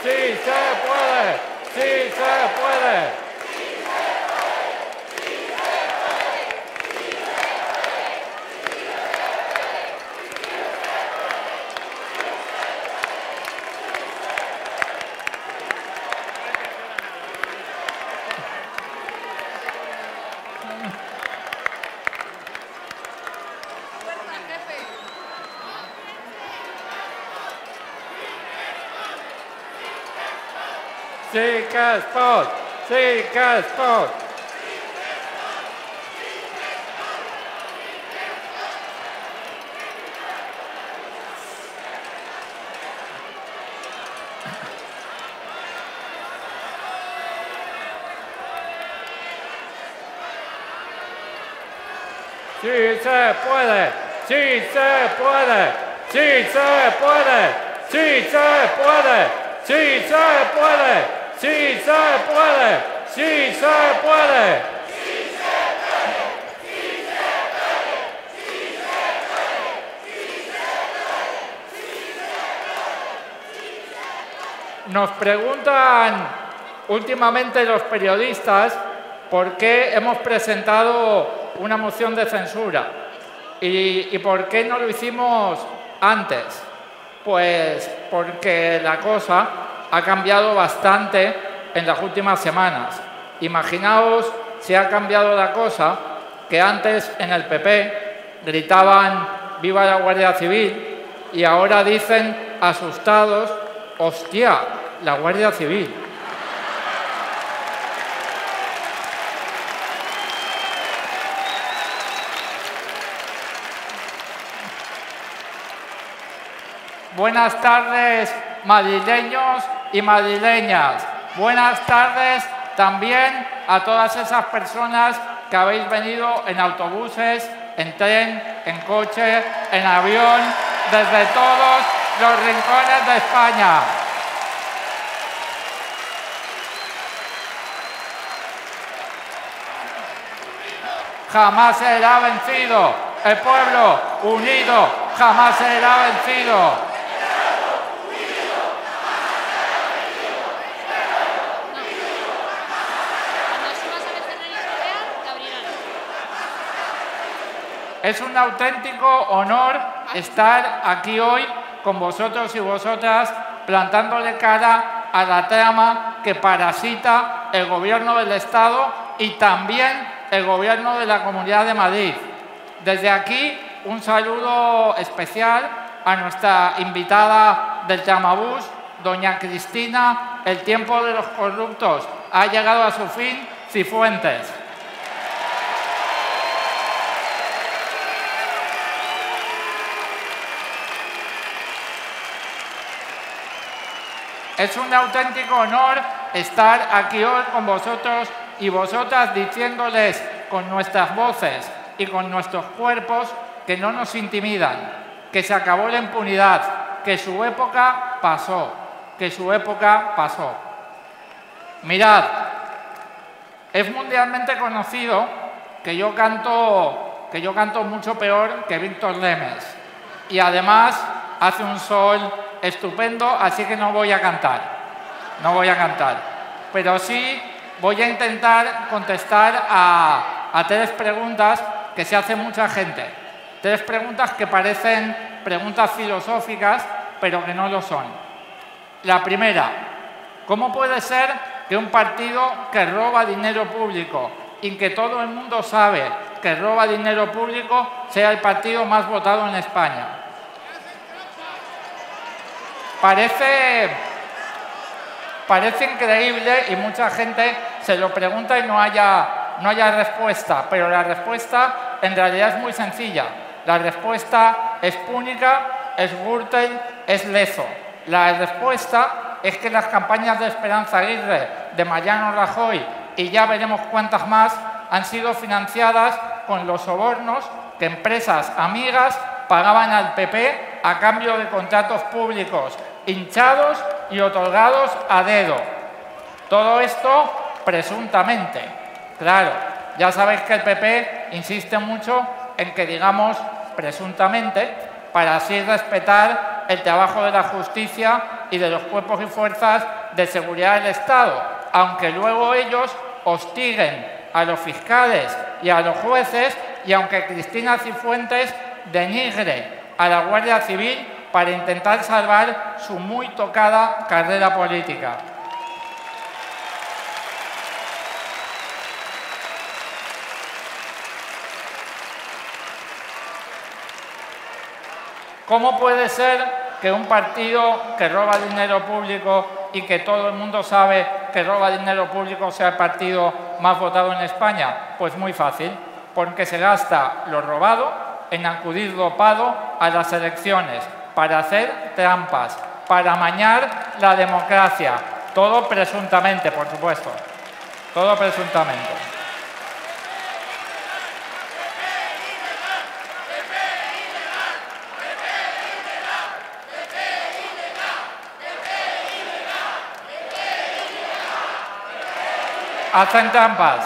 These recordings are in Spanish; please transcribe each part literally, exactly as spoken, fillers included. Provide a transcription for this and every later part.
¡Sí se puede! ¡Sí se puede! Sí que es pot! Sí que es pot! ¡Sí se puede! ¡Sí se puede! ¡Sí se puede! ¡Sí se puede! ¡Sí se puede! ¡Sí se puede! ¡Sí se puede! Nos preguntan últimamente los periodistas por qué hemos presentado una moción de censura y, y por qué no lo hicimos antes. Pues porque la cosa ha cambiado bastante en las últimas semanas. Imaginaos si ha cambiado la cosa, que antes en el P P gritaban «Viva la Guardia Civil» y ahora dicen asustados «Hostia, la Guardia Civil». Buenas tardes, madrileños y madrileñas. Buenas tardes también a todas esas personas que habéis venido en autobuses, en tren, en coche, en avión, desde todos los rincones de España. Jamás será vencido. El pueblo unido jamás será vencido. Es un auténtico honor estar aquí hoy con vosotros y vosotras plantándole cara a la trama que parasita el Gobierno del Estado y también el Gobierno de la Comunidad de Madrid. Desde aquí, un saludo especial a nuestra invitada del Tramabús, doña Cristina. El tiempo de los corruptos ha llegado a su fin, Cifuentes. Es un auténtico honor estar aquí hoy con vosotros y vosotras diciéndoles con nuestras voces y con nuestros cuerpos que no nos intimidan, que se acabó la impunidad, que su época pasó, que su época pasó. Mirad, es mundialmente conocido que yo canto, que yo canto mucho peor que Víctor Lemes y además hace un sol estupendo, así que no voy a cantar, no voy a cantar, pero sí voy a intentar contestar a, a tres preguntas que se hace mucha gente, tres preguntas que parecen preguntas filosóficas, pero que no lo son. La primera, ¿cómo puede ser que un partido que roba dinero público y que todo el mundo sabe que roba dinero público sea el partido más votado en España? Parece, parece increíble y mucha gente se lo pregunta y no haya, no haya respuesta, pero la respuesta en realidad es muy sencilla. La respuesta es Púnica, es Gürtel, es Lezo. La respuesta es que las campañas de Esperanza Aguirre, de Mariano Rajoy y ya veremos cuántas más han sido financiadas con los sobornos que empresas amigas pagaban al P P a cambio de contratos públicos hinchados y otorgados a dedo. Todo esto presuntamente. Claro, ya sabéis que el P P insiste mucho en que digamos presuntamente para así respetar el trabajo de la justicia y de los cuerpos y fuerzas de seguridad del Estado, aunque luego ellos hostiguen a los fiscales y a los jueces y aunque Cristina Cifuentes denigre a la Guardia Civil para intentar salvar su muy tocada carrera política. ¿Cómo puede ser que un partido que roba dinero público y que todo el mundo sabe que roba dinero público sea el partido más votado en España? Pues muy fácil, porque se gasta lo robado en acudir dopado a las elecciones, para hacer trampas, para amañar la democracia. Todo presuntamente, por supuesto. Todo presuntamente. Hacen trampas.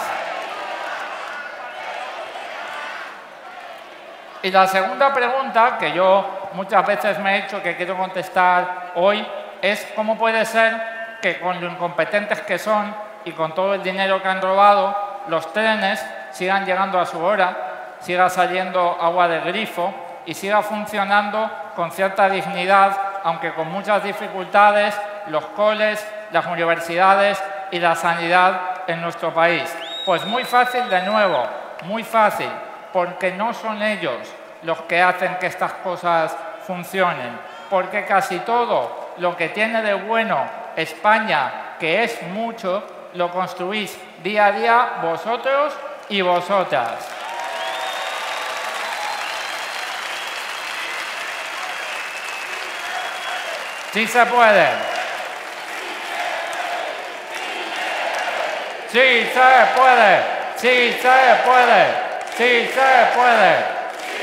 Y la segunda pregunta, que yo muchas veces me he hecho, que quiero contestar hoy, es cómo puede ser que con lo incompetentes que son y con todo el dinero que han robado, los trenes sigan llegando a su hora, siga saliendo agua del grifo y siga funcionando con cierta dignidad, aunque con muchas dificultades, los coles, las universidades y la sanidad en nuestro país. Pues muy fácil de nuevo, muy fácil, porque no son ellos los que hacen que estas cosas funcionen, porque casi todo lo que tiene de bueno España, que es mucho, lo construís día a día vosotros y vosotras. Sí se puede. Sí se puede. Sí se puede. Sí se puede.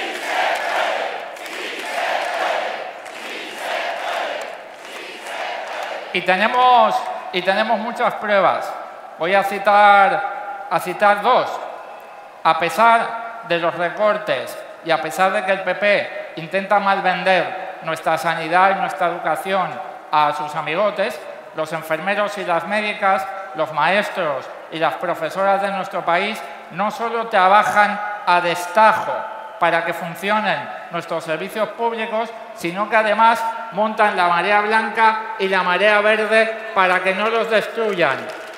Y tenemos, y tenemos muchas pruebas. Voy a citar, a citar dos. A pesar de los recortes y a pesar de que el P P intenta malvender nuestra sanidad y nuestra educación a sus amigotes, los enfermeros y las médicas, los maestros y las profesoras de nuestro país no solo trabajan a destajo para que funcionen nuestros servicios públicos, sino que además montan la marea blanca y la marea verde para que no los destruyan.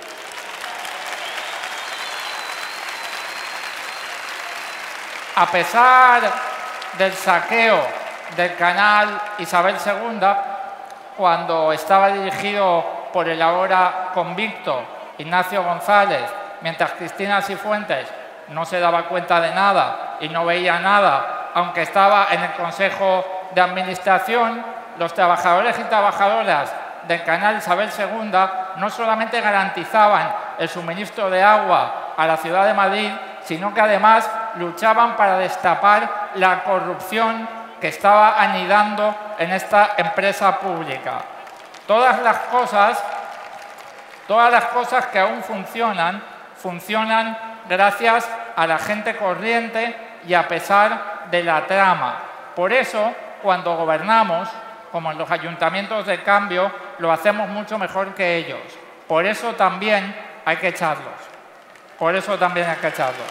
A pesar del saqueo del canal Isabel segunda, cuando estaba dirigido por el ahora convicto Ignacio González, mientras Cristina Cifuentes no se daba cuenta de nada y no veía nada, aunque estaba en el Consejo de Administración, los trabajadores y trabajadoras del canal Isabel segunda no solamente garantizaban el suministro de agua a la ciudad de Madrid, sino que además luchaban para destapar la corrupción que estaba anidando en esta empresa pública. Todas las cosas, todas las cosas que aún funcionan, funcionan gracias a la gente corriente y a pesar de la trama. Por eso, cuando gobernamos, como en los ayuntamientos de cambio, lo hacemos mucho mejor que ellos. Por eso también hay que echarlos. Por eso también hay que echarlos.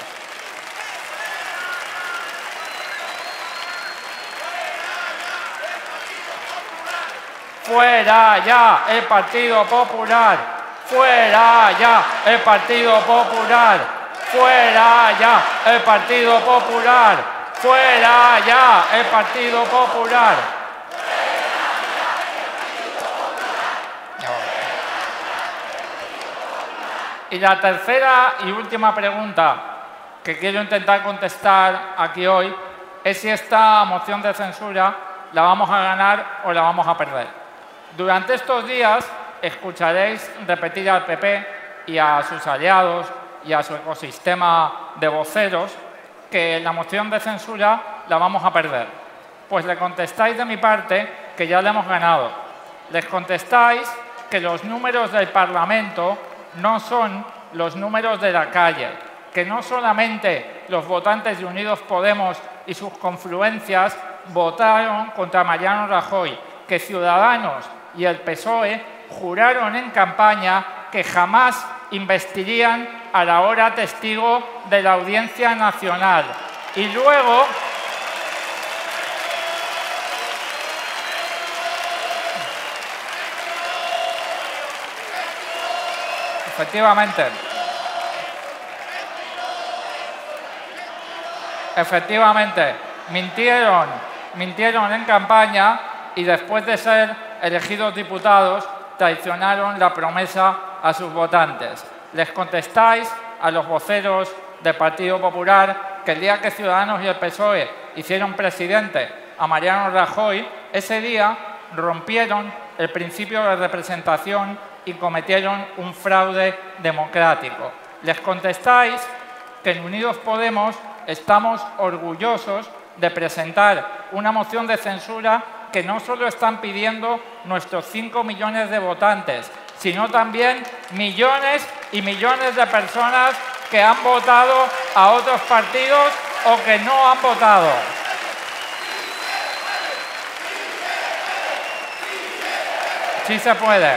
¡Fuera ya el Partido Popular! ¡Fuera ya el Partido Popular! ¡Fuera ya el Partido Popular! ¡Fuera ya el Partido Popular! Y la tercera y última pregunta que quiero intentar contestar aquí hoy es si esta moción de censura la vamos a ganar o la vamos a perder. Durante estos días escucharéis repetir al P P y a sus aliados y a su ecosistema de voceros que la moción de censura la vamos a perder. Pues le contestáis de mi parte que ya la hemos ganado. Les contestáis que los números del Parlamento no son los números de la calle, que no solamente los votantes de Unidos Podemos y sus confluencias votaron contra Mariano Rajoy, que Ciudadanos y el P S O E juraron en campaña que jamás investirían al ahora testigo de la Audiencia Nacional. Y luego, efectivamente, efectivamente, mintieron, mintieron en campaña y después de ser elegidos diputados, traicionaron la promesa a sus votantes. Les contestáis a los voceros del Partido Popular que el día que Ciudadanos y el P S O E hicieron presidente a Mariano Rajoy, ese día rompieron el principio de representación y cometieron un fraude democrático. Les contestáis que en Unidos Podemos estamos orgullosos de presentar una moción de censura que no solo están pidiendo nuestros cinco millones de votantes, sino también millones y millones de personas que han votado a otros partidos o que no han votado. Sí se puede.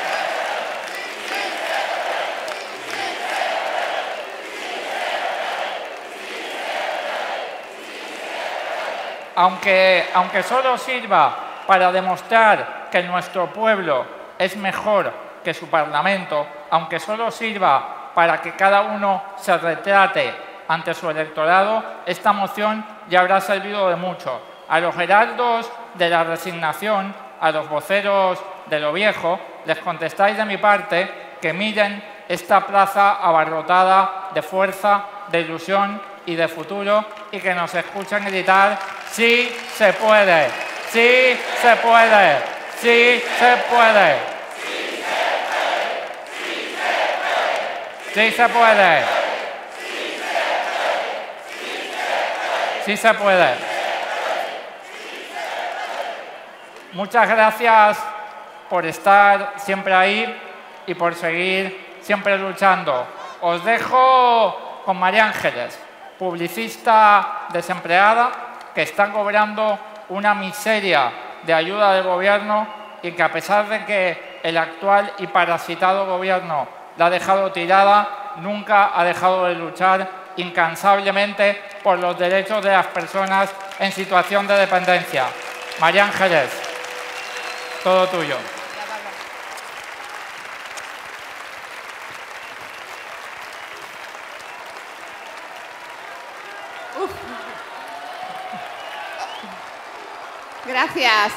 Aunque, aunque solo sirva para demostrar que nuestro pueblo es mejor que su Parlamento, aunque solo sirva para que cada uno se retrate ante su electorado, esta moción ya habrá servido de mucho. A los heraldos de la resignación, a los voceros de lo viejo, les contestáis de mi parte que miren esta plaza abarrotada de fuerza, de ilusión y de futuro y que nos escuchen gritar: ¡sí se puede! ¡Sí se puede! ¡Sí se puede! ¡Sí se puede! ¡Sí se puede! Muchas gracias por estar siempre ahí y por seguir siempre luchando. Os dejo con María Ángeles, publicista desempleada, que está cobrando una miseria de ayuda del gobierno y que, a pesar de que el actual y parasitado gobierno la ha dejado tirada, nunca ha dejado de luchar incansablemente por los derechos de las personas en situación de dependencia. María Ángeles, todo tuyo. Uf. Gracias.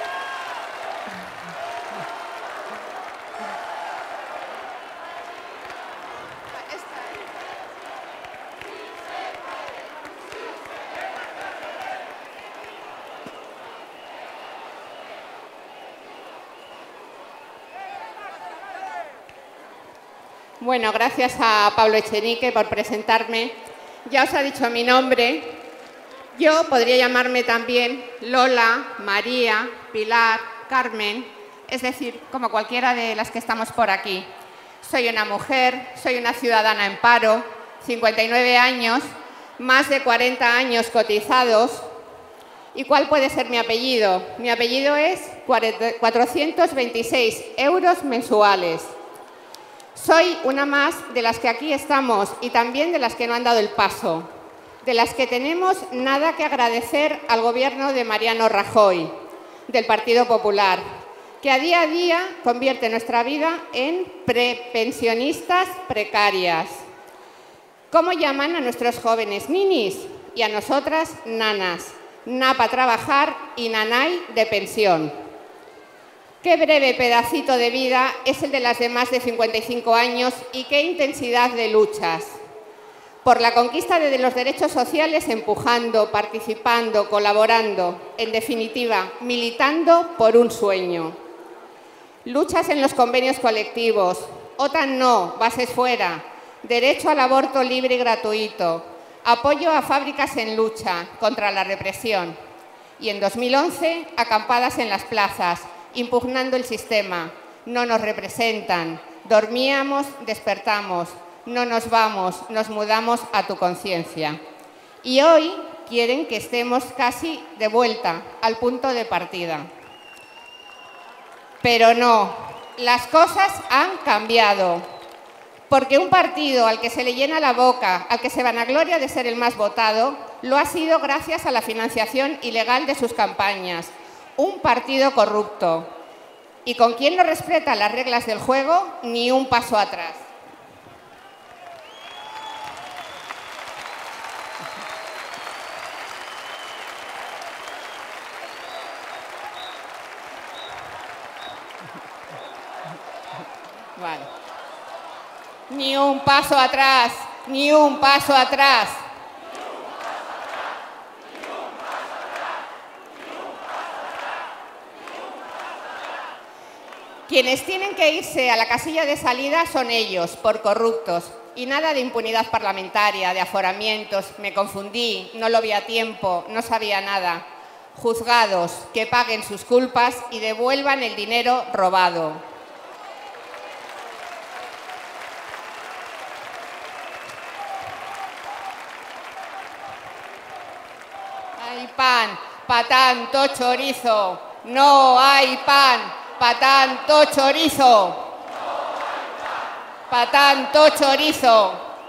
Bueno, gracias a Pablo Echenique por presentarme. Ya os ha dicho mi nombre. Yo podría llamarme también Lola, María, Pilar, Carmen, es decir, como cualquiera de las que estamos por aquí. Soy una mujer, soy una ciudadana en paro, cincuenta y nueve años, más de cuarenta años cotizados. ¿Y cuál puede ser mi apellido? Mi apellido es cuatrocientos veintiséis euros mensuales. Soy una más de las que aquí estamos y también de las que no han dado el paso, de las que tenemos nada que agradecer al gobierno de Mariano Rajoy, del Partido Popular, que a día a día convierte nuestra vida en prepensionistas precarias. ¿Cómo llaman a nuestros jóvenes? Ninis, y a nosotras nanas, na para trabajar y nanay de pensión. Qué breve pedacito de vida es el de las de más de cincuenta y cinco años y qué intensidad de luchas. Por la conquista de los derechos sociales, empujando, participando, colaborando, en definitiva, militando por un sueño. Luchas en los convenios colectivos, OTAN no, bases fuera, derecho al aborto libre y gratuito, apoyo a fábricas en lucha contra la represión. Y en dos mil once, acampadas en las plazas, impugnando el sistema. No nos representan. Dormíamos, despertamos. No nos vamos, nos mudamos a tu conciencia. Y hoy quieren que estemos casi de vuelta al punto de partida. Pero no, las cosas han cambiado. Porque un partido al que se le llena la boca, al que se vanagloria de ser el más votado, lo ha sido gracias a la financiación ilegal de sus campañas. Un partido corrupto. Y con quien no respeta las reglas del juego, ni un paso atrás. Vale. Ni un paso atrás, ni un paso atrás. Quienes tienen que irse a la casilla de salida son ellos, por corruptos. Y nada de impunidad parlamentaria, de aforamientos, me confundí, no lo vi a tiempo, no sabía nada. Juzgados, que paguen sus culpas y devuelvan el dinero robado. Hay pan, pa' tanto chorizo. No hay pan, pa' tanto chorizo. Pa' tanto chorizo.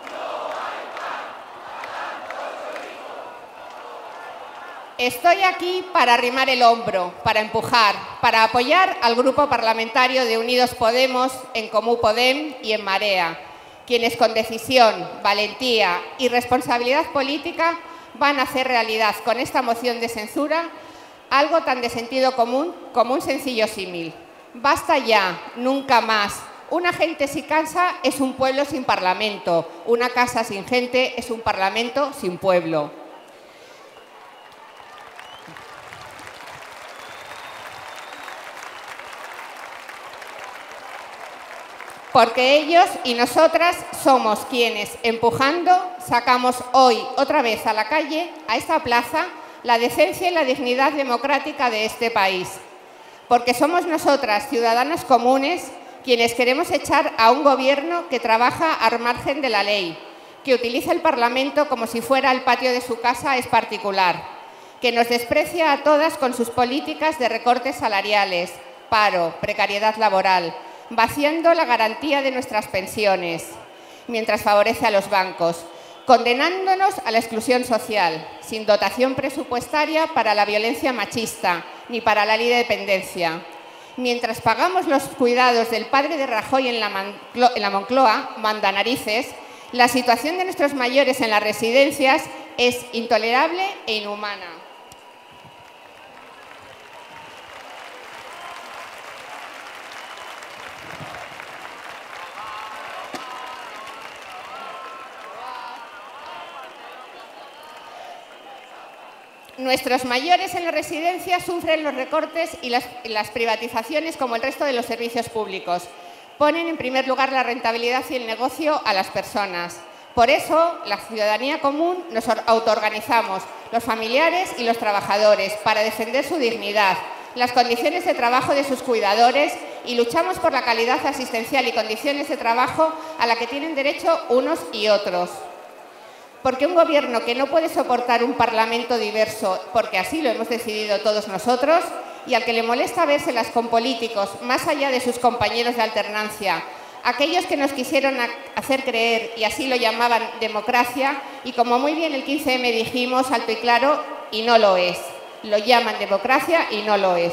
Estoy aquí para arrimar el hombro, para empujar, para apoyar al grupo parlamentario de Unidos Podemos, En Comú Podem y En Marea, quienes con decisión, valentía y responsabilidad política van a hacer realidad con esta moción de censura algo tan de sentido común como un sencillo símil. Basta ya, nunca más. Una gente sin casa es un pueblo sin parlamento. Una casa sin gente es un parlamento sin pueblo. Porque ellos y nosotras somos quienes, empujando, sacamos hoy otra vez a la calle, a esta plaza, la decencia y la dignidad democrática de este país. Porque somos nosotras, ciudadanas comunes, quienes queremos echar a un gobierno que trabaja al margen de la ley, que utiliza el Parlamento como si fuera el patio de su casa es particular, que nos desprecia a todas con sus políticas de recortes salariales, paro, precariedad laboral, vaciando la garantía de nuestras pensiones, mientras favorece a los bancos, condenándonos a la exclusión social, sin dotación presupuestaria para la violencia machista ni para la ley de dependencia. Mientras pagamos los cuidados del padre de Rajoy en la, en la Moncloa, mandanarices, la situación de nuestros mayores en las residencias es intolerable e inhumana. Nuestros mayores en las residencias sufren los recortes y las, y las privatizaciones como el resto de los servicios públicos. Ponen en primer lugar la rentabilidad y el negocio a las personas. Por eso, la ciudadanía común nos autoorganizamos, los familiares y los trabajadores, para defender su dignidad, las condiciones de trabajo de sus cuidadores y luchamos por la calidad asistencial y condiciones de trabajo a la que tienen derecho unos y otros. Porque un gobierno que no puede soportar un parlamento diverso, porque así lo hemos decidido todos nosotros, y al que le molesta vérselas con políticos más allá de sus compañeros de alternancia, aquellos que nos quisieron hacer creer, y así lo llamaban democracia, y como muy bien el quince eme dijimos alto y claro, y no lo es. Lo llaman democracia y no lo es.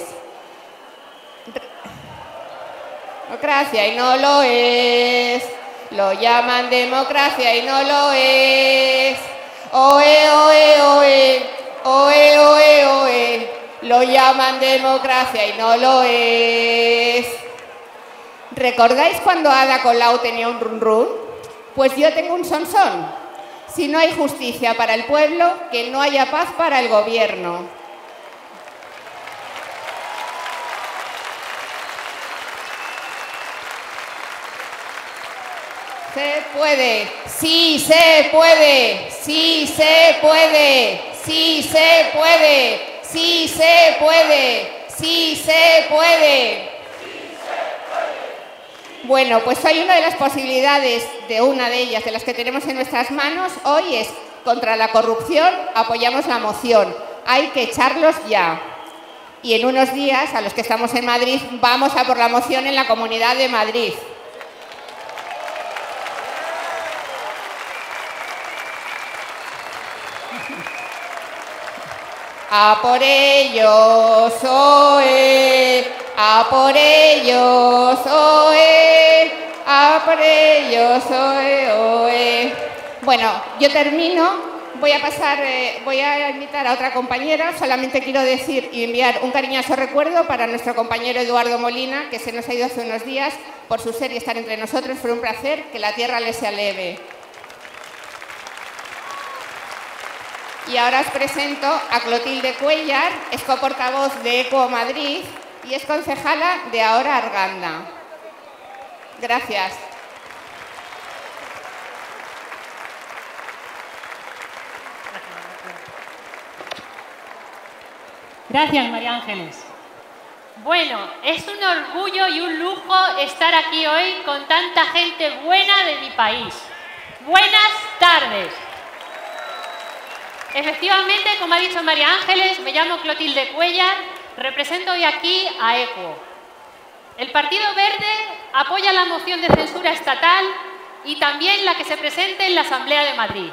Democracia y no lo es. Lo llaman democracia y no lo es. Oe, oe, oe, oe, oe, oe. Lo llaman democracia y no lo es. ¿Recordáis cuando Ada Colau tenía un run run? Pues yo tengo un son son. Si no hay justicia para el pueblo, que no haya paz para el gobierno. Se puede, sí se puede, sí se puede, sí se puede, sí se puede, sí se puede. Bueno, pues hoy una de las posibilidades, de una de ellas, de las que tenemos en nuestras manos, hoy es contra la corrupción, apoyamos la moción. Hay que echarlos ya. Y en unos días, a los que estamos en Madrid, vamos a por la moción en la Comunidad de Madrid. A por ellos, oe, a por ellos, oe, a por ellos, oe, oe. Bueno, yo termino. Voy a pasar, eh, voy a invitar a otra compañera. Solamente quiero decir y enviar un cariñoso recuerdo para nuestro compañero Eduardo Molina, que se nos ha ido hace unos días por su ser y estar entre nosotros. Fue un placer, que la tierra le sea leve. Y ahora os presento a Clotilde Cuéllar, es coportavoz de ECO Madrid y es concejala de Ahora Arganda. Gracias. Gracias, María Ángeles. Bueno, es un orgullo y un lujo estar aquí hoy con tanta gente buena de mi país. Buenas tardes. Efectivamente, como ha dicho María Ángeles, me llamo Clotilde Cuéllar, represento hoy aquí a ECO. El Partido Verde apoya la moción de censura estatal y también la que se presente en la Asamblea de Madrid.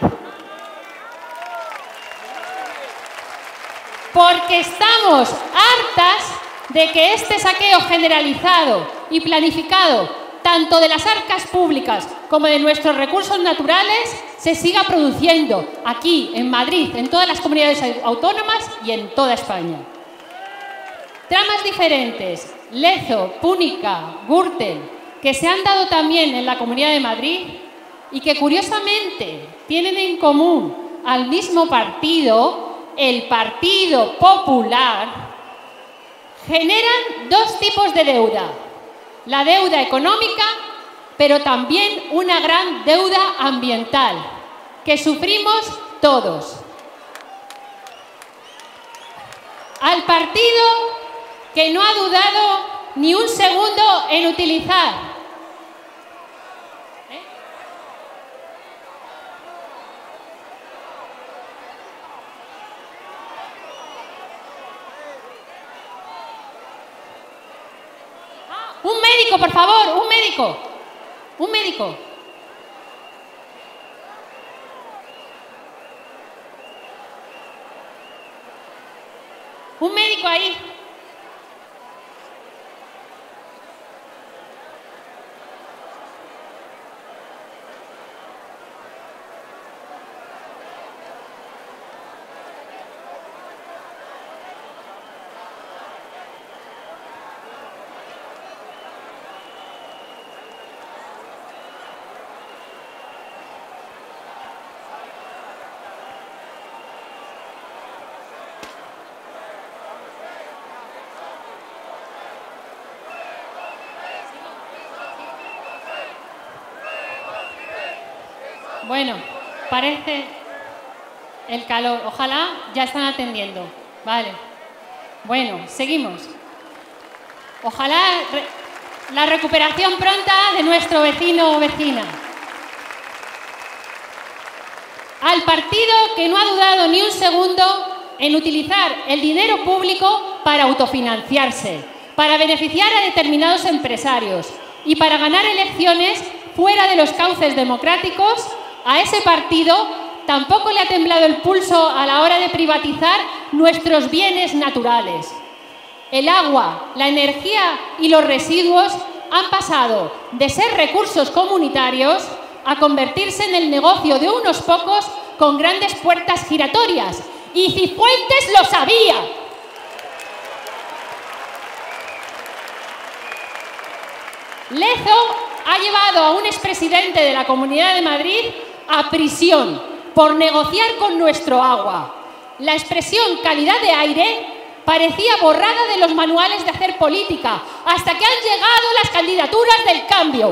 Porque estamos hartas de que este saqueo generalizado y planificado, tanto de las arcas públicas como de nuestros recursos naturales, se siga produciendo aquí, en Madrid, en todas las comunidades autónomas y en toda España. Tramas diferentes, Lezo, Púnica, Gürtel, que se han dado también en la Comunidad de Madrid y que curiosamente tienen en común al mismo partido, el Partido Popular, generan dos tipos de deuda. La deuda económica, pero también una gran deuda ambiental, que sufrimos todos. Al partido que no ha dudado ni un segundo en utilizar Un médico, por favor, un médico. Un médico. Un médico ahí. Bueno, parece el calor. Ojalá ya están atendiendo. Vale. Bueno, seguimos. Ojalá re la recuperación pronta de nuestro vecino o vecina. Al partido que no ha dudado ni un segundo en utilizar el dinero público para autofinanciarse, para beneficiar a determinados empresarios y para ganar elecciones fuera de los cauces democráticos, a ese partido tampoco le ha temblado el pulso a la hora de privatizar nuestros bienes naturales. El agua, la energía y los residuos han pasado de ser recursos comunitarios a convertirse en el negocio de unos pocos con grandes puertas giratorias. Y Cifuentes lo sabía. Lezo ha llevado a un expresidente de la Comunidad de Madrid a prisión por negociar con nuestro agua. La expresión calidad de aire parecía borrada de los manuales de hacer política, hasta que han llegado las candidaturas del cambio.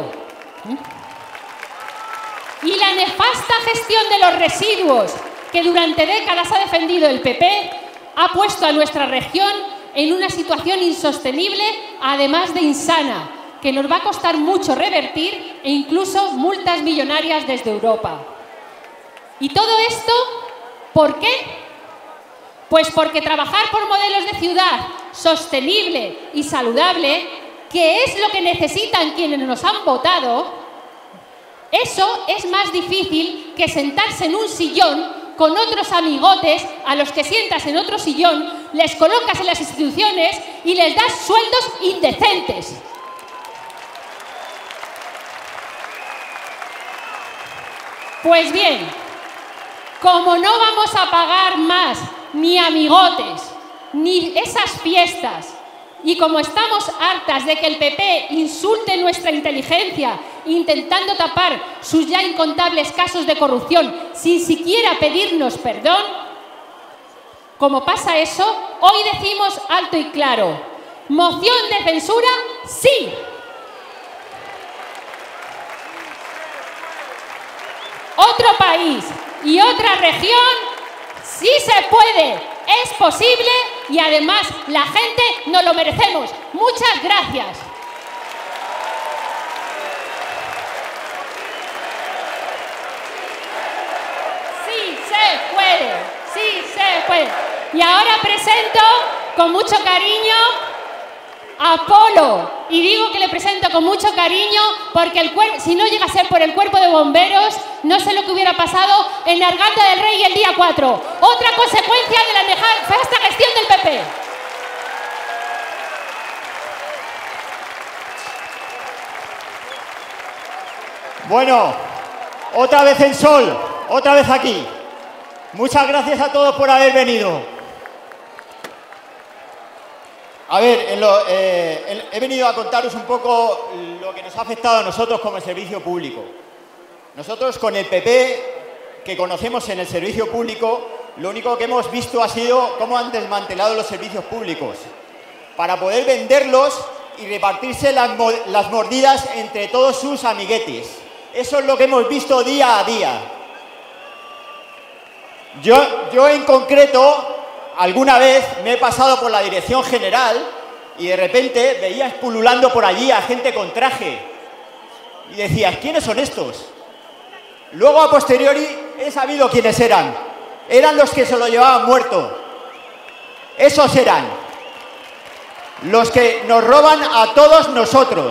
Y la nefasta gestión de los residuos que durante décadas ha defendido el P P ha puesto a nuestra región en una situación insostenible, además de insana, que nos va a costar mucho revertir e incluso multas millonarias desde Europa. ¿Y todo esto por qué? Pues porque trabajar por modelos de ciudad sostenible y saludable, que es lo que necesitan quienes nos han votado, eso es más difícil que sentarse en un sillón con otros amigotes a los que sientas en otro sillón, les colocas en las instituciones y les das sueldos indecentes. Pues bien, como no vamos a pagar más ni amigotes, ni esas fiestas, y como estamos hartas de que el P P insulte nuestra inteligencia intentando tapar sus ya incontables casos de corrupción sin siquiera pedirnos perdón, como pasa eso, hoy decimos alto y claro: moción de censura, sí. Otro país y otra región, sí se puede, es posible y además la gente nos lo merecemos. Muchas gracias. Sí se puede, sí se puede. Y ahora presento con mucho cariño a Polo. Y digo que le presento con mucho cariño porque el si no llega a ser por el cuerpo de bomberos, no sé lo que hubiera pasado en Arganda del Rey el día cuatro. Otra consecuencia de la nefasta gestión del P P. Bueno, otra vez en Sol, otra vez aquí. Muchas gracias a todos por haber venido. A ver, en lo, eh, en, he venido a contaros un poco lo que nos ha afectado a nosotros como servicio público. Nosotros con el P P que conocemos en el servicio público, lo único que hemos visto ha sido cómo han desmantelado los servicios públicos para poder venderlos y repartirse las, las mordidas entre todos sus amiguetes. Eso es lo que hemos visto día a día. Yo, yo en concreto, alguna vez me he pasado por la dirección general y de repente veías pululando por allí a gente con traje. Y decías, ¿quiénes son estos? Luego, a posteriori, he sabido quiénes eran. Eran los que se lo llevaban muerto. Esos eran los que nos roban a todos nosotros.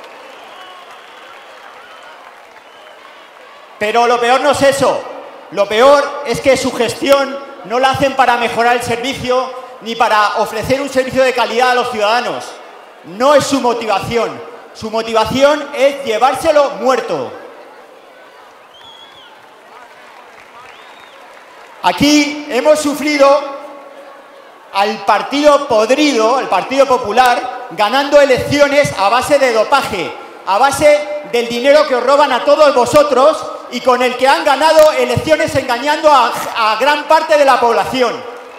Pero lo peor no es eso. Lo peor es que su gestión no la hacen para mejorar el servicio ni para ofrecer un servicio de calidad a los ciudadanos. No es su motivación. Su motivación es llevárselo muerto. Aquí hemos sufrido al partido podrido, al Partido Popular, ganando elecciones a base de dopaje, a base del dinero que os roban a todos vosotros y con el que han ganado elecciones engañando a, a gran parte de la población.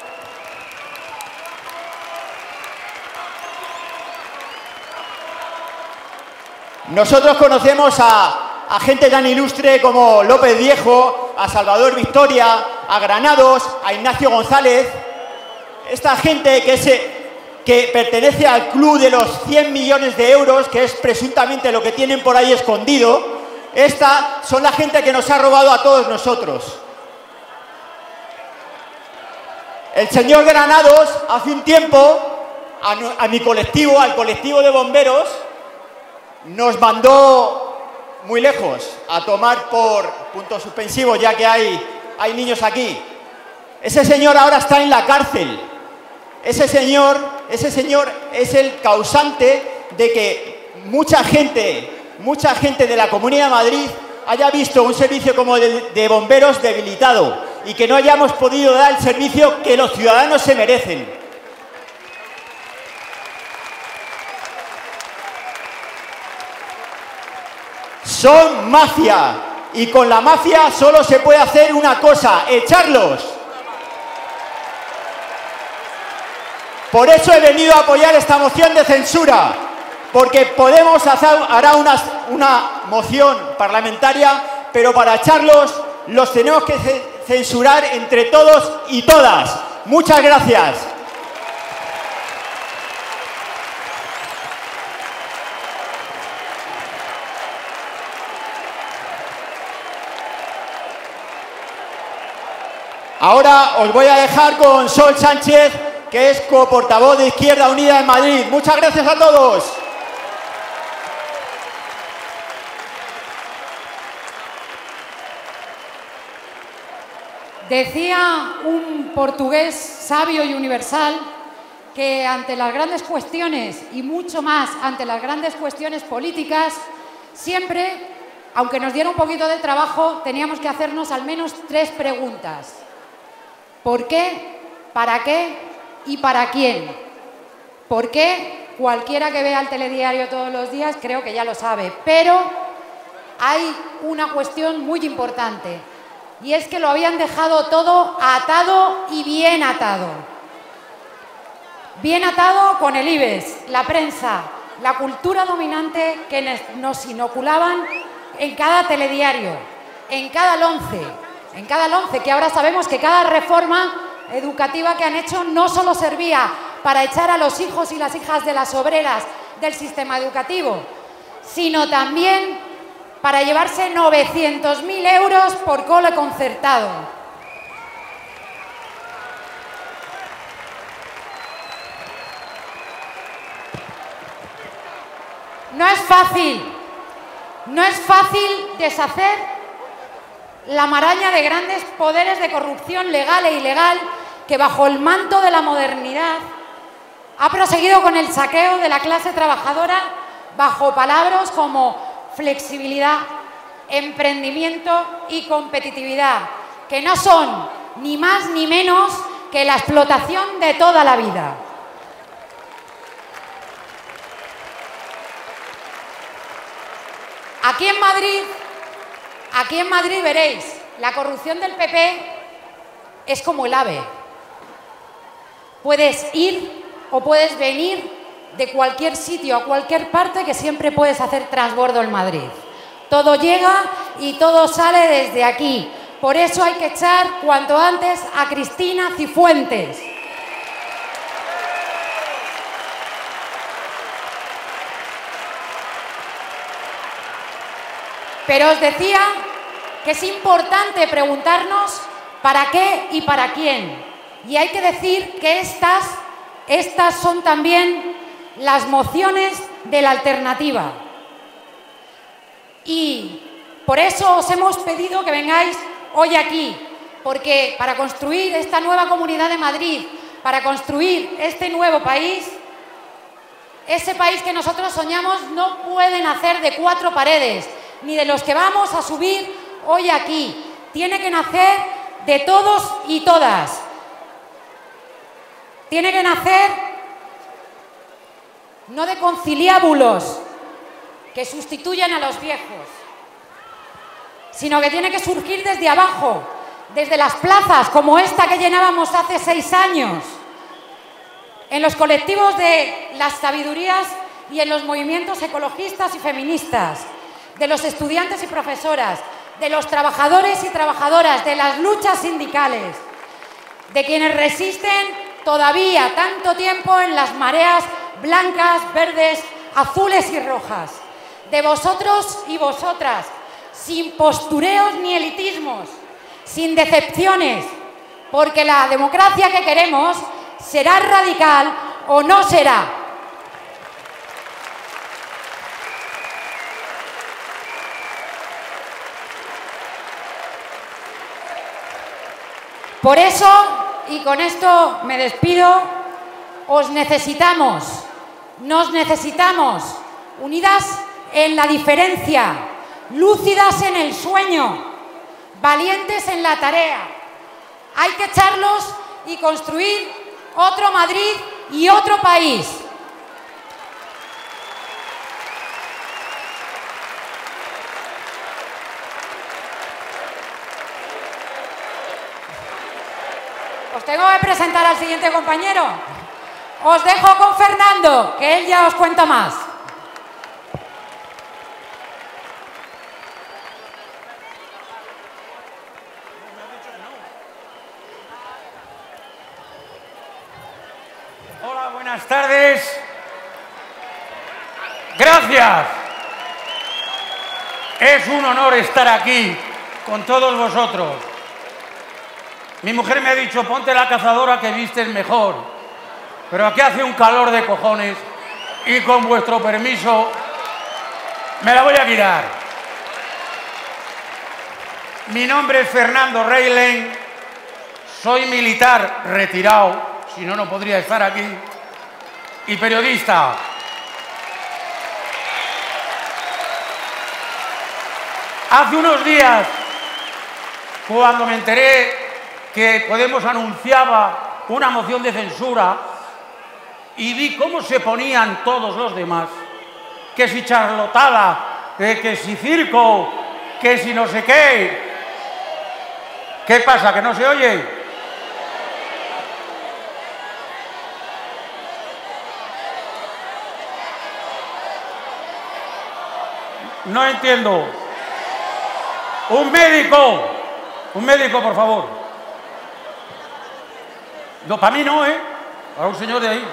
Nosotros conocemos a, a gente tan ilustre como López Viejo, a Salvador Victoria, a Granados, a Ignacio González. Esta gente que, se, que pertenece al club de los cien millones de euros, que es presuntamente lo que tienen por ahí escondido. Esta son la gente que nos ha robado a todos nosotros. El señor Granados, hace un tiempo, a, a mi colectivo, al colectivo de bomberos, nos mandó muy lejos a tomar por puntos suspensivos, ya que hay, hay niños aquí. Ese señor ahora está en la cárcel. Ese señor, ese señor es el causante de que mucha gente... mucha gente de la Comunidad de Madrid haya visto un servicio como el de bomberos debilitado y que no hayamos podido dar el servicio que los ciudadanos se merecen. Son mafia y con la mafia solo se puede hacer una cosa: echarlos. Por eso he venido a apoyar esta moción de censura. Porque Podemos hacer, hará una, una moción parlamentaria, pero para echarlos los tenemos que censurar entre todos y todas. Muchas gracias. Ahora os voy a dejar con Sol Sánchez, que es coportavoz de Izquierda Unida en Madrid. Muchas gracias a todos. Decía un portugués sabio y universal que ante las grandes cuestiones, y mucho más ante las grandes cuestiones políticas, siempre, aunque nos diera un poquito de trabajo, teníamos que hacernos al menos tres preguntas. ¿Por qué? ¿Para qué? ¿Y para quién? ¿Por qué? Cualquiera que vea el telediario todos los días creo que ya lo sabe, pero hay una cuestión muy importante. Y es que lo habían dejado todo atado y bien atado. Bien atado con el IBEX, la prensa, la cultura dominante que nos inoculaban en cada telediario, en cada LOMCE, en cada LOMCE, que ahora sabemos que cada reforma educativa que han hecho no solo servía para echar a los hijos y las hijas de las obreras del sistema educativo, sino también para llevarse novecientos mil euros por cole concertado. No es fácil, no es fácil deshacer la maraña de grandes poderes de corrupción legal e ilegal que bajo el manto de la modernidad ha proseguido con el saqueo de la clase trabajadora bajo palabras como flexibilidad, emprendimiento y competitividad, que no son ni más ni menos que la explotación de toda la vida. Aquí en Madrid, aquí en Madrid veréis, la corrupción del P P es como el AVE. Puedes ir o puedes venir de cualquier sitio a cualquier parte, que siempre puedes hacer transbordo en Madrid. Todo llega y todo sale desde aquí. Por eso hay que echar cuanto antes a Cristina Cifuentes. Pero os decía que es importante preguntarnos para qué y para quién. Y hay que decir que estas, estas son también las mociones de la alternativa. Y por eso os hemos pedido que vengáis hoy aquí, porque para construir esta nueva Comunidad de Madrid, para construir este nuevo país, ese país que nosotros soñamos no puede nacer de cuatro paredes, ni de los que vamos a subir hoy aquí. Tiene que nacer de todos y todas. Tiene que nacer no de conciliábulos que sustituyen a los viejos, sino que tiene que surgir desde abajo, desde las plazas como esta que llenábamos hace seis años, en los colectivos de las sabidurías y en los movimientos ecologistas y feministas, de los estudiantes y profesoras, de los trabajadores y trabajadoras, de las luchas sindicales, de quienes resisten todavía tanto tiempo en las mareas blancas, verdes, azules y rojas, de vosotros y vosotras, sin postureos ni elitismos, sin decepciones, porque la democracia que queremos será radical o no será. Por eso, y con esto me despido, os necesitamos, nos necesitamos, unidas en la diferencia, lúcidas en el sueño, valientes en la tarea. Hay que echarlos y construir otro Madrid y otro país. Os tengo que presentar al siguiente compañero. Os dejo con Fernando, que él ya os cuenta más. Hola, buenas tardes. Gracias. Es un honor estar aquí con todos vosotros. Mi mujer me ha dicho, ponte la cazadora que vistes mejor. Pero aquí hace un calor de cojones y con vuestro permiso me la voy a quitar. Mi nombre es Fernando Reilen, soy militar retirado, si no, no podría estar aquí, y periodista. Hace unos días, cuando me enteré que Podemos anunciaba una moción de censura y vi cómo se ponían todos los demás, que si charlotada, eh, que si circo, que si no sé qué. ¿Qué pasa, que no se oye? No entiendo. Un médico, un médico, por favor. No, para mí no, ¿eh? Para un señor de ahí.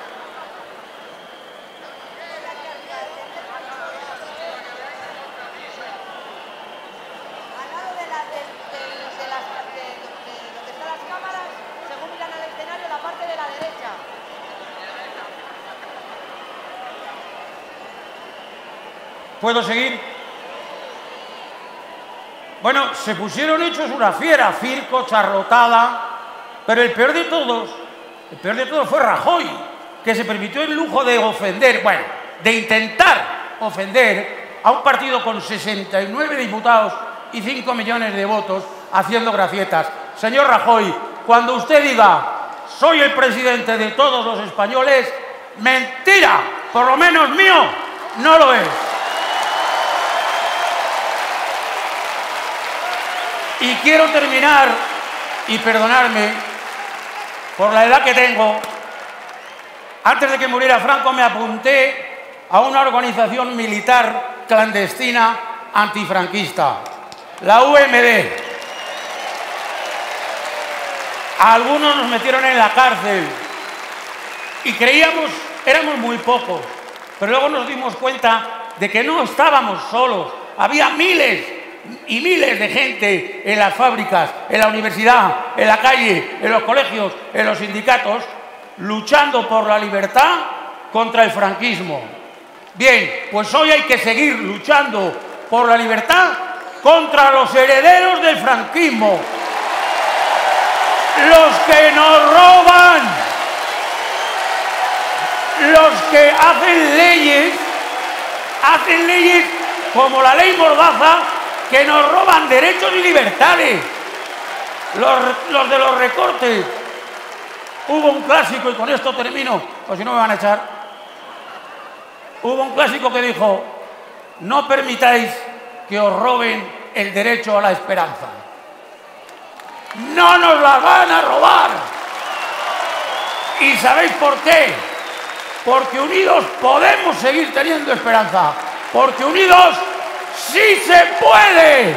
¿Puedo seguir? Bueno, se pusieron hechos una fiera, circo, charlotada, pero el peor de todos, el peor de todos fue Rajoy, que se permitió el lujo de ofender, bueno, de intentar ofender a un partido con sesenta y nueve diputados y cinco millones de votos haciendo gracietas. Señor Rajoy, cuando usted diga, soy el presidente de todos los españoles, mentira, por lo menos mío, no lo es. Y quiero terminar, y perdonarme por la edad que tengo. Antes de que muriera Franco me apunté a una organización militar clandestina antifranquista, la U M D. A algunos nos metieron en la cárcel y creíamos, éramos muy pocos, pero luego nos dimos cuenta de que no estábamos solos, había miles y miles de gente en las fábricas, en la universidad, en la calle, en los colegios, en los sindicatos, luchando por la libertad contra el franquismo. Bien, pues hoy hay que seguir luchando por la libertad contra los herederos del franquismo, los que nos roban, los que hacen leyes, hacen leyes como la ley Mordaza, que nos roban derechos y libertades, los, los de los recortes. Hubo un clásico, y con esto termino, o si no me van a echar, hubo un clásico que dijo, no permitáis que os roben el derecho a la esperanza. No nos la van a robar. ¿Y sabéis por qué? Porque unidos podemos seguir teniendo esperanza, porque unidos ¡sí se puede!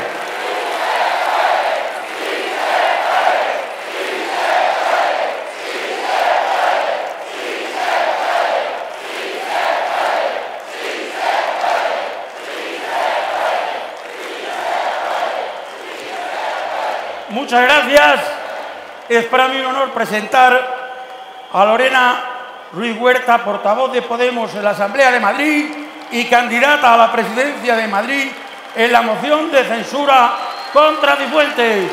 Muchas gracias. Es para mí un honor presentar a Lorena Ruiz Huerta, portavoz de Podemos en la Asamblea de Madrid y candidata a la presidencia de Madrid en la moción de censura contra Cifuentes.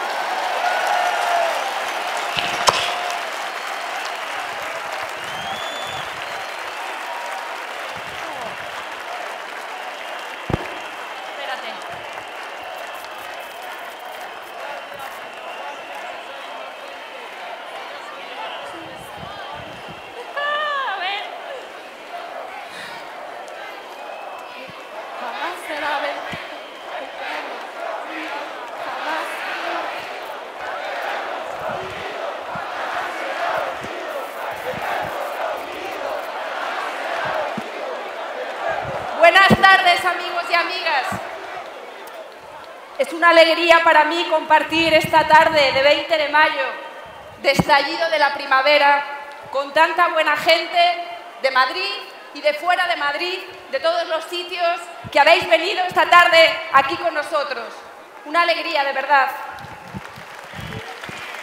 Buenas tardes, amigos y amigas. Es una alegría para mí compartir esta tarde de veinte de mayo, de estallido de la primavera, con tanta buena gente de Madrid y de fuera de Madrid, de todos los sitios que habéis venido esta tarde aquí con nosotros. Una alegría, de verdad.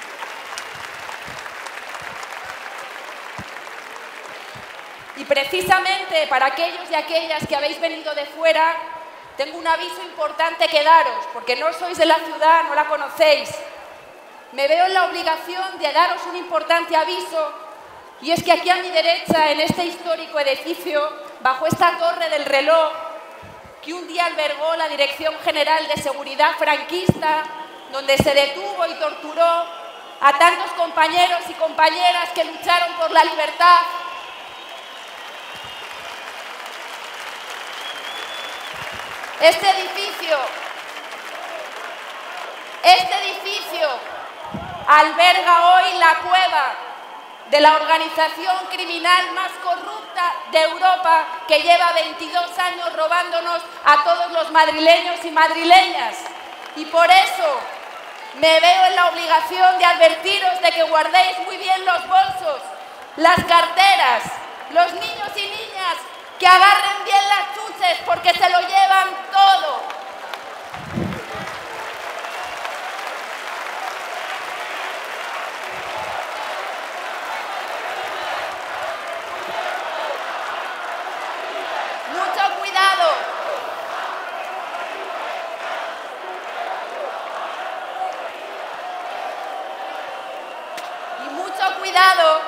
Y precisamente para aquellos y aquellas que habéis venido de fuera, tengo un aviso importante que daros, porque no sois de la ciudad, no la conocéis. Me veo en la obligación de daros un importante aviso, y es que aquí a mi derecha, en este histórico edificio, bajo esta torre del reloj, que un día albergó la Dirección General de Seguridad franquista, donde se detuvo y torturó a tantos compañeros y compañeras que lucharon por la libertad. Este edificio, este edificio alberga hoy la cueva de la organización criminal más corrupta de Europa, que lleva veintidós años robándonos a todos los madrileños y madrileñas. Y por eso me veo en la obligación de advertiros de que guardéis muy bien los bolsos, las carteras, los niños y niñas, que agarren bien las chuches porque se lo llevan todo. Mucho cuidado. Y mucho cuidado,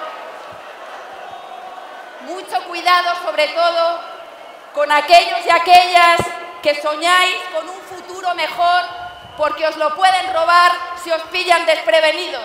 mucho cuidado sobre todo con aquellos y aquellas que soñáis con un futuro mejor, porque os lo pueden robar si os pillan desprevenidos.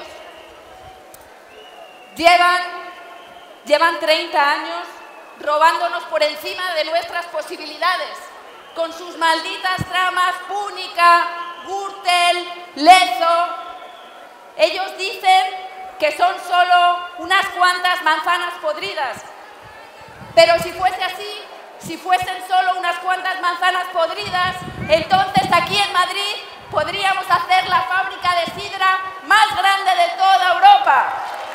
Llevan, llevan treinta años robándonos por encima de nuestras posibilidades, con sus malditas tramas Púnica, Gürtel, Lezo. Ellos dicen que son solo unas cuantas manzanas podridas, pero si fuese así, si fuesen solo unas cuantas manzanas podridas, entonces aquí en Madrid podríamos hacer la fábrica de sidra más grande de toda Europa.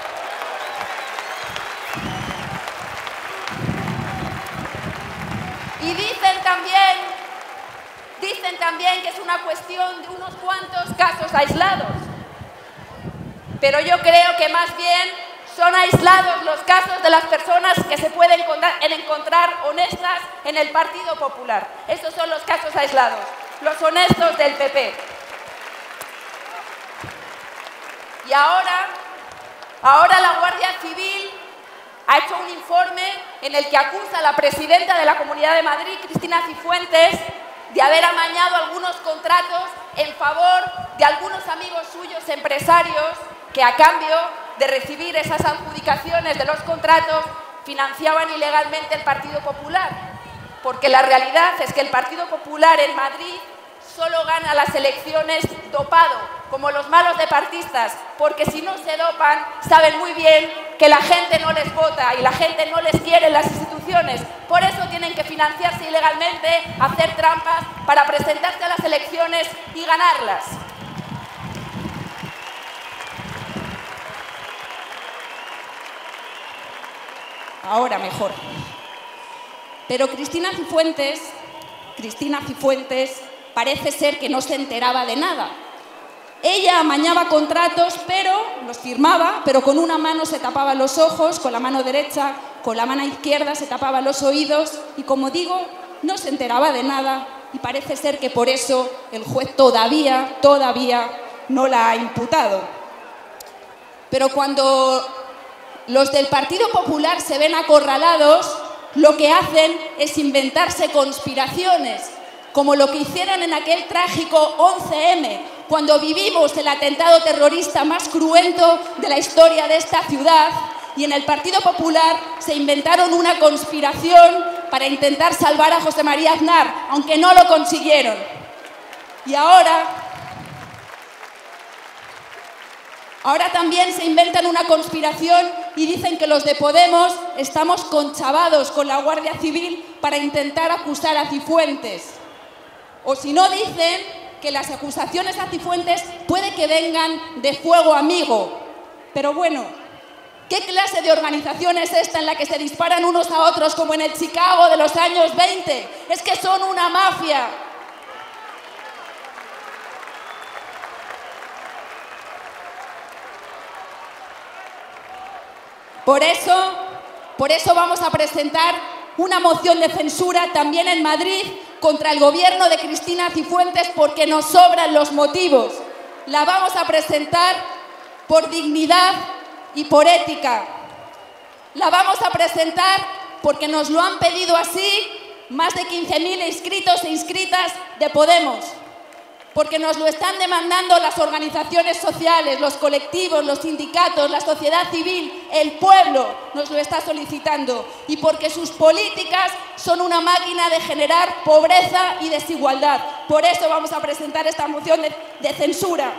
Y dicen también, dicen también que es una cuestión de unos cuantos casos aislados. Pero yo creo que más bien son aislados los casos de las personas que se pueden encontrar honestas en el Partido Popular. Estos son los casos aislados, los honestos del P P. Y ahora, ahora la Guardia Civil ha hecho un informe en el que acusa a la presidenta de la Comunidad de Madrid, Cristina Cifuentes, de haber amañado algunos contratos en favor de algunos amigos suyos empresarios que, a cambio de recibir esas adjudicaciones de los contratos, financiaban ilegalmente el Partido Popular. Porque la realidad es que el Partido Popular en Madrid solo gana las elecciones dopado, como los malos departistas, porque si no se dopan, saben muy bien que la gente no les vota y la gente no les quiere en las instituciones. Por eso tienen que financiarse ilegalmente, hacer trampas para presentarse a las elecciones y ganarlas. Ahora mejor. Pero Cristina Cifuentes, Cristina Cifuentes parece ser que no se enteraba de nada. Ella amañaba contratos, pero los firmaba, pero con una mano se tapaba los ojos, con la mano derecha, con la mano izquierda se tapaba los oídos y, como digo, no se enteraba de nada, y parece ser que por eso el juez todavía, todavía no la ha imputado. Pero cuando los del Partido Popular se ven acorralados, lo que hacen es inventarse conspiraciones, como lo que hicieron en aquel trágico once eme, cuando vivimos el atentado terrorista más cruento de la historia de esta ciudad, y en el Partido Popular se inventaron una conspiración para intentar salvar a José María Aznar, aunque no lo consiguieron. Y ahora, ahora también se inventan una conspiración y dicen que los de Podemos estamos conchavados con la Guardia Civil para intentar acusar a Cifuentes. O si no, dicen que las acusaciones a Cifuentes puede que vengan de Fuego Amigo. Pero bueno, ¿qué clase de organización es esta en la que se disparan unos a otros como en el Chicago de los años veinte? Es que son una mafia. Por eso, Por eso vamos a presentar una moción de censura también en Madrid contra el gobierno de Cristina Cifuentes porque nos sobran los motivos. La vamos a presentar por dignidad y por ética. La vamos a presentar porque nos lo han pedido así más de quince mil inscritos e inscritas de Podemos. Porque nos lo están demandando las organizaciones sociales, los colectivos, los sindicatos, la sociedad civil, el pueblo nos lo está solicitando. Y porque sus políticas son una máquina de generar pobreza y desigualdad. Por eso vamos a presentar esta moción de, de censura.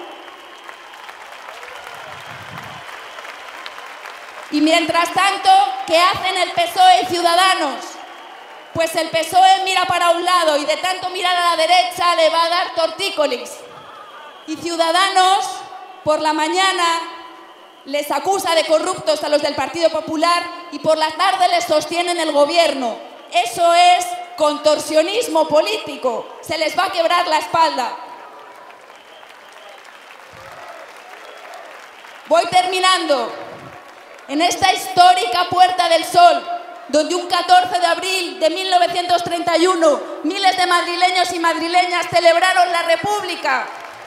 Y mientras tanto, ¿qué hacen el P S O E y Ciudadanos? Pues el P S O E mira para un lado y de tanto mirar a la derecha le va a dar tortícolis. Y Ciudadanos, por la mañana, les acusa de corruptos a los del Partido Popular y por la tarde les sostienen el gobierno. Eso es contorsionismo político. Se les va a quebrar la espalda. Voy terminando. En esta histórica Puerta del Sol, donde un catorce de abril de mil novecientos treinta y uno miles de madrileños y madrileñas celebraron la República.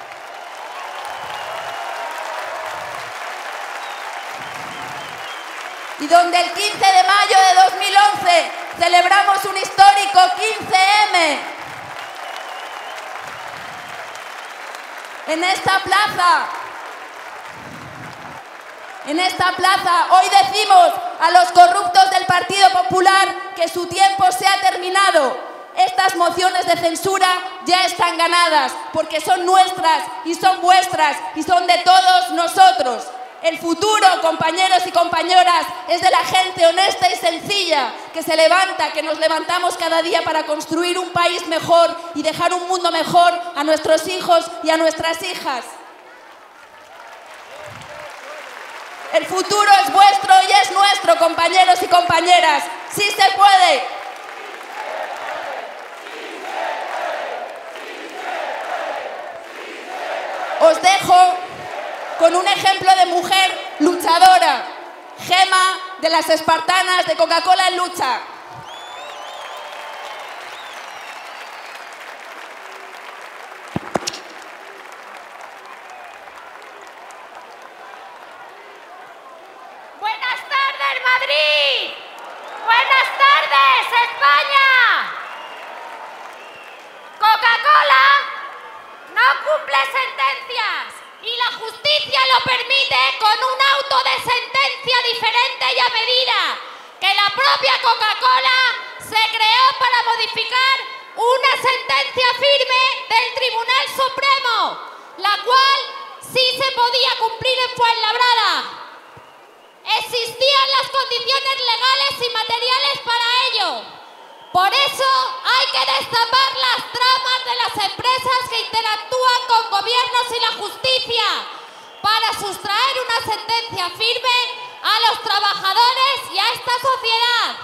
Y donde el quince de mayo de dos mil once celebramos un histórico quince eme. En esta plaza, en esta plaza, hoy decimos a los corruptos del Partido Popular que su tiempo se ha terminado. Estas mociones de censura ya están ganadas, porque son nuestras y son vuestras y son de todos nosotros. El futuro, compañeros y compañeras, es de la gente honesta y sencilla, que se levanta, que nos levantamos cada día para construir un país mejor y dejar un mundo mejor a nuestros hijos y a nuestras hijas. El futuro es vuestro y es nuestro, compañeros y compañeras. ¡Sí se puede! Os dejo con un ejemplo de mujer luchadora, Gema de las Espartanas de Coca-Cola en Lucha. Buenas tardes, Madrid. Buenas tardes, España. Coca-Cola no cumple sentencias y la justicia lo permite con un auto de sentencia diferente y a medida que la propia Coca-Cola se creó para modificar una sentencia firme del Tribunal Supremo, la cual sí se podía cumplir en Fuenlabrada. Existían las condiciones legales y materiales para ello. Por eso hay que destapar las tramas de las empresas que interactúan con gobiernos y la justicia para sustraer una sentencia firme a los trabajadores y a esta sociedad.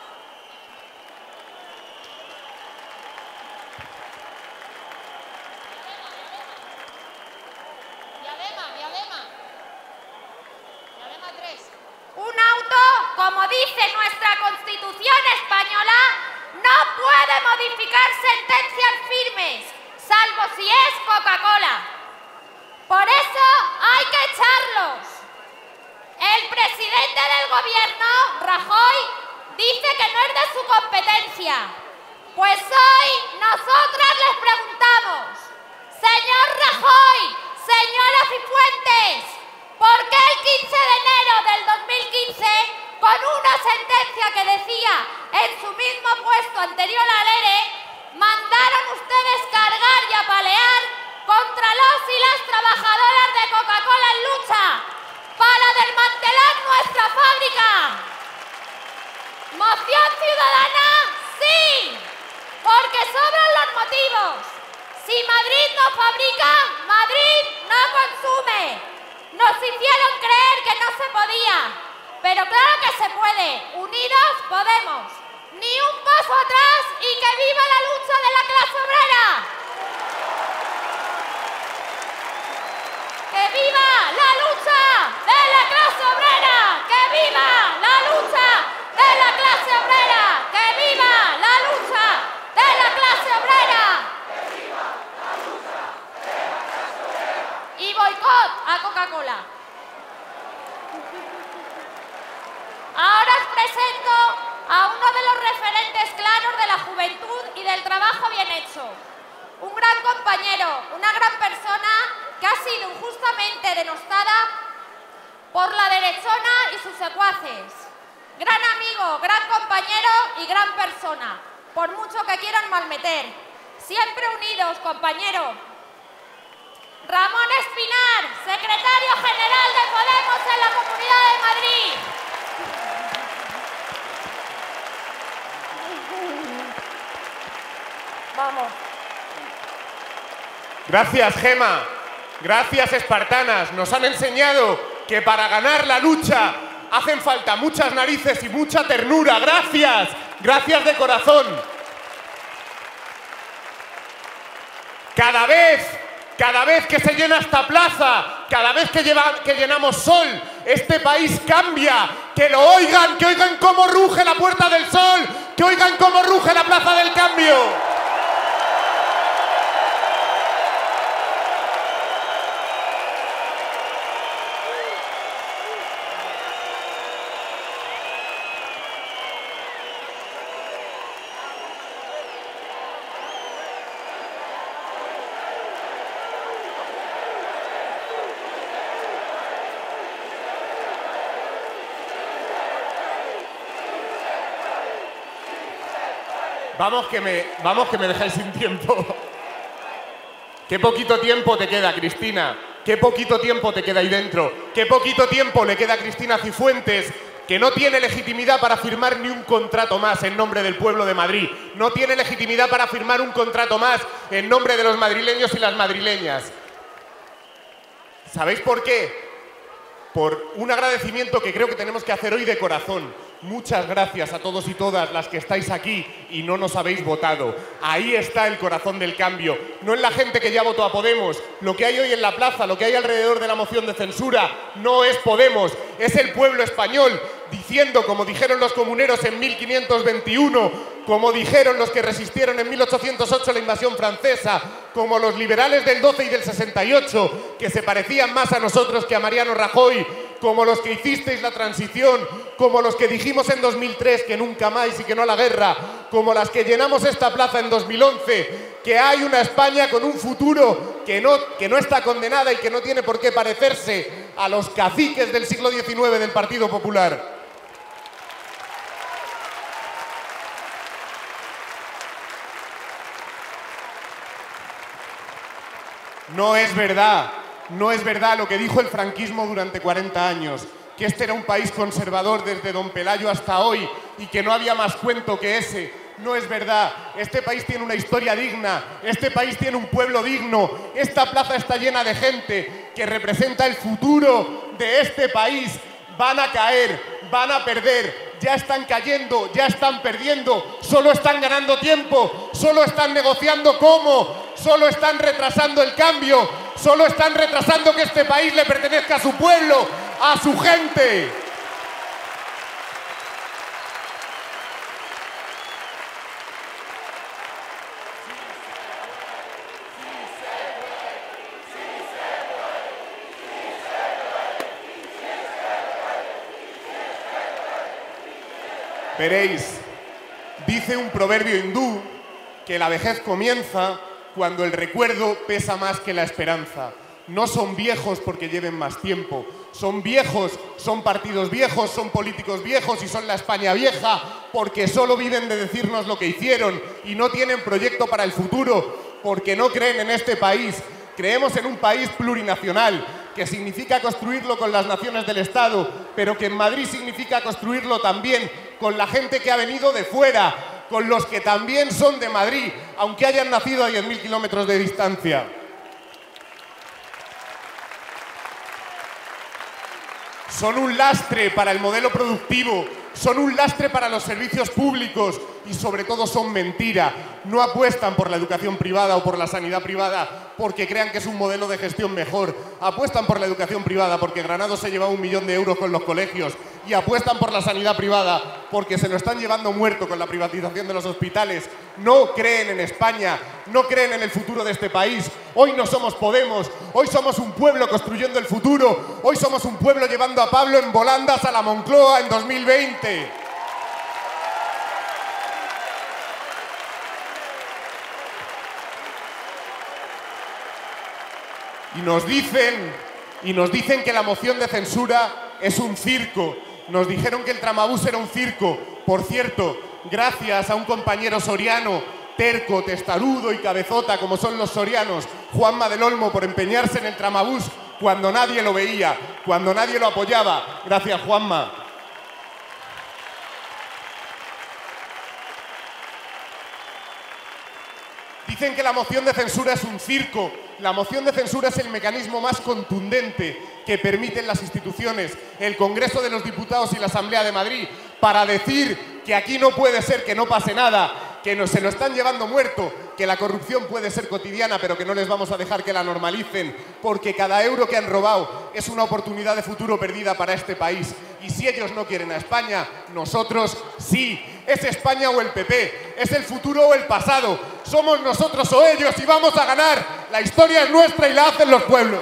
Un auto, como dice nuestra Constitución española, no puede modificar sentencias firmes, salvo si es Coca-Cola. Por eso hay que echarlos. El presidente del gobierno, Rajoy, dice que no es de su competencia. Pues hoy nosotras les preguntamos, señor Rajoy, señora Cifuentes, ¿por qué el quince de enero del dos mil quince, con una sentencia que decía en su mismo puesto anterior al E R E, mandaron ustedes cargar y apalear contra los y las trabajadoras de Coca-Cola en Lucha para desmantelar nuestra fábrica? ¿Moción ciudadana? Sí, porque sobran los motivos. Si Madrid no fabrica, Madrid no consume. Nos hicieron creer que no se podía, pero claro que se puede. Unidos podemos. Ni un paso atrás y que viva la lucha de la clase obrera. ¡Que viva la lucha de la clase obrera! ¡Que viva la lucha de hecho. Un gran compañero, una gran persona que ha sido injustamente denostada por la derechona y sus secuaces. Gran amigo, gran compañero y gran persona, por mucho que quieran malmeter. Siempre unidos, compañero. Ramón Espinar, secretario general de Podemos en la Comunidad de Madrid. Vamos. Gracias, Gema. Gracias, espartanas. Nos han enseñado que para ganar la lucha hacen falta muchas narices y mucha ternura. Gracias. Gracias de corazón. Cada vez, cada vez que se llena esta plaza, cada vez que, lleva, que llenamos Sol, este país cambia. Que lo oigan, que oigan cómo ruge la Puerta del Sol, que oigan cómo ruge la Plaza del Cambio. Vamos que me, vamos que me dejáis sin tiempo. Qué poquito tiempo te queda, Cristina. Qué poquito tiempo te queda ahí dentro. Qué poquito tiempo le queda a Cristina Cifuentes, que no tiene legitimidad para firmar ni un contrato más en nombre del pueblo de Madrid. No tiene legitimidad para firmar un contrato más en nombre de los madrileños y las madrileñas. ¿Sabéis por qué? Por un agradecimiento que creo que tenemos que hacer hoy de corazón. Muchas gracias a todos y todas las que estáis aquí y no nos habéis votado. Ahí está el corazón del cambio. No en la gente que ya votó a Podemos. Lo que hay hoy en la plaza, lo que hay alrededor de la moción de censura, no es Podemos, es el pueblo español diciendo, como dijeron los comuneros en mil quinientos veintiuno, como dijeron los que resistieron en mil ochocientos ocho la invasión francesa, como los liberales del doce y del sesenta y ocho, que se parecían más a nosotros que a Mariano Rajoy, como los que hicisteis la transición, como los que dijimos en dos mil tres que nunca más y que no a la guerra, como las que llenamos esta plaza en dos mil once, que hay una España con un futuro que no, que no está condenada y que no tiene por qué parecerse a los caciques del siglo diecinueve del Partido Popular. No es verdad, no es verdad lo que dijo el franquismo durante cuarenta años, que este era un país conservador desde Don Pelayo hasta hoy y que no había más cuento que ese. No es verdad, este país tiene una historia digna, este país tiene un pueblo digno, esta plaza está llena de gente que representa el futuro de este país. Van a caer, van a perder, ya están cayendo, ya están perdiendo, solo están ganando tiempo, solo están negociando cómo, solo están retrasando el cambio, solo están retrasando que este país le pertenezca a su pueblo, a su gente. Veréis, dice un proverbio hindú que la vejez comienza cuando el recuerdo pesa más que la esperanza. No son viejos porque lleven más tiempo, son viejos, son partidos viejos, son políticos viejos y son la España vieja porque solo viven de decirnos lo que hicieron y no tienen proyecto para el futuro porque no creen en este país. Creemos en un país plurinacional, que significa construirlo con las naciones del Estado, pero que en Madrid significa construirlo también con la gente que ha venido de fuera, con los que también son de Madrid, aunque hayan nacido a diez mil kilómetros de distancia. Son un lastre para el modelo productivo, son un lastre para los servicios públicos y sobre todo son mentira. No apuestan por la educación privada o por la sanidad privada porque crean que es un modelo de gestión mejor. Apuestan por la educación privada porque Granados se lleva un millón de euros con los colegios y apuestan por la sanidad privada porque se lo están llevando muerto con la privatización de los hospitales. No creen en España, no creen en el futuro de este país. Hoy no somos Podemos, hoy somos un pueblo construyendo el futuro, hoy somos un pueblo llevando a Pablo en volandas a la Moncloa en dos mil veinte. Y nos dicen, y nos dicen que la moción de censura es un circo. Nos dijeron que el tramabús era un circo. Por cierto, gracias a un compañero soriano, terco, testarudo y cabezota, como son los sorianos, Juanma del Olmo, por empeñarse en el tramabús cuando nadie lo veía, cuando nadie lo apoyaba. Gracias, Juanma. Dicen que la moción de censura es un circo. La moción de censura es el mecanismo más contundente que permiten las instituciones, el Congreso de los Diputados y la Asamblea de Madrid, para decir que aquí no puede ser que no pase nada, que no, se lo están llevando muerto, que la corrupción puede ser cotidiana, pero que no les vamos a dejar que la normalicen, porque cada euro que han robado es una oportunidad de futuro perdida para este país. Y si ellos no quieren a España, nosotros sí. Es España o el P P, es el futuro o el pasado. Somos nosotros o ellos y vamos a ganar. La historia es nuestra y la hacen los pueblos.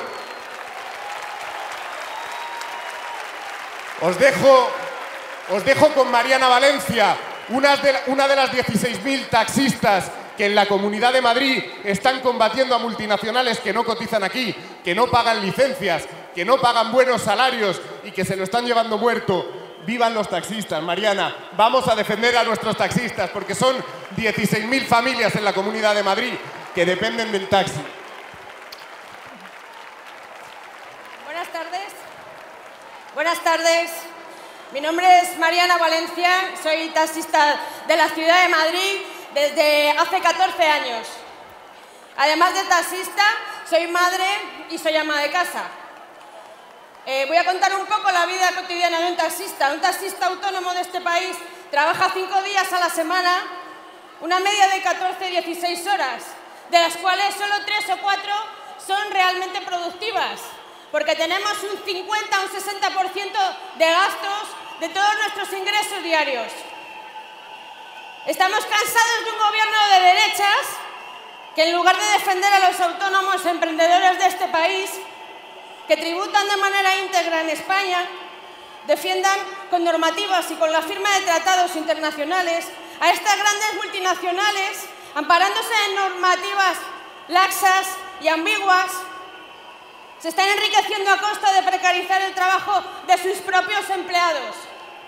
Os dejo, os dejo con Mariana Valencia, una de, una de las dieciséis mil taxistas que en la Comunidad de Madrid están combatiendo a multinacionales que no cotizan aquí, que no pagan licencias, que no pagan buenos salarios y que se lo están llevando muerto. ¡Vivan los taxistas, Mariana! Vamos a defender a nuestros taxistas porque son dieciséis mil familias en la Comunidad de Madrid que dependen del taxi. Buenas tardes. Buenas tardes. Mi nombre es Mariana Valencia, soy taxista de la ciudad de Madrid desde hace catorce años. Además de taxista, soy madre y soy ama de casa. Eh, voy a contar un poco la vida cotidiana de un taxista. Un taxista autónomo de este país trabaja cinco días a la semana, una media de catorce a dieciséis horas, de las cuales solo tres o cuatro son realmente productivas, porque tenemos un cincuenta a un sesenta por ciento de gastos de todos nuestros ingresos diarios. Estamos cansados de un gobierno de derechas que, en lugar de defender a los autónomos emprendedores de este país, que tributan de manera íntegra en España, defiendan con normativas y con la firma de tratados internacionales a estas grandes multinacionales, amparándose en normativas laxas y ambiguas. Se están enriqueciendo a costa de precarizar el trabajo de sus propios empleados.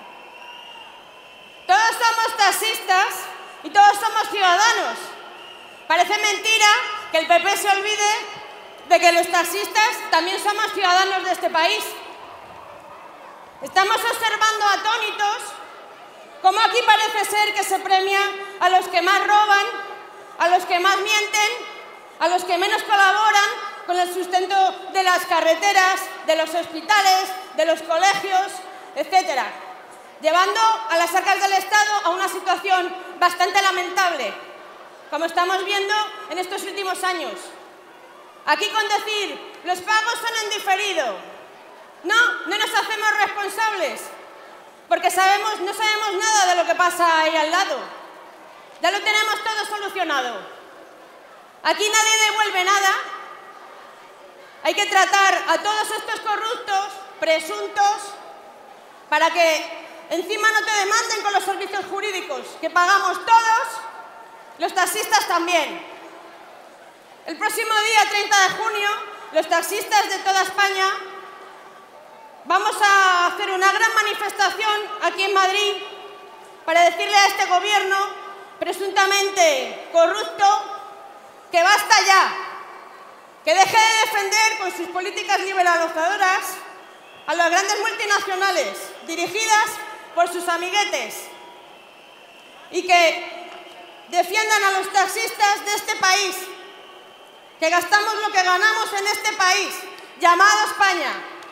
Todos somos taxistas y todos somos ciudadanos. Parece mentira que el P P se olvide de que los taxistas también somos ciudadanos de este país. Estamos observando atónitos cómo aquí parece ser que se premia a los que más roban, a los que más mienten, a los que menos colaboran con el sustento de las carreteras, de los hospitales, de los colegios, etcétera, llevando a las arcas del Estado a una situación bastante lamentable, como estamos viendo en estos últimos años. Aquí con decir, los pagos son en diferido. No, no nos hacemos responsables, porque sabemos, no sabemos nada de lo que pasa ahí al lado. Ya lo tenemos todo solucionado. Aquí nadie devuelve nada. Hay que tratar a todos estos corruptos, presuntos, para que encima no te demanden con los servicios jurídicos, que pagamos todos, los taxistas también. El próximo día, treinta de junio, los taxistas de toda España vamos a hacer una gran manifestación aquí en Madrid para decirle a este gobierno presuntamente corrupto que basta ya, que deje de defender con sus políticas liberalizadoras a las grandes multinacionales dirigidas por sus amiguetes y que defiendan a los taxistas de este país, que gastamos lo que ganamos en este país, llamado España.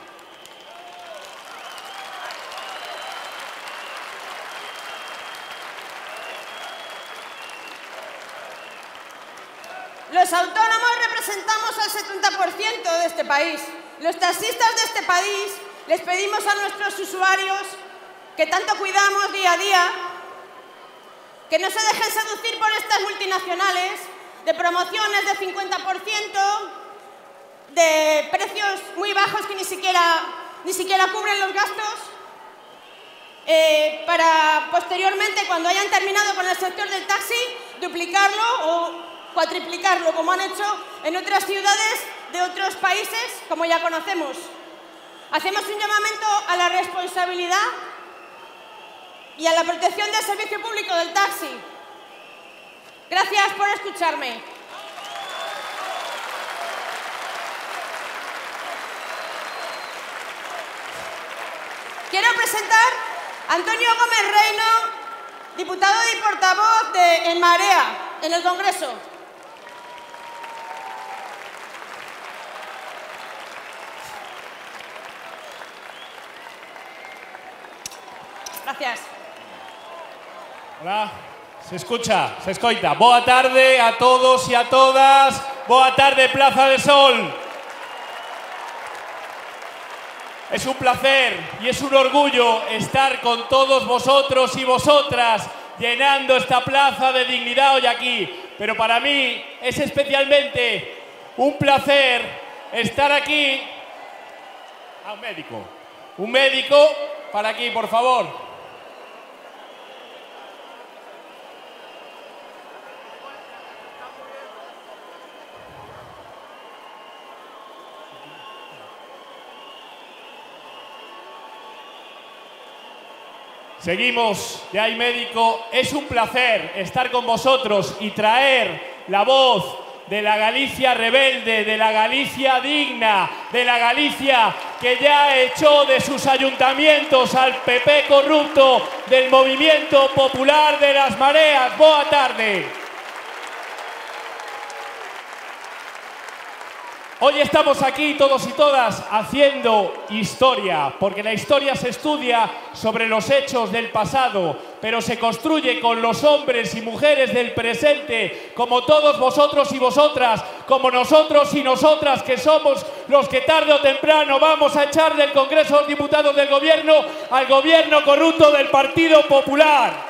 Los autónomos representamos al setenta por ciento de este país. Los taxistas de este país les pedimos a nuestros usuarios que tanto cuidamos día a día, que no se dejen seducir por estas multinacionales, de promociones de cincuenta por ciento, de precios muy bajos que ni siquiera, ni siquiera cubren los gastos, eh, para posteriormente, cuando hayan terminado con el sector del taxi, duplicarlo o cuatriplicarlo, como han hecho en otras ciudades de otros países, como ya conocemos. Hacemos un llamamiento a la responsabilidad y a la protección del servicio público del taxi. Gracias por escucharme. Quiero presentar a Antonio Gómez Reino, diputado y portavoz de En Marea, en el Congreso. Gracias. Hola, se escucha, se escoita. Boa tarde a todos y a todas. Boa tarde, Plaza de Sol. Es un placer y es un orgullo estar con todos vosotros y vosotras llenando esta plaza de dignidad hoy aquí. Pero para mí es especialmente un placer estar aquí. A un médico. Un médico para aquí, por favor. Seguimos, ya hay médico. Es un placer estar con vosotros y traer la voz de la Galicia rebelde, de la Galicia digna, de la Galicia que ya echó de sus ayuntamientos al P P corrupto, del Movimiento Popular de las Mareas. Boa tarde. Hoy estamos aquí todos y todas haciendo historia, porque la historia se estudia sobre los hechos del pasado, pero se construye con los hombres y mujeres del presente, como todos vosotros y vosotras, como nosotros y nosotras, que somos los que tarde o temprano vamos a echar del Congreso de los Diputados del Gobierno al gobierno corrupto del Partido Popular.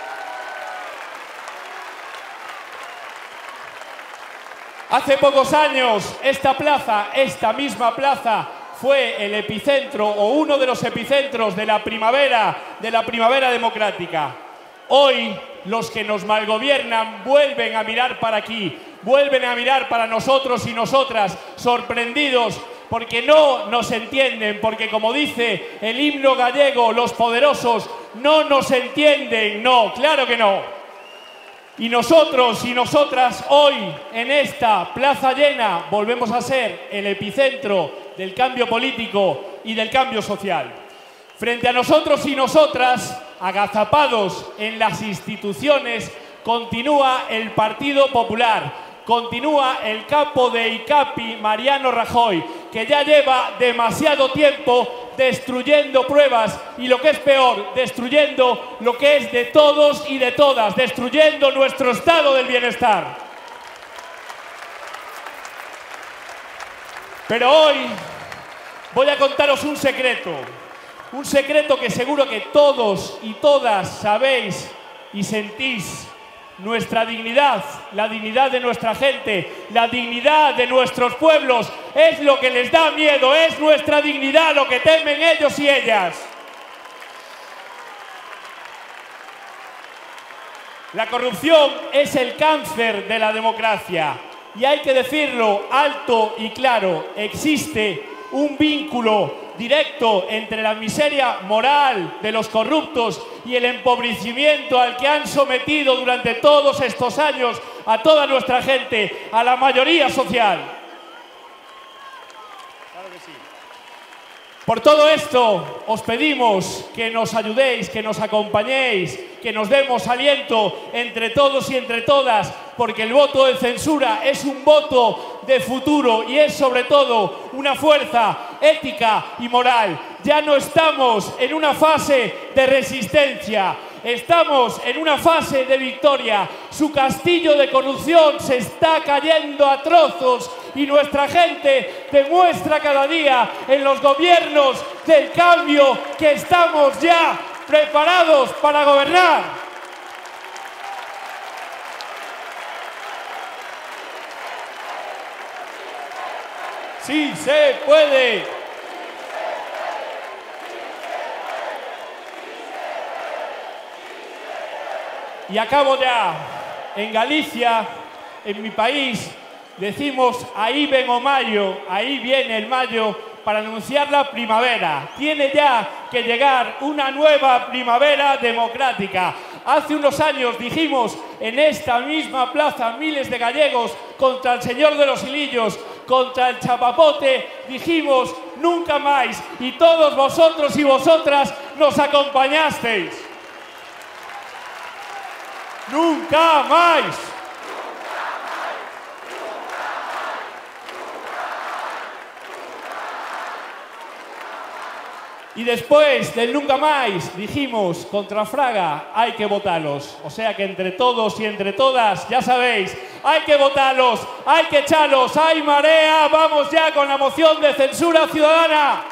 Hace pocos años, esta plaza, esta misma plaza, fue el epicentro o uno de los epicentros de la primavera, de la primavera democrática. Hoy, los que nos malgobiernan vuelven a mirar para aquí, vuelven a mirar para nosotros y nosotras, sorprendidos porque no nos entienden, porque como dice el himno gallego, los poderosos no nos entienden. No, claro que no. Y nosotros y nosotras hoy, en esta plaza llena, volvemos a ser el epicentro del cambio político y del cambio social. Frente a nosotros y nosotras, agazapados en las instituciones, continúa el Partido Popular, continúa el capo de ICAPI, Mariano Rajoy, que ya lleva demasiado tiempo destruyendo pruebas y, lo que es peor, destruyendo lo que es de todos y de todas, destruyendo nuestro estado del bienestar. Pero hoy voy a contaros un secreto, un secreto que seguro que todos y todas sabéis y sentís. Nuestra dignidad, la dignidad de nuestra gente, la dignidad de nuestros pueblos es lo que les da miedo, es nuestra dignidad lo que temen ellos y ellas. La corrupción es el cáncer de la democracia y hay que decirlo alto y claro, existe un vínculo directo entre la miseria moral de los corruptos y el empobrecimiento al que han sometido durante todos estos años a toda nuestra gente, a la mayoría social. Claro que sí. Por todo esto, os pedimos que nos ayudéis, que nos acompañéis, que nos demos aliento entre todos y entre todas, porque el voto de censura es un voto de futuro y es sobre todo una fuerza ética y moral. Ya no estamos en una fase de resistencia, estamos en una fase de victoria. Su castillo de corrupción se está cayendo a trozos y nuestra gente demuestra cada día en los gobiernos del cambio que estamos ya preparados para gobernar. ¡Sí se puede! Y acabo ya. En Galicia, en mi país, decimos ahí ven o mayo, ahí viene el mayo para anunciar la primavera. Tiene ya que llegar una nueva primavera democrática. Hace unos años dijimos en esta misma plaza miles de gallegos contra el señor de los hilillos, contra el chapapote, dijimos nunca más, y todos vosotros y vosotras nos acompañasteis. ¡Nunca más! Y después del nunca más dijimos contra Fraga hay que votarlos. O sea que entre todos y entre todas, ya sabéis, hay que votarlos, hay que echarlos, hay marea. Vamos ya con la moción de censura ciudadana.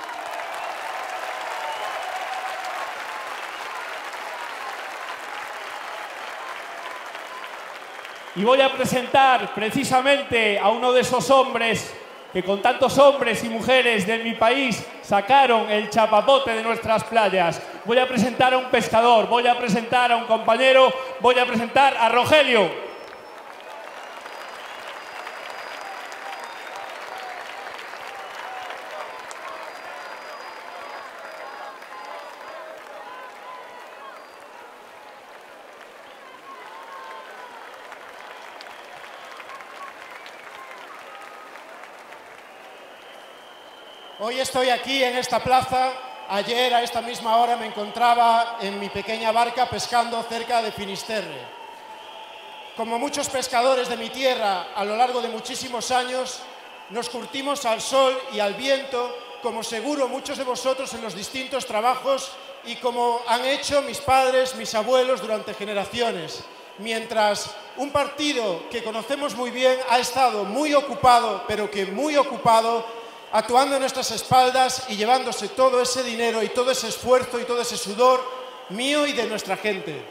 Y voy a presentar precisamente a uno de esos hombres que con tantos hombres y mujeres de mi país sacaron el chapapote de nuestras playas. Voy a presentar a un pescador, voy a presentar a un compañero, voy a presentar a Rogelio. Hoy estoy aquí en esta plaza. Ayer a esta misma hora me encontraba en mi pequeña barca pescando cerca de Finisterre. Como muchos pescadores de mi tierra a lo largo de muchísimos años, nos curtimos al sol y al viento, como seguro muchos de vosotros en los distintos trabajos y como han hecho mis padres, mis abuelos durante generaciones. Mientras un partido que conocemos muy bien ha estado muy ocupado, pero que muy ocupado, actuando en nuestras espaldas y llevándose todo ese dinero y todo ese esfuerzo y todo ese sudor mío y de nuestra gente.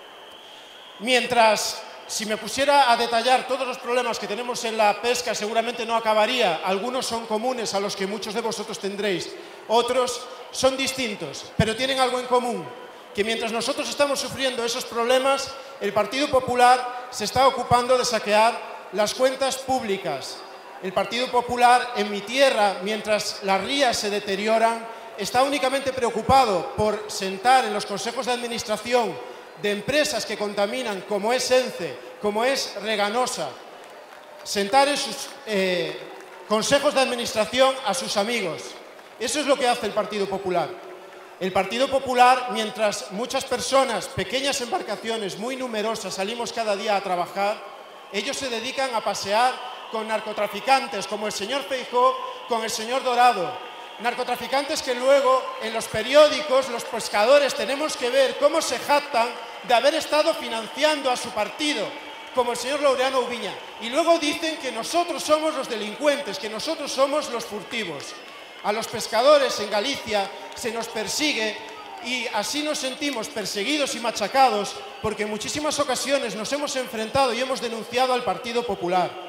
Mientras, si me pusiera a detallar todos los problemas que tenemos en la pesca, seguramente no acabaría. Algunos son comunes a los que muchos de vosotros tendréis, otros son distintos, pero tienen algo en común, que mientras nosotros estamos sufriendo esos problemas, el Partido Popular se está ocupando de saquear las cuentas públicas. El Partido Popular en mi tierra, mientras las rías se deterioran, está únicamente preocupado por sentar en los consejos de administración de empresas que contaminan, como es ENCE, como es Reganosa, sentar en sus eh, consejos de administración a sus amigos. Eso es lo que hace el Partido Popular. El Partido Popular, mientras muchas personas, pequeñas embarcaciones muy numerosas, salimos cada día a trabajar, ellos se dedican a pasear con narcotraficantes como el señor Feijóo, con el señor Dorado. Narcotraficantes que luego en los periódicos, los pescadores, tenemos que ver cómo se jactan de haber estado financiando a su partido, como el señor Laureano Ubiña. Y luego dicen que nosotros somos los delincuentes, que nosotros somos los furtivos. A los pescadores en Galicia se nos persigue y así nos sentimos perseguidos y machacados porque en muchísimas ocasiones nos hemos enfrentado y hemos denunciado al Partido Popular.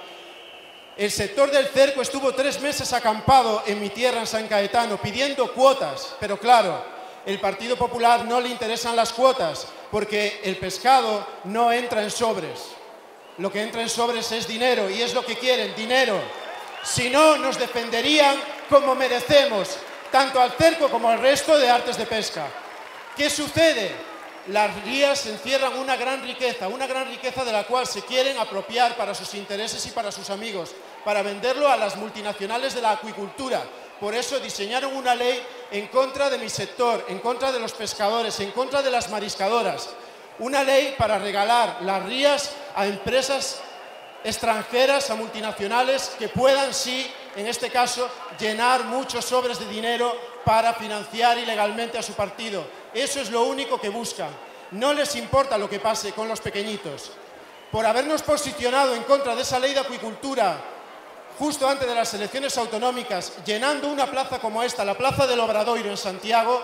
El sector del cerco estuvo tres meses acampado en mi tierra, en San Caetano, pidiendo cuotas, pero claro, el Partido Popular no le interesan las cuotas porque el pescado no entra en sobres. Lo que entra en sobres es dinero y es lo que quieren, dinero. Si no, nos defenderían como merecemos, tanto al cerco como al resto de artes de pesca. ¿Qué sucede? Las rías encierran una gran riqueza, una gran riqueza de la cual se quieren apropiar para sus intereses y para sus amigos, para venderlo a las multinacionales de la acuicultura. Por eso diseñaron una ley en contra de mi sector, en contra de los pescadores, en contra de las mariscadoras. Una ley para regalar las rías a empresas extranjeras, a multinacionales que puedan, sí, en este caso, llenar muchos sobres de dinero para financiar ilegalmente a su partido. Eso es lo único que buscan. No les importa lo que pase con los pequeñitos. Por habernos posicionado en contra de esa ley de acuicultura justo antes de las elecciones autonómicas, llenando una plaza como esta, la Plaza del Obradoiro en Santiago,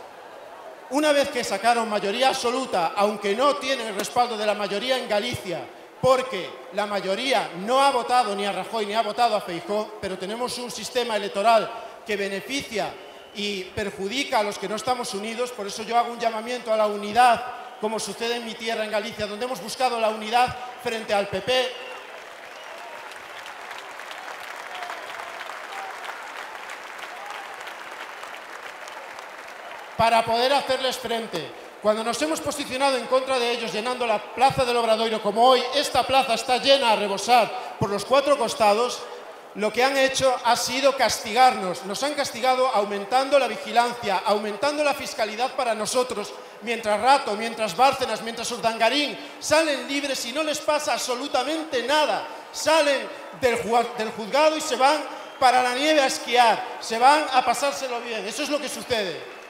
una vez que sacaron mayoría absoluta, aunque no tienen el respaldo de la mayoría en Galicia, porque la mayoría no ha votado ni a Rajoy ni ha votado a Feijóo, pero tenemos un sistema electoral que beneficia y perjudica a los que no estamos unidos. Por eso yo hago un llamamiento a la unidad, como sucede en mi tierra, en Galicia, donde hemos buscado la unidad frente al P P. para poder hacerles frente. Cuando nos hemos posicionado en contra de ellos, llenando la plaza del Obradoiro, como hoy esta plaza está llena a rebosar por los cuatro costados, lo que han hecho ha sido castigarnos. Nos han castigado aumentando la vigilancia, aumentando la fiscalidad para nosotros, mientras Rato, mientras Bárcenas, mientras Urdangarín salen libres y no les pasa absolutamente nada. Salen del juzgado y se van para la nieve a esquiar, se van a pasárselo bien. Eso es lo que sucede.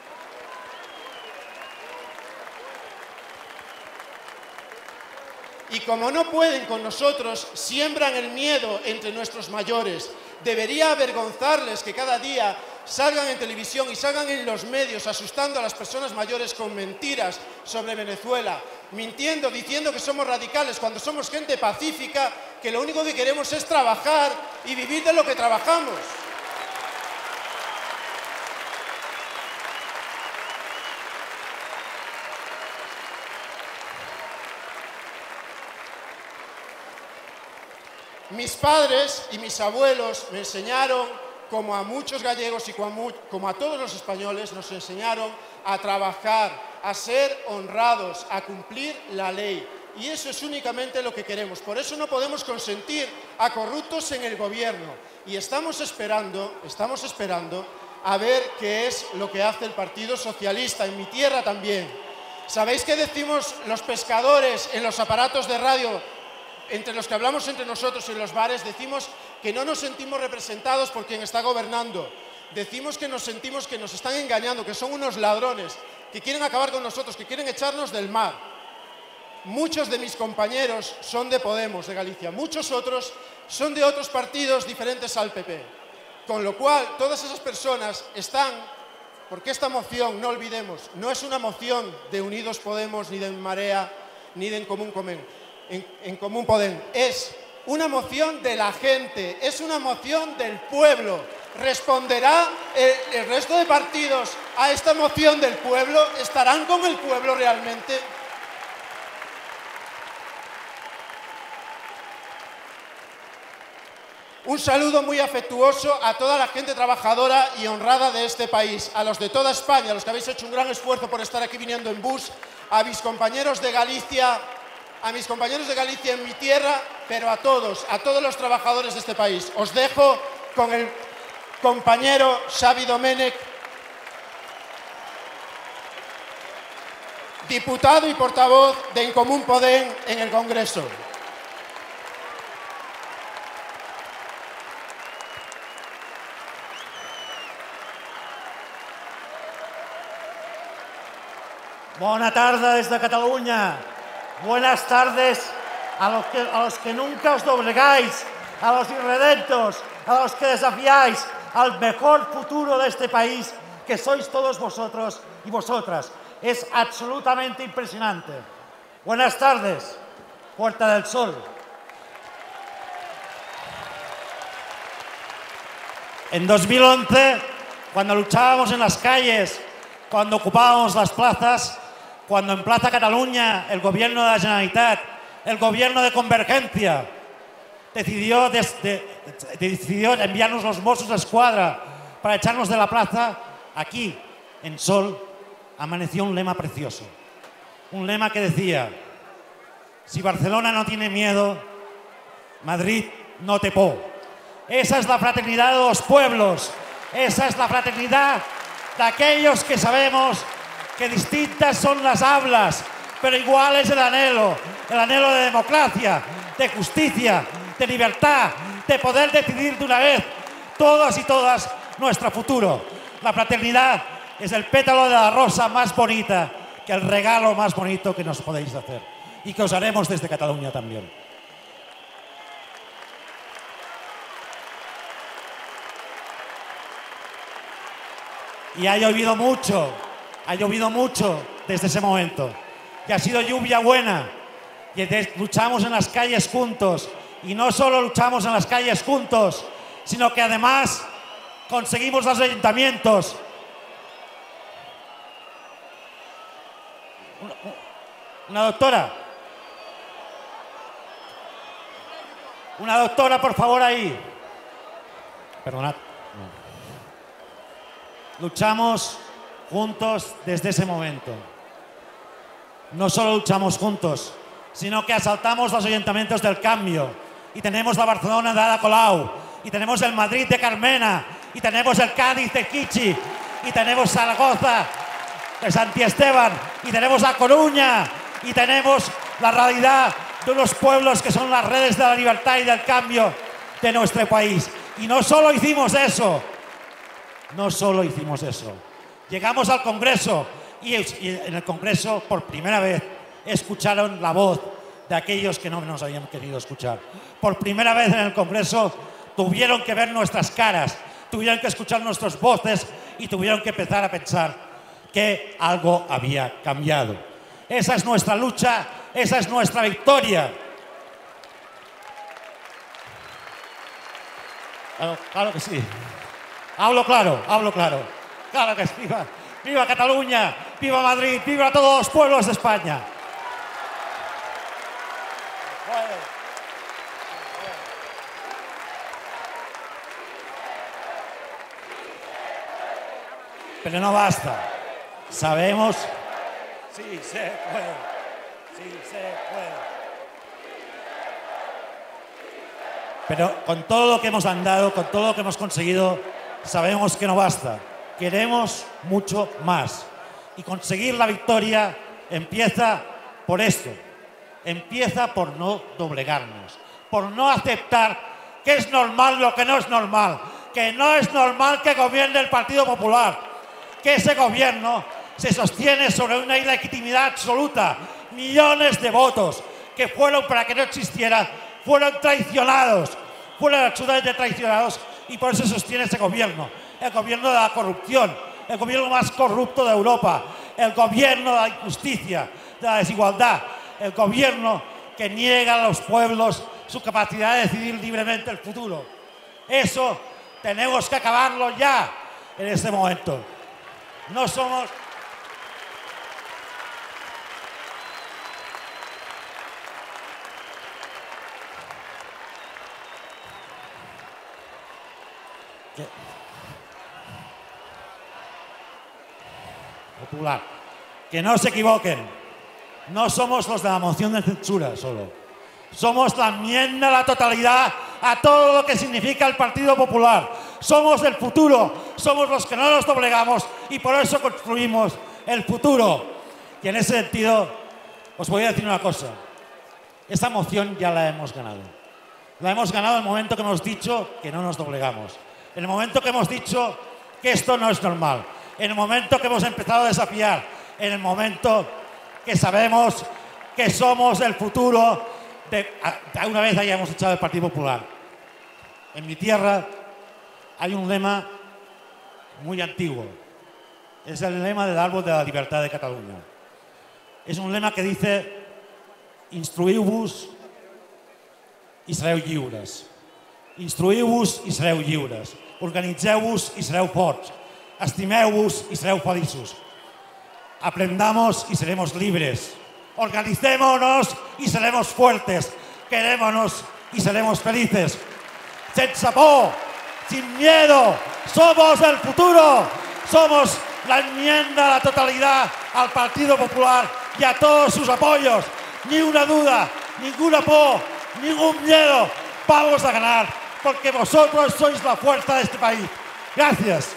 Y como no pueden con nosotros, siembran el miedo entre nuestros mayores. Debería avergonzarles que cada día salgan en televisión y salgan en los medios asustando a las personas mayores con mentiras sobre Venezuela, mintiendo, diciendo que somos radicales cuando somos gente pacífica, que lo único que queremos es trabajar y vivir de lo que trabajamos. Mis padres y mis abuelos me enseñaron, como a muchos gallegos y como a todos los españoles, nos enseñaron a trabajar, a ser honrados, a cumplir la ley. Y eso es únicamente lo que queremos. Por eso no podemos consentir a corruptos en el gobierno. Y estamos esperando, estamos esperando a ver qué es lo que hace el Partido Socialista, en mi tierra también. ¿Sabéis qué decimos los pescadores en los aparatos de radio? Entre los que hablamos entre nosotros en los bares, decimos que no nos sentimos representados por quien está gobernando. Decimos que nos sentimos que nos están engañando, que son unos ladrones, que quieren acabar con nosotros, que quieren echarnos del mar. Muchos de mis compañeros son de Podemos, de Galicia. Muchos otros son de otros partidos diferentes al P P. Con lo cual, todas esas personas están... Porque esta moción, no olvidemos, no es una moción de Unidos Podemos, ni de Marea, ni de En Común Comen. En, en Común Podem, es una moción de la gente, es una moción del pueblo. ¿Responderá el, el resto de partidos a esta moción del pueblo? ¿Estarán con el pueblo realmente? Un saludo muy afectuoso a toda la gente trabajadora y honrada de este país, a los de toda España, a los que habéis hecho un gran esfuerzo por estar aquí viniendo en bus, a mis compañeros de Galicia, a mis compañeros de Galicia en mi tierra, pero a todos, a todos los trabajadores de este país. Os dejo con el compañero Xavi Domènech, diputado y portavoz de En Común Podem en el Congreso. Bona tarda desde Cataluña. Buenas tardes a los, que, a los que nunca os doblegáis, a los irredentos, a los que desafiáis al mejor futuro de este país, que sois todos vosotros y vosotras. Es absolutamente impresionante. Buenas tardes, Puerta del Sol. En dos mil once, cuando luchábamos en las calles, cuando ocupábamos las plazas, cuando en Plaza Cataluña el gobierno de la Generalitat, el gobierno de Convergencia, decidió, desde, decidió enviarnos los Mossos d'Esquadra para echarnos de la plaza, aquí, en Sol, amaneció un lema precioso. Un lema que decía: si Barcelona no tiene miedo, Madrid no te po. Esa es la fraternidad de los pueblos, esa es la fraternidad de aquellos que sabemos que distintas son las hablas, pero igual es el anhelo, el anhelo de democracia, de justicia, de libertad, de poder decidir de una vez, todas y todas, nuestro futuro. La fraternidad es el pétalo de la rosa más bonita, que el regalo más bonito que nos podéis hacer, y que os haremos desde Cataluña también. Y ha llovido mucho. Ha llovido mucho desde ese momento, que ha sido lluvia buena, que luchamos en las calles juntos, y no solo luchamos en las calles juntos, sino que además conseguimos los ayuntamientos. Una, una doctora. Una doctora, por favor, ahí. Perdonad. Luchamos juntos desde ese momento. No solo luchamos juntos, sino que asaltamos los ayuntamientos del cambio y tenemos la Barcelona de Ada Colau y tenemos el Madrid de Carmena y tenemos el Cádiz de Kichi y tenemos Zaragoza de Santi Esteban y tenemos A Coruña y tenemos la realidad de unos pueblos que son las redes de la libertad y del cambio de nuestro país. Y no solo hicimos eso, no solo hicimos eso. Llegamos al Congreso y en el Congreso por primera vez escucharon la voz de aquellos que no nos habían querido escuchar. Por primera vez en el Congreso tuvieron que ver nuestras caras, tuvieron que escuchar nuestras voces y tuvieron que empezar a pensar que algo había cambiado. Esa es nuestra lucha, esa es nuestra victoria. Claro, claro que sí. Hablo claro, hablo claro. Claro que sí. Viva, viva Cataluña, viva Madrid, viva todos los pueblos de España. Pero no basta. Sabemos... Sí se puede. Sí se puede. Pero con todo lo que hemos andado, con todo lo que hemos conseguido, sabemos que no basta. Queremos mucho más. Y conseguir la victoria empieza por esto. Empieza por no doblegarnos. Por no aceptar que es normal lo que no es normal. Que no es normal que gobierne el Partido Popular. Que ese gobierno se sostiene sobre una ilegitimidad absoluta. Millones de votos que fueron para que no existiera, fueron traicionados, fueron absolutamente traicionados y por eso se sostiene ese gobierno. El gobierno de la corrupción, el gobierno más corrupto de Europa, el gobierno de la injusticia, de la desigualdad, el gobierno que niega a los pueblos su capacidad de decidir libremente el futuro. Eso tenemos que acabarlo ya en este momento. No somos... ¿Qué? Popular. Que no se equivoquen. No somos los de la moción de censura solo. Somos la enmienda a la totalidad a todo lo que significa el Partido Popular. Somos el futuro. Somos los que no nos doblegamos y por eso construimos el futuro. Y en ese sentido, os voy a decir una cosa. Esta moción ya la hemos ganado. La hemos ganado en el momento que hemos dicho que no nos doblegamos. En el momento que hemos dicho que esto no es normal. En el momento que hemos empezado a desafiar. En el momento que sabemos que somos el futuro de... Una vez hayamos echado el Partido Popular. En mi tierra hay un lema muy antiguo. Es el lema del Árbol de la Libertad de Cataluña. Es un lema que dice: instruïu-vos i sereu lliures. Instruïu-vos i sereu lliures. Organitzeu-vos i sereu forts. Estimeu-vos y sereu feliços. Aprendamos y seremos libres. Organicémonos y seremos fuertes. Querémonos y seremos felices. Sense por, sin miedo. Somos el futuro. Somos la enmienda a la totalidad al Partido Popular y a todos sus apoyos. Ni una duda, ninguna por, ningún miedo. Vamos a ganar, porque vosotros sois la fuerza de este país. Gracias.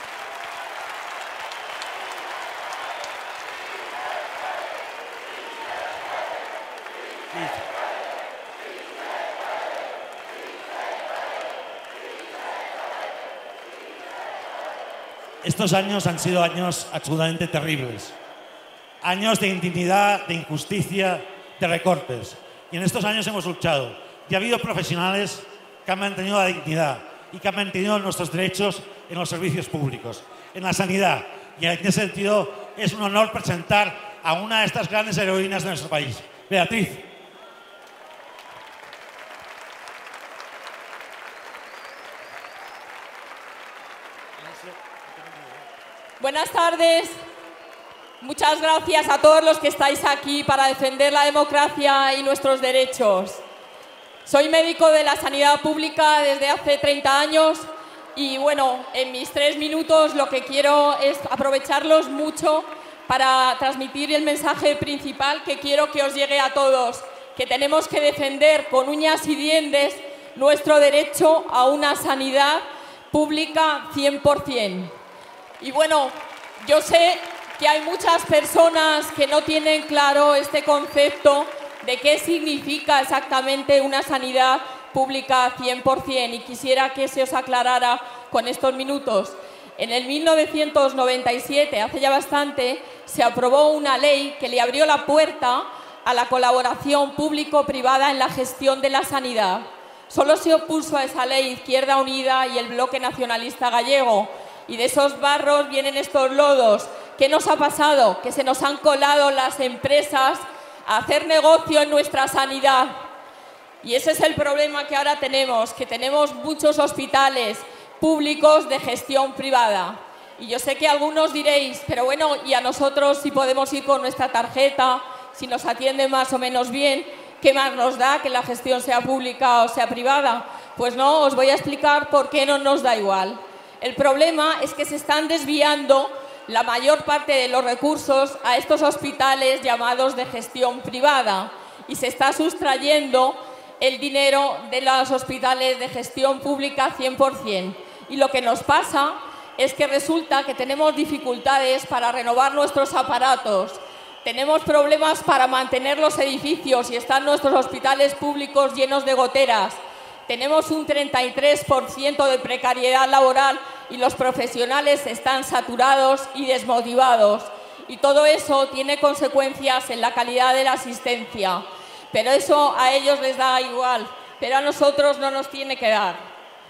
Estos años han sido años absolutamente terribles. Años de indignidad, de injusticia, de recortes. Y en estos años hemos luchado. Y ha habido profesionales que han mantenido la dignidad y que han mantenido nuestros derechos en los servicios públicos, en la sanidad. Y en ese sentido es un honor presentar a una de estas grandes heroínas de nuestro país, Beatriz. Buenas tardes. Muchas gracias a todos los que estáis aquí para defender la democracia y nuestros derechos. Soy médico de la sanidad pública desde hace treinta años Y bueno, en mis tres minutos lo que quiero es aprovecharlos mucho para transmitir el mensaje principal que quiero que os llegue a todos, que tenemos que defender con uñas y dientes nuestro derecho a una sanidad pública cien por cien. Y bueno, yo sé que hay muchas personas que no tienen claro este concepto de qué significa exactamente una sanidad pública cien por cien y quisiera que se os aclarara con estos minutos. En el mil novecientos noventa y siete, hace ya bastante, se aprobó una ley que le abrió la puerta a la colaboración público-privada en la gestión de la sanidad. Solo se opuso a esa ley Izquierda Unida y el Bloque Nacionalista Gallego. Y de esos barros vienen estos lodos. ¿Qué nos ha pasado? Que se nos han colado las empresas a hacer negocio en nuestra sanidad. Y ese es el problema que ahora tenemos, que tenemos muchos hospitales públicos de gestión privada. Y yo sé que algunos diréis, pero bueno, ¿y a nosotros si podemos ir con nuestra tarjeta, si nos atienden más o menos bien, qué más nos da que la gestión sea pública o sea privada? Pues no, os voy a explicar por qué no nos da igual. El problema es que se están desviando la mayor parte de los recursos a estos hospitales llamados de gestión privada y se está sustrayendo el dinero de los hospitales de gestión pública cien por cien. Y lo que nos pasa es que resulta que tenemos dificultades para renovar nuestros aparatos, tenemos problemas para mantener los edificios y están nuestros hospitales públicos llenos de goteras, tenemos un treinta y tres por ciento de precariedad laboral y los profesionales están saturados y desmotivados. Y todo eso tiene consecuencias en la calidad de la asistencia. Pero eso a ellos les da igual, pero a nosotros no nos tiene que dar.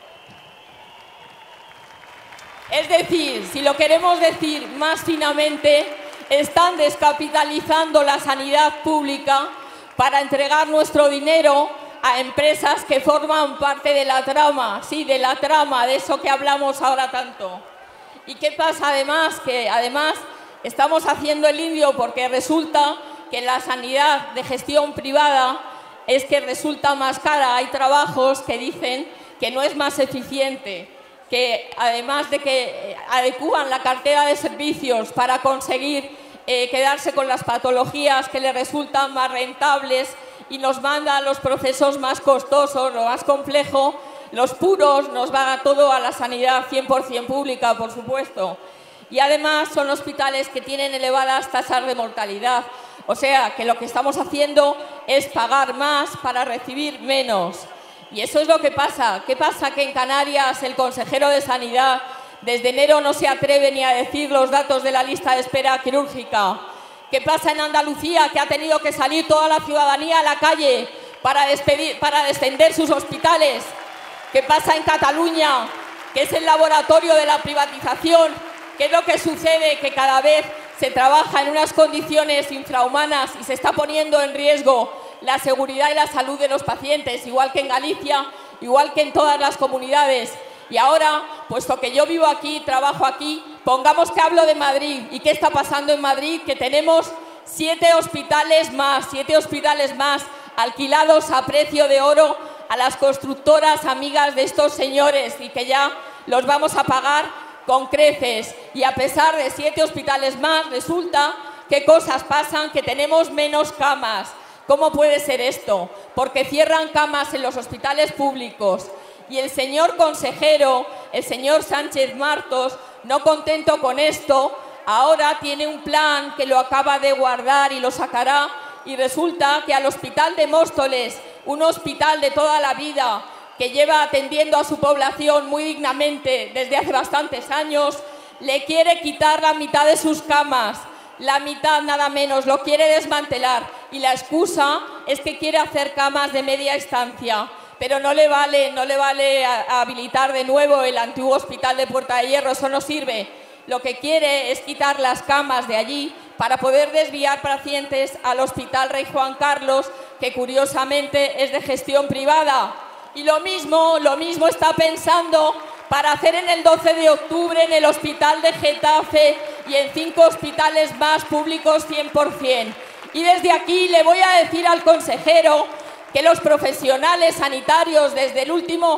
Es decir, si lo queremos decir más finamente, están descapitalizando la sanidad pública para entregar nuestro dinero a empresas que forman parte de la trama, sí, de la trama, de eso que hablamos ahora tanto. ¿Y qué pasa además? Que además estamos haciendo el indio porque resulta que la sanidad de gestión privada es que resulta más cara. Hay trabajos que dicen que no es más eficiente, que además de que adecúan la cartera de servicios para conseguir eh, quedarse con las patologías que les resultan más rentables y nos manda a los procesos más costosos, lo más complejo, los puros, nos va todo a la sanidad cien por cien pública, por supuesto. Y además son hospitales que tienen elevadas tasas de mortalidad. O sea, que lo que estamos haciendo es pagar más para recibir menos. Y eso es lo que pasa. ¿Qué pasa? Que en Canarias el consejero de Sanidad desde enero no se atreve ni a decir los datos de la lista de espera quirúrgica. ¿Qué pasa en Andalucía? Que ha tenido que salir toda la ciudadanía a la calle para, despedir, para descender sus hospitales. ¿Qué pasa en Cataluña? Que es el laboratorio de la privatización. ¿Qué es lo que sucede? Que cada vez se trabaja en unas condiciones infrahumanas y se está poniendo en riesgo la seguridad y la salud de los pacientes, igual que en Galicia, igual que en todas las comunidades. Y ahora, puesto que yo vivo aquí, trabajo aquí, pongamos que hablo de Madrid. ¿Y qué está pasando en Madrid? Que tenemos siete hospitales más, siete hospitales más alquilados a precio de oro a las constructoras amigas de estos señores y que ya los vamos a pagar con creces. Y a pesar de siete hospitales más, resulta que cosas pasan, que tenemos menos camas. ¿Cómo puede ser esto? Porque cierran camas en los hospitales públicos. Y el señor consejero, el señor Sánchez Martos, no contento con esto, ahora tiene un plan que lo acaba de guardar y lo sacará. Y resulta que al Hospital de Móstoles, un hospital de toda la vida, que lleva atendiendo a su población muy dignamente desde hace bastantes años, le quiere quitar la mitad de sus camas, la mitad nada menos, lo quiere desmantelar y la excusa es que quiere hacer camas de media estancia, pero no le vale, no le vale a, a habilitar de nuevo el antiguo hospital de Puerta de Hierro, eso no sirve. Lo que quiere es quitar las camas de allí para poder desviar pacientes al Hospital Rey Juan Carlos, que curiosamente es de gestión privada. Y lo mismo, lo mismo está pensando para hacer en el doce de octubre en el Hospital de Getafe y en cinco hospitales más públicos cien por cien. Y desde aquí le voy a decir al consejero que los profesionales sanitarios desde el último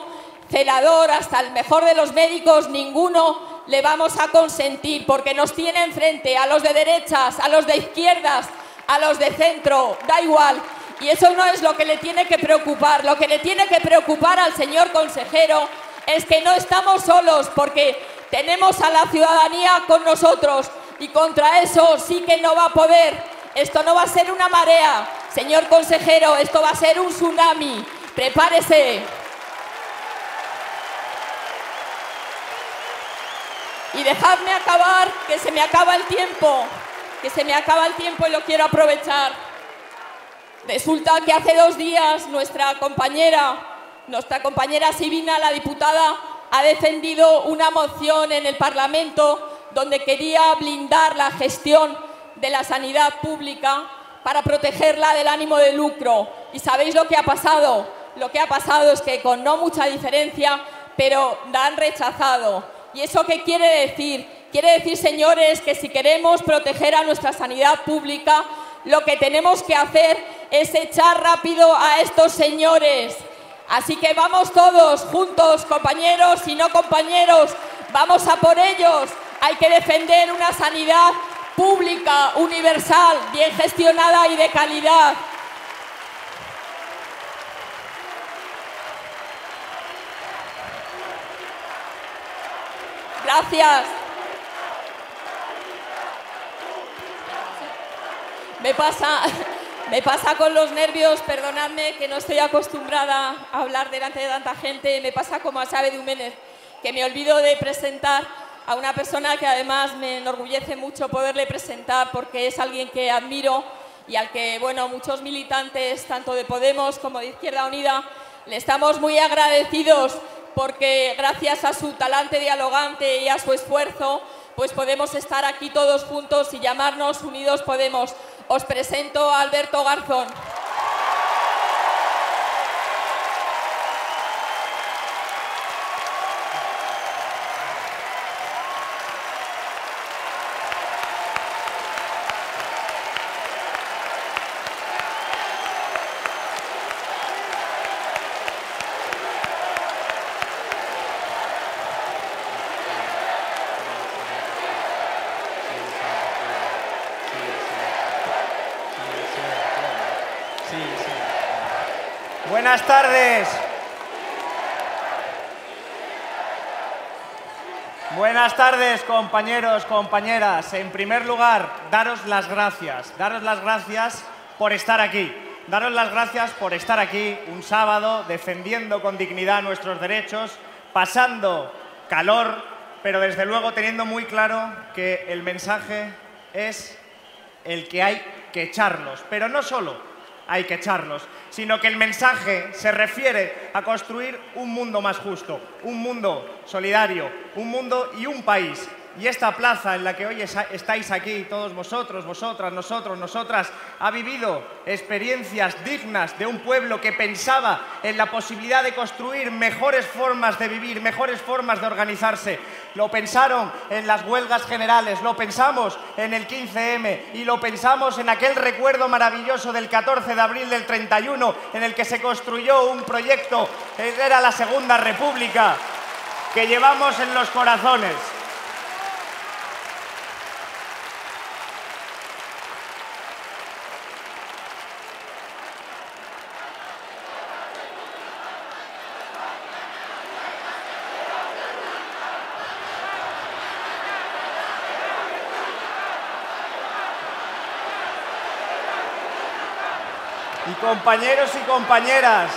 celador, hasta el mejor de los médicos, ninguno le vamos a consentir, porque nos tiene enfrente a los de derechas, a los de izquierdas, a los de centro, da igual. Y eso no es lo que le tiene que preocupar. Lo que le tiene que preocupar al señor consejero es que no estamos solos, porque tenemos a la ciudadanía con nosotros, y contra eso sí que no va a poder. Esto no va a ser una marea, señor consejero, esto va a ser un tsunami. Prepárese. Y dejadme acabar, que se me acaba el tiempo, que se me acaba el tiempo y lo quiero aprovechar. Resulta que hace dos días nuestra compañera, nuestra compañera Sibina, la diputada, ha defendido una moción en el Parlamento donde quería blindar la gestión de la sanidad pública para protegerla del ánimo de lucro. ¿Y sabéis lo que ha pasado? Lo que ha pasado es que con no mucha diferencia, pero la han rechazado. ¿Y eso qué quiere decir? Quiere decir, señores, que si queremos proteger a nuestra sanidad pública, lo que tenemos que hacer es echar rápido a estos señores. Así que vamos todos juntos, compañeros y no compañeros, vamos a por ellos. Hay que defender una sanidad pública, universal, bien gestionada y de calidad. Gracias. Me pasa, me pasa con los nervios, perdonadme, que no estoy acostumbrada a hablar delante de tanta gente. Me pasa como a Xavi Domènech, que me olvido de presentar a una persona que además me enorgullece mucho poderle presentar, porque es alguien que admiro y al que, bueno, muchos militantes, tanto de Podemos como de Izquierda Unida, le estamos muy agradecidos, porque gracias a su talante dialogante y a su esfuerzo, pues podemos estar aquí todos juntos y llamarnos Unidos Podemos. Os presento a Alberto Garzón. Buenas tardes. Buenas tardes, compañeros, compañeras. En primer lugar, daros las gracias. Daros las gracias por estar aquí. Daros las gracias por estar aquí un sábado defendiendo con dignidad nuestros derechos, pasando calor, pero desde luego teniendo muy claro que el mensaje es el que hay que echarlos. Pero no solo hay que echarlos, sino que el mensaje se refiere a construir un mundo más justo, un mundo solidario, un mundo y un país. Y esta plaza en la que hoy estáis aquí, todos vosotros, vosotras, nosotros, nosotras, ha vivido experiencias dignas de un pueblo que pensaba en la posibilidad de construir mejores formas de vivir, mejores formas de organizarse. Lo pensaron en las huelgas generales, lo pensamos en el quince eme y lo pensamos en aquel recuerdo maravilloso del catorce de abril del treinta y uno, en el que se construyó un proyecto, era la Segunda República, que llevamos en los corazones. Y compañeros y compañeras,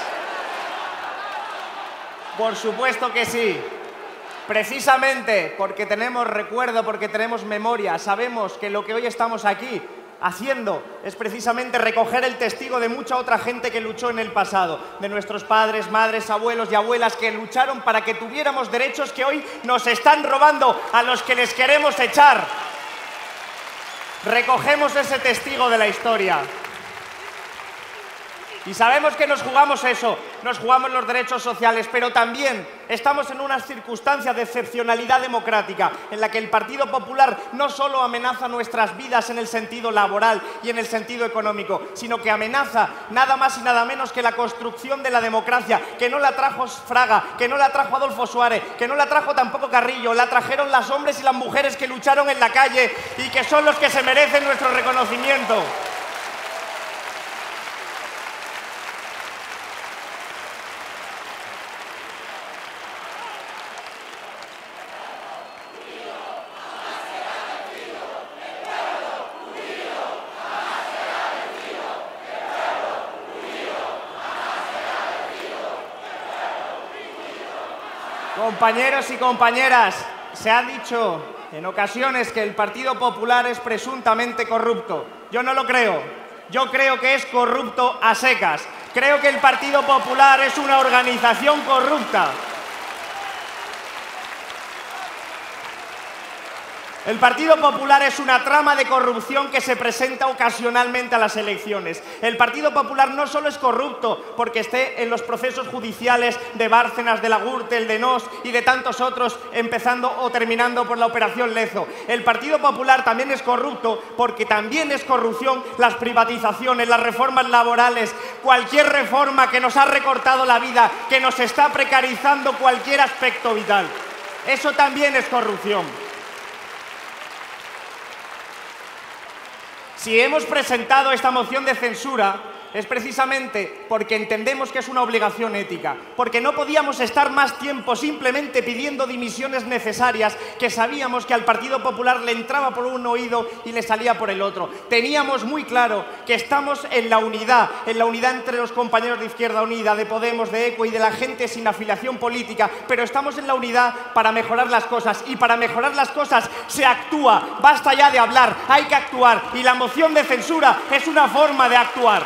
por supuesto que sí. Precisamente porque tenemos recuerdo, porque tenemos memoria, sabemos que lo que hoy estamos aquí haciendo es precisamente recoger el testigo de mucha otra gente que luchó en el pasado, de nuestros padres, madres, abuelos y abuelas que lucharon para que tuviéramos derechos que hoy nos están robando a los que les queremos echar. Recogemos ese testigo de la historia. Y sabemos que nos jugamos eso, nos jugamos los derechos sociales, pero también estamos en unas circunstancias de excepcionalidad democrática en la que el Partido Popular no solo amenaza nuestras vidas en el sentido laboral y en el sentido económico, sino que amenaza nada más y nada menos que la construcción de la democracia, que no la trajo Fraga, que no la trajo Adolfo Suárez, que no la trajo tampoco Carrillo, la trajeron los hombres y las mujeres que lucharon en la calle y que son los que se merecen nuestro reconocimiento. Compañeros y compañeras, se ha dicho en ocasiones que el Partido Popular es presuntamente corrupto. Yo no lo creo. Yo creo que es corrupto a secas. Creo que el Partido Popular es una organización corrupta. El Partido Popular es una trama de corrupción que se presenta ocasionalmente a las elecciones. El Partido Popular no solo es corrupto porque esté en los procesos judiciales de Bárcenas, de la Gürtel, de Nos y de tantos otros, empezando o terminando por la Operación Lezo. El Partido Popular también es corrupto porque también es corrupción las privatizaciones, las reformas laborales, cualquier reforma que nos ha recortado la vida, que nos está precarizando cualquier aspecto vital. Eso también es corrupción. Si hemos presentado esta moción de censura es precisamente porque entendemos que es una obligación ética, porque no podíamos estar más tiempo simplemente pidiendo dimisiones necesarias que sabíamos que al Partido Popular le entraba por un oído y le salía por el otro. Teníamos muy claro que estamos en la unidad, en la unidad entre los compañeros de Izquierda Unida, de Podemos, de ECO y de la gente sin afiliación política, pero estamos en la unidad para mejorar las cosas y para mejorar las cosas se actúa. Basta ya de hablar, hay que actuar y la moción de censura es una forma de actuar.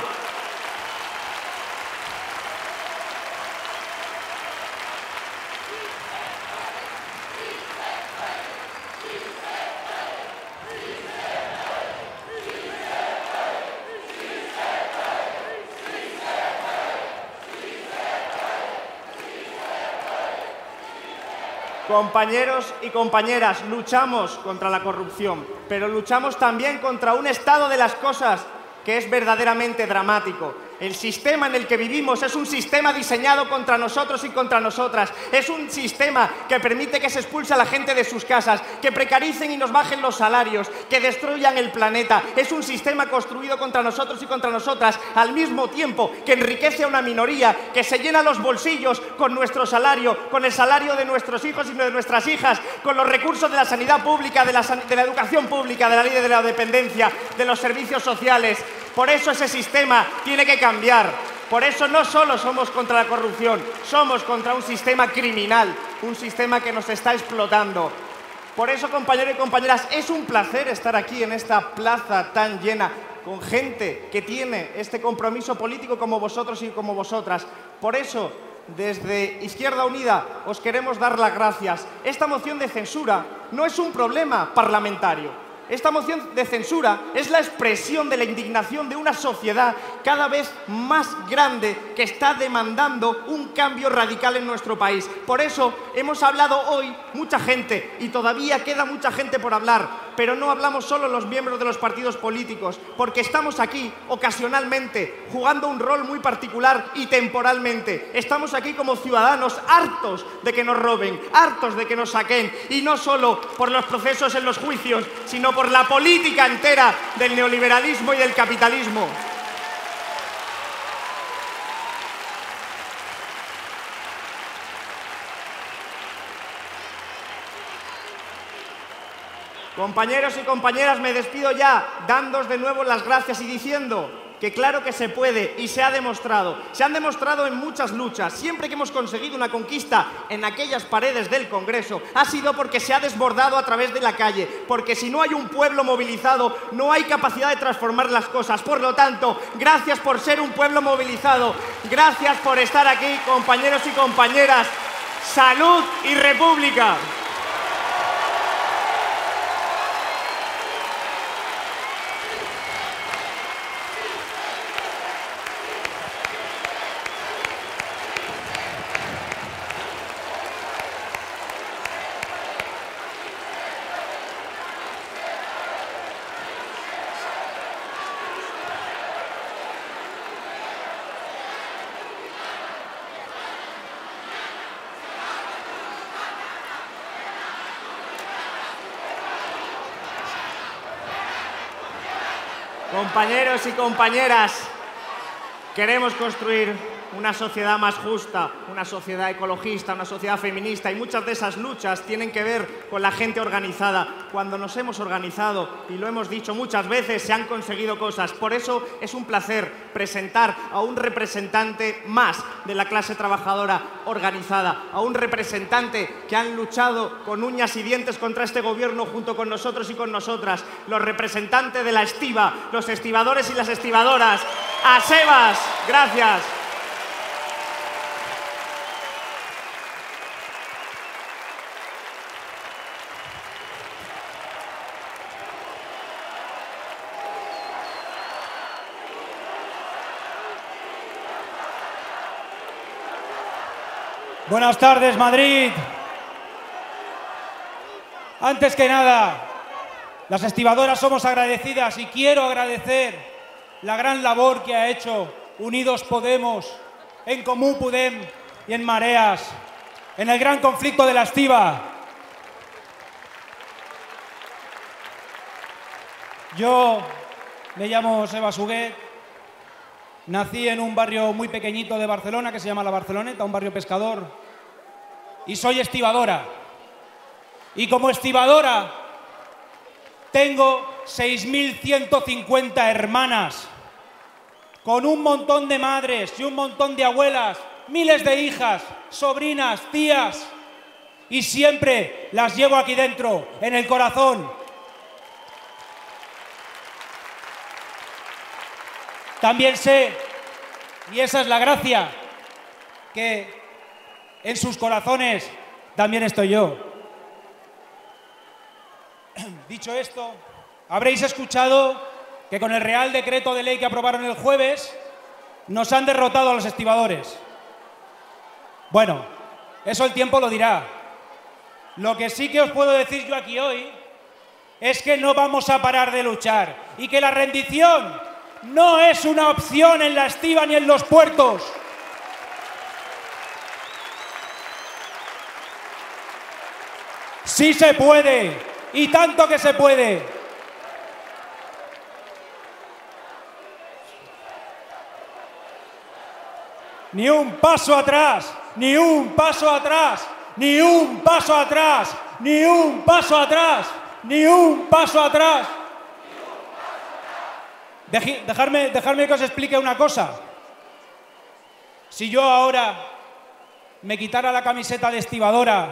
Compañeros y compañeras, luchamos contra la corrupción, pero luchamos también contra un estado de las cosas que es verdaderamente dramático. El sistema en el que vivimos es un sistema diseñado contra nosotros y contra nosotras. Es un sistema que permite que se expulse a la gente de sus casas, que precaricen y nos bajen los salarios, que destruyan el planeta. Es un sistema construido contra nosotros y contra nosotras, al mismo tiempo que enriquece a una minoría, que se llena los bolsillos con nuestro salario, con el salario de nuestros hijos y de nuestras hijas, con los recursos de la sanidad pública, de la, de la educación pública, de la ley de la dependencia, de los servicios sociales. Por eso ese sistema tiene que cambiar. Por eso no solo somos contra la corrupción, somos contra un sistema criminal, un sistema que nos está explotando. Por eso, compañeros y compañeras, es un placer estar aquí en esta plaza tan llena, con gente que tiene este compromiso político como vosotros y como vosotras. Por eso, desde Izquierda Unida os queremos dar las gracias. Esta moción de censura no es un problema parlamentario. Esta moción de censura es la expresión de la indignación de una sociedad cada vez más grande que está demandando un cambio radical en nuestro país. Por eso hemos hablado hoy mucha gente y todavía queda mucha gente por hablar, pero no hablamos solo los miembros de los partidos políticos, porque estamos aquí ocasionalmente jugando un rol muy particular y temporalmente. Estamos aquí como ciudadanos hartos de que nos roben, hartos de que nos saquen, y no solo por los procesos en los juicios, sino por la política entera del neoliberalismo y del capitalismo. Compañeros y compañeras, me despido ya, dándoos de nuevo las gracias y diciendo que claro que se puede y se ha demostrado. Se han demostrado en muchas luchas. Siempre que hemos conseguido una conquista en aquellas paredes del Congreso ha sido porque se ha desbordado a través de la calle, porque si no hay un pueblo movilizado no hay capacidad de transformar las cosas. Por lo tanto, gracias por ser un pueblo movilizado, gracias por estar aquí, compañeros y compañeras. ¡Salud y República! Compañeros y compañeras, queremos construir una sociedad más justa, una sociedad ecologista, una sociedad feminista, y muchas de esas luchas tienen que ver con la gente organizada. Cuando nos hemos organizado, y lo hemos dicho muchas veces, se han conseguido cosas. Por eso es un placer presentar a un representante más de la clase trabajadora organizada, a un representante que han luchado con uñas y dientes contra este gobierno junto con nosotros y con nosotras, los representantes de la estiba, los estibadores y las estibadoras. A Sebas, gracias. Buenas tardes, Madrid. Antes que nada, las estibadoras somos agradecidas y quiero agradecer la gran labor que ha hecho Unidos Podemos, En Comú Podem y En Mareas en el gran conflicto de la estiba. Yo me llamo Sebas Huguet. Nací en un barrio muy pequeñito de Barcelona que se llama La Barceloneta, un barrio pescador, y soy estibadora. Y como estibadora tengo seis mil ciento cincuenta hermanas, con un montón de madres y un montón de abuelas, miles de hijas, sobrinas, tías, y siempre las llevo aquí dentro, en el corazón. También sé, y esa es la gracia, que en sus corazones también estoy yo. Dicho esto, habréis escuchado que con el Real Decreto de Ley que aprobaron el jueves nos han derrotado a los estibadores. Bueno, eso el tiempo lo dirá. Lo que sí que os puedo decir yo aquí hoy es que no vamos a parar de luchar y que la rendición no es una opción en la estiba ni en los puertos. Sí se puede, y tanto que se puede. Ni un paso atrás, ni un paso atrás, ni un paso atrás, ni un paso atrás, ni un paso atrás. Dejarme, dejarme que os explique una cosa. Si yo ahora me quitara la camiseta de estibadora,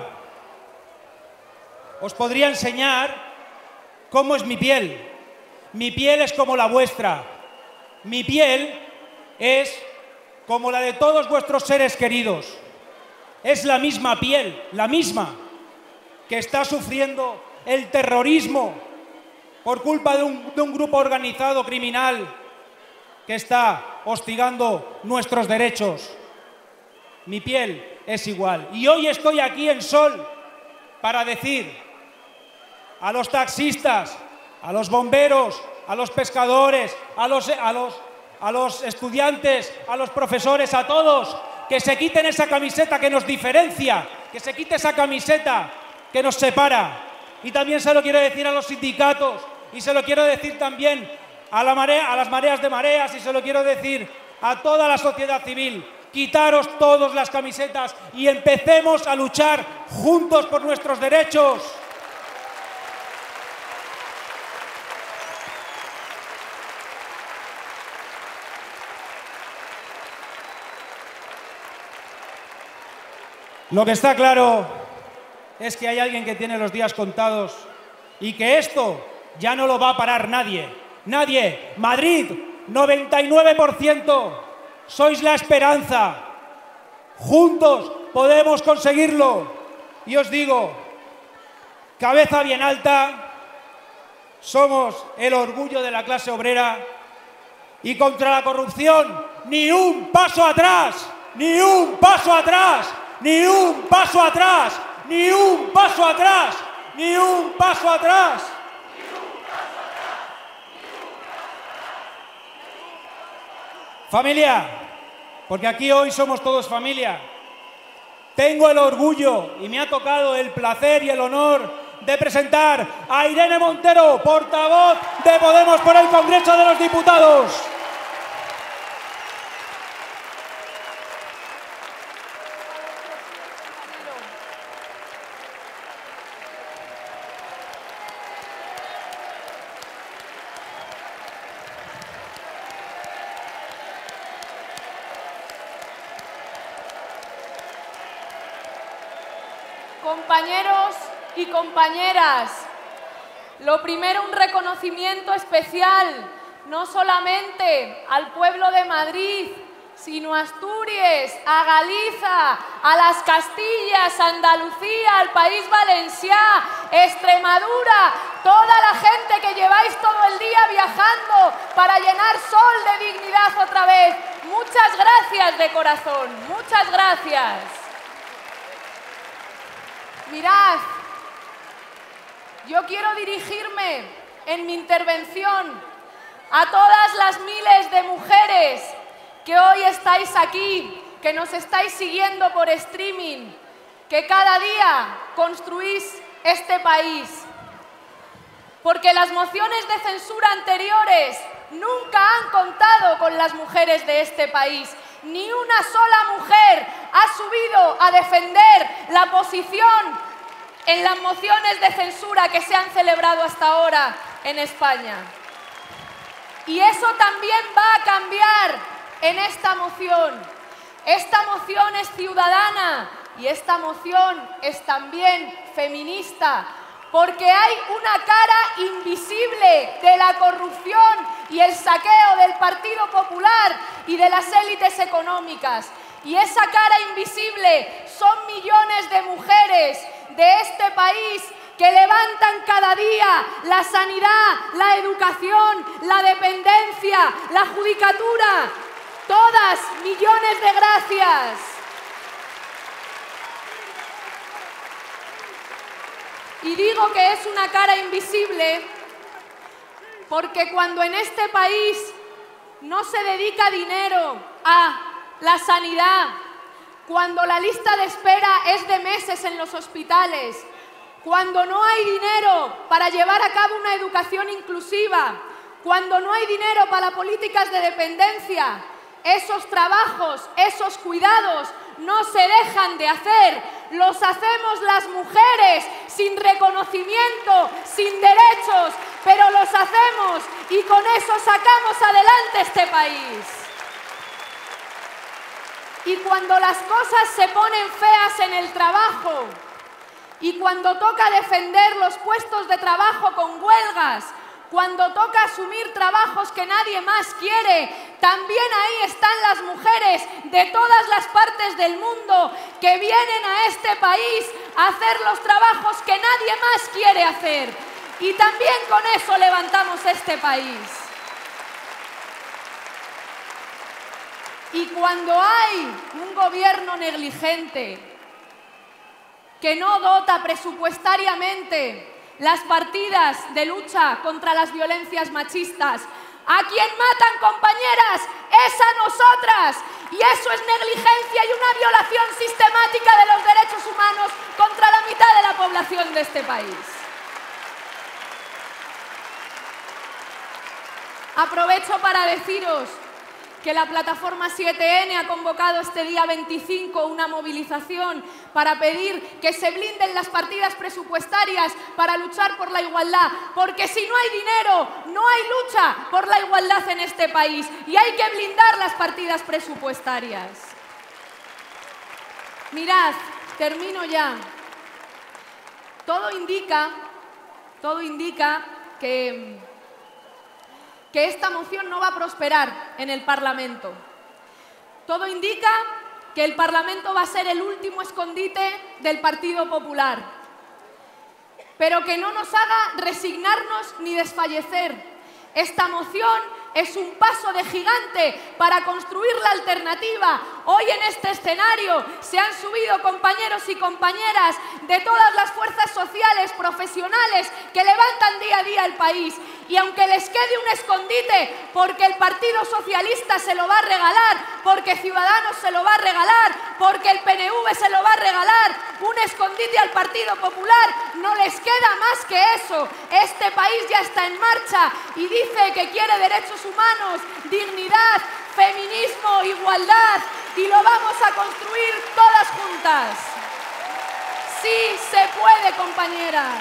os podría enseñar cómo es mi piel. Mi piel es como la vuestra. Mi piel es como la de todos vuestros seres queridos. Es la misma piel, la misma, que está sufriendo el terrorismo por culpa de un, de un grupo organizado criminal que está hostigando nuestros derechos. Mi piel es igual. Y hoy estoy aquí en Sol para decir a los taxistas, a los bomberos, a los pescadores, a los, a los, a los estudiantes, a los profesores, a todos, que se quiten esa camiseta que nos diferencia, que se quite esa camiseta que nos separa. Y también se lo quiero decir a los sindicatos, y se lo quiero decir también a, la marea, a las mareas de mareas, y se lo quiero decir a toda la sociedad civil. Quitaros todos las camisetas y empecemos a luchar juntos por nuestros derechos. Lo que está claro es que hay alguien que tiene los días contados y que esto ya no lo va a parar nadie. Nadie. Madrid, noventa y nueve por ciento. Sois la esperanza. Juntos podemos conseguirlo. Y os digo, cabeza bien alta, somos el orgullo de la clase obrera y contra la corrupción, ni un paso atrás, ni un paso atrás, ni un paso atrás, ni un paso atrás, ni un paso atrás. Familia, porque aquí hoy somos todos familia. Tengo el orgullo y me ha tocado el placer y el honor de presentar a Irene Montero, portavoz de Podemos por el Congreso de los Diputados. Compañeros y compañeras, lo primero, un reconocimiento especial, no solamente al pueblo de Madrid, sino a Asturias, a Galiza, a las Castillas, a Andalucía, al País Valencià, Extremadura, toda la gente que lleváis todo el día viajando para llenar Sol de dignidad otra vez. Muchas gracias de corazón, muchas gracias. Mirad, yo quiero dirigirme en mi intervención a todas las miles de mujeres que hoy estáis aquí, que nos estáis siguiendo por streaming, que cada día construís este país. Porque las mociones de censura anteriores nunca han contado con las mujeres de este país. Ni una sola mujer ha subido a defender la posición en las mociones de censura que se han celebrado hasta ahora en España. Y eso también va a cambiar en esta moción. Esta moción es ciudadana y esta moción es también feminista, porque hay una cara invisible de la corrupción y el saqueo del Partido Popular y de las élites económicas. Y esa cara invisible son millones de mujeres de este país que levantan cada día la sanidad, la educación, la dependencia, la judicatura. Todas millones de gracias. Y digo que es una cara invisible porque cuando en este país no se dedica dinero a la sanidad, cuando la lista de espera es de meses en los hospitales, cuando no hay dinero para llevar a cabo una educación inclusiva, cuando no hay dinero para políticas de dependencia, esos trabajos, esos cuidados no se dejan de hacer, los hacemos las mujeres sin reconocimiento, sin derechos, pero los hacemos y con eso sacamos adelante este país. Y cuando las cosas se ponen feas en el trabajo y cuando toca defender los puestos de trabajo con huelgas, cuando toca asumir trabajos que nadie más quiere, también ahí están las mujeres de todas las partes del mundo que vienen a este país a hacer los trabajos que nadie más quiere hacer. Y también con eso levantamos este país. Y cuando hay un gobierno negligente que no dota presupuestariamente las partidas de lucha contra las violencias machistas, a quien matan, compañeras, es a nosotras. Y eso es negligencia y una violación sistemática de los derechos humanos contra la mitad de la población de este país. Aprovecho para deciros que la plataforma siete ene ha convocado este día veinticinco una movilización para pedir que se blinden las partidas presupuestarias para luchar por la igualdad, porque si no hay dinero, no hay lucha por la igualdad en este país y hay que blindar las partidas presupuestarias. Mirad, termino ya. Todo indica, todo indica que... que esta moción no va a prosperar en el Parlamento. Todo indica que el Parlamento va a ser el último escondite del Partido Popular, pero que no nos haga resignarnos ni desfallecer. Esta moción es un paso de gigante para construir la alternativa. Hoy en este escenario se han subido compañeros y compañeras de todas las fuerzas sociales, profesionales, que levantan día a día el país. Y aunque les quede un escondite, porque el Partido Socialista se lo va a regalar, porque Ciudadanos se lo va a regalar, porque el P N V se lo va a regalar, un escondite al Partido Popular, no les queda más que eso. Este país ya está en marcha y dice que quiere derechos humanos, dignidad, feminismo, igualdad, y lo vamos a construir todas juntas. Sí se puede, compañeras.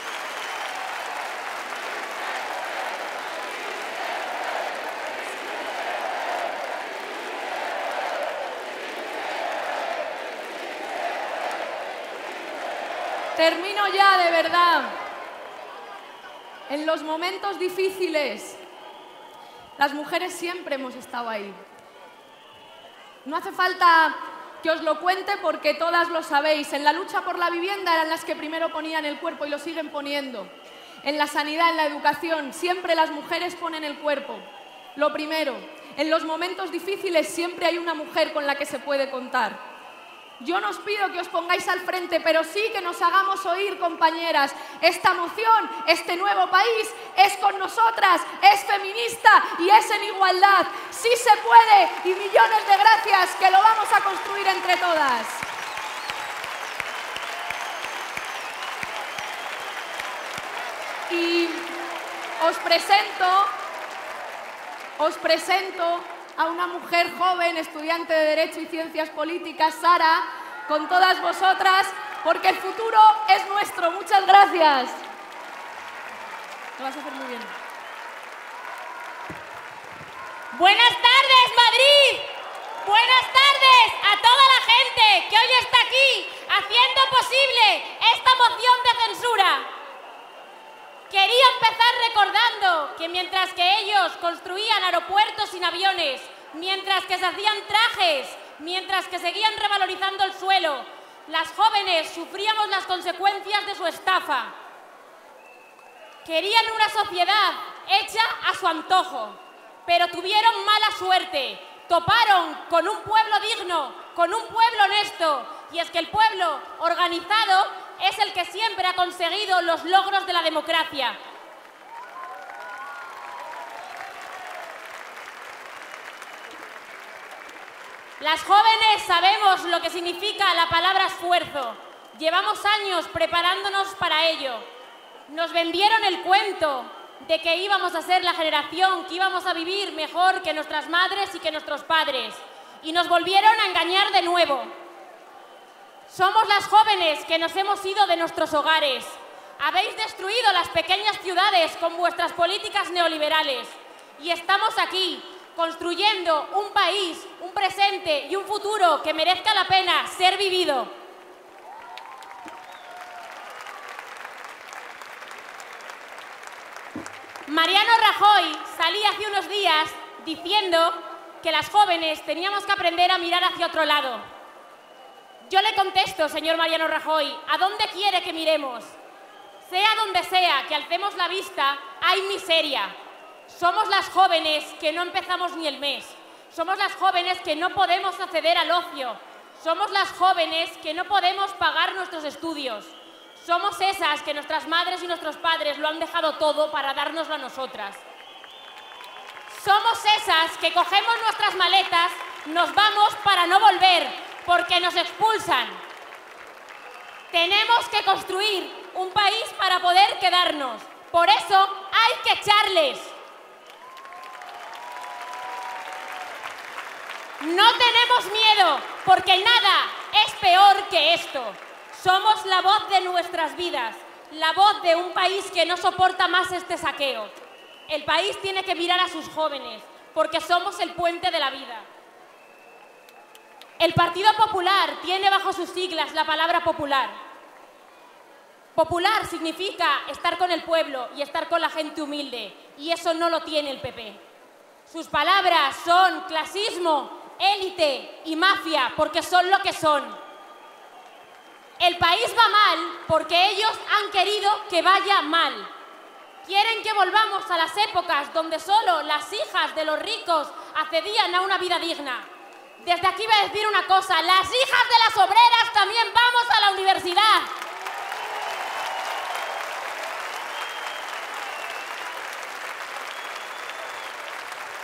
Termino ya, de verdad. En los momentos difíciles, las mujeres siempre hemos estado ahí. No hace falta que os lo cuente porque todas lo sabéis. En la lucha por la vivienda eran las que primero ponían el cuerpo y lo siguen poniendo. En la sanidad, en la educación, siempre las mujeres ponen el cuerpo. Lo primero, en los momentos difíciles siempre hay una mujer con la que se puede contar. Yo no os pido que os pongáis al frente, pero sí que nos hagamos oír, compañeras. Esta moción, este nuevo país, es con nosotras, es feminista y es en igualdad. Sí se puede y millones de gracias, que lo vamos a construir entre todas. Y os presento, os presento a una mujer joven, estudiante de Derecho y Ciencias Políticas, Sara, con todas vosotras, porque el futuro es nuestro. Muchas gracias. Lo vas a hacer muy bien. Buenas tardes, Madrid. Buenas tardes a toda la gente que hoy está aquí haciendo posible esta moción de censura. Quería empezar recordando que mientras que ellos construían aeropuertos sin aviones, mientras que se hacían trajes, mientras que seguían revalorizando el suelo, las jóvenes sufríamos las consecuencias de su estafa. Querían una sociedad hecha a su antojo, pero tuvieron mala suerte. Toparon con un pueblo digno, con un pueblo honesto, y es que el pueblo organizado es el que siempre ha conseguido los logros de la democracia. Las jóvenes sabemos lo que significa la palabra esfuerzo. Llevamos años preparándonos para ello. Nos vendieron el cuento de que íbamos a ser la generación que íbamos a vivir mejor que nuestras madres y que nuestros padres. Y nos volvieron a engañar de nuevo. Somos las jóvenes que nos hemos ido de nuestros hogares. Habéis destruido las pequeñas ciudades con vuestras políticas neoliberales. Y estamos aquí, construyendo un país, un presente y un futuro que merezca la pena ser vivido. Mariano Rajoy salía hace unos días diciendo que las jóvenes teníamos que aprender a mirar hacia otro lado. Yo le contesto, señor Mariano Rajoy, ¿a dónde quiere que miremos? Sea donde sea que alcemos la vista, hay miseria. Somos las jóvenes que no empezamos ni el mes. Somos las jóvenes que no podemos acceder al ocio. Somos las jóvenes que no podemos pagar nuestros estudios. Somos esas que nuestras madres y nuestros padres lo han dejado todo para dárnoslo a nosotras. Somos esas que cogemos nuestras maletas, nos vamos para no volver, porque nos expulsan. Tenemos que construir un país para poder quedarnos. Por eso hay que echarles. No tenemos miedo, porque nada es peor que esto. Somos la voz de nuestras vidas, la voz de un país que no soporta más este saqueo. El país tiene que mirar a sus jóvenes, porque somos el puente de la vida. El Partido Popular tiene bajo sus siglas la palabra popular. Popular significa estar con el pueblo y estar con la gente humilde, y eso no lo tiene el P P. Sus palabras son clasismo, élite y mafia, porque son lo que son. El país va mal porque ellos han querido que vaya mal. Quieren que volvamos a las épocas donde solo las hijas de los ricos accedían a una vida digna. Desde aquí voy a decir una cosa, las hijas de las obreras también vamos a la universidad.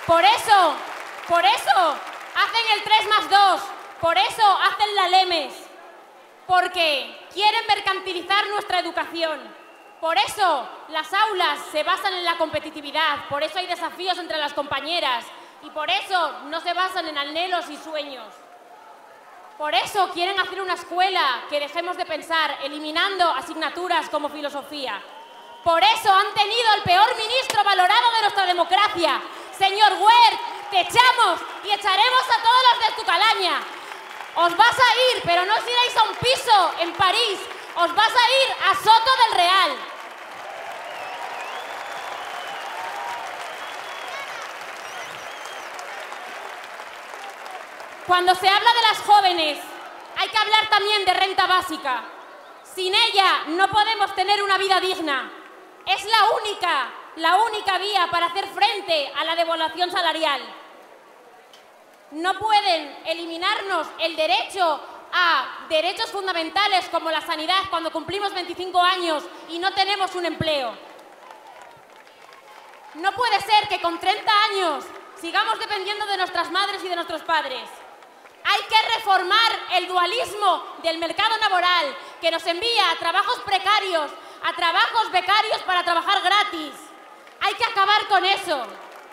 Por eso, por eso hacen el tres más dos, por eso hacen la LEMES, porque quieren mercantilizar nuestra educación. Por eso las aulas se basan en la competitividad, por eso hay desafíos entre las compañeras y por eso no se basan en anhelos y sueños. Por eso quieren hacer una escuela que dejemos de pensar, eliminando asignaturas como filosofía. Por eso han tenido el peor ministro valorado de nuestra democracia. Señor Wert, te echamos y echaremos a todos los de tu calaña. Os vas a ir, pero no os iréis a un piso en París, os vas a ir a Soto del Real. Cuando se habla de las jóvenes, hay que hablar también de renta básica. Sin ella no podemos tener una vida digna. Es la única, la única vía para hacer frente a la devaluación salarial. No pueden eliminarnos el derecho a derechos fundamentales como la sanidad cuando cumplimos veinticinco años y no tenemos un empleo. No puede ser que con treinta años sigamos dependiendo de nuestras madres y de nuestros padres. Hay que reformar el dualismo del mercado laboral que nos envía a trabajos precarios, a trabajos becarios para trabajar gratis. Hay que acabar con eso.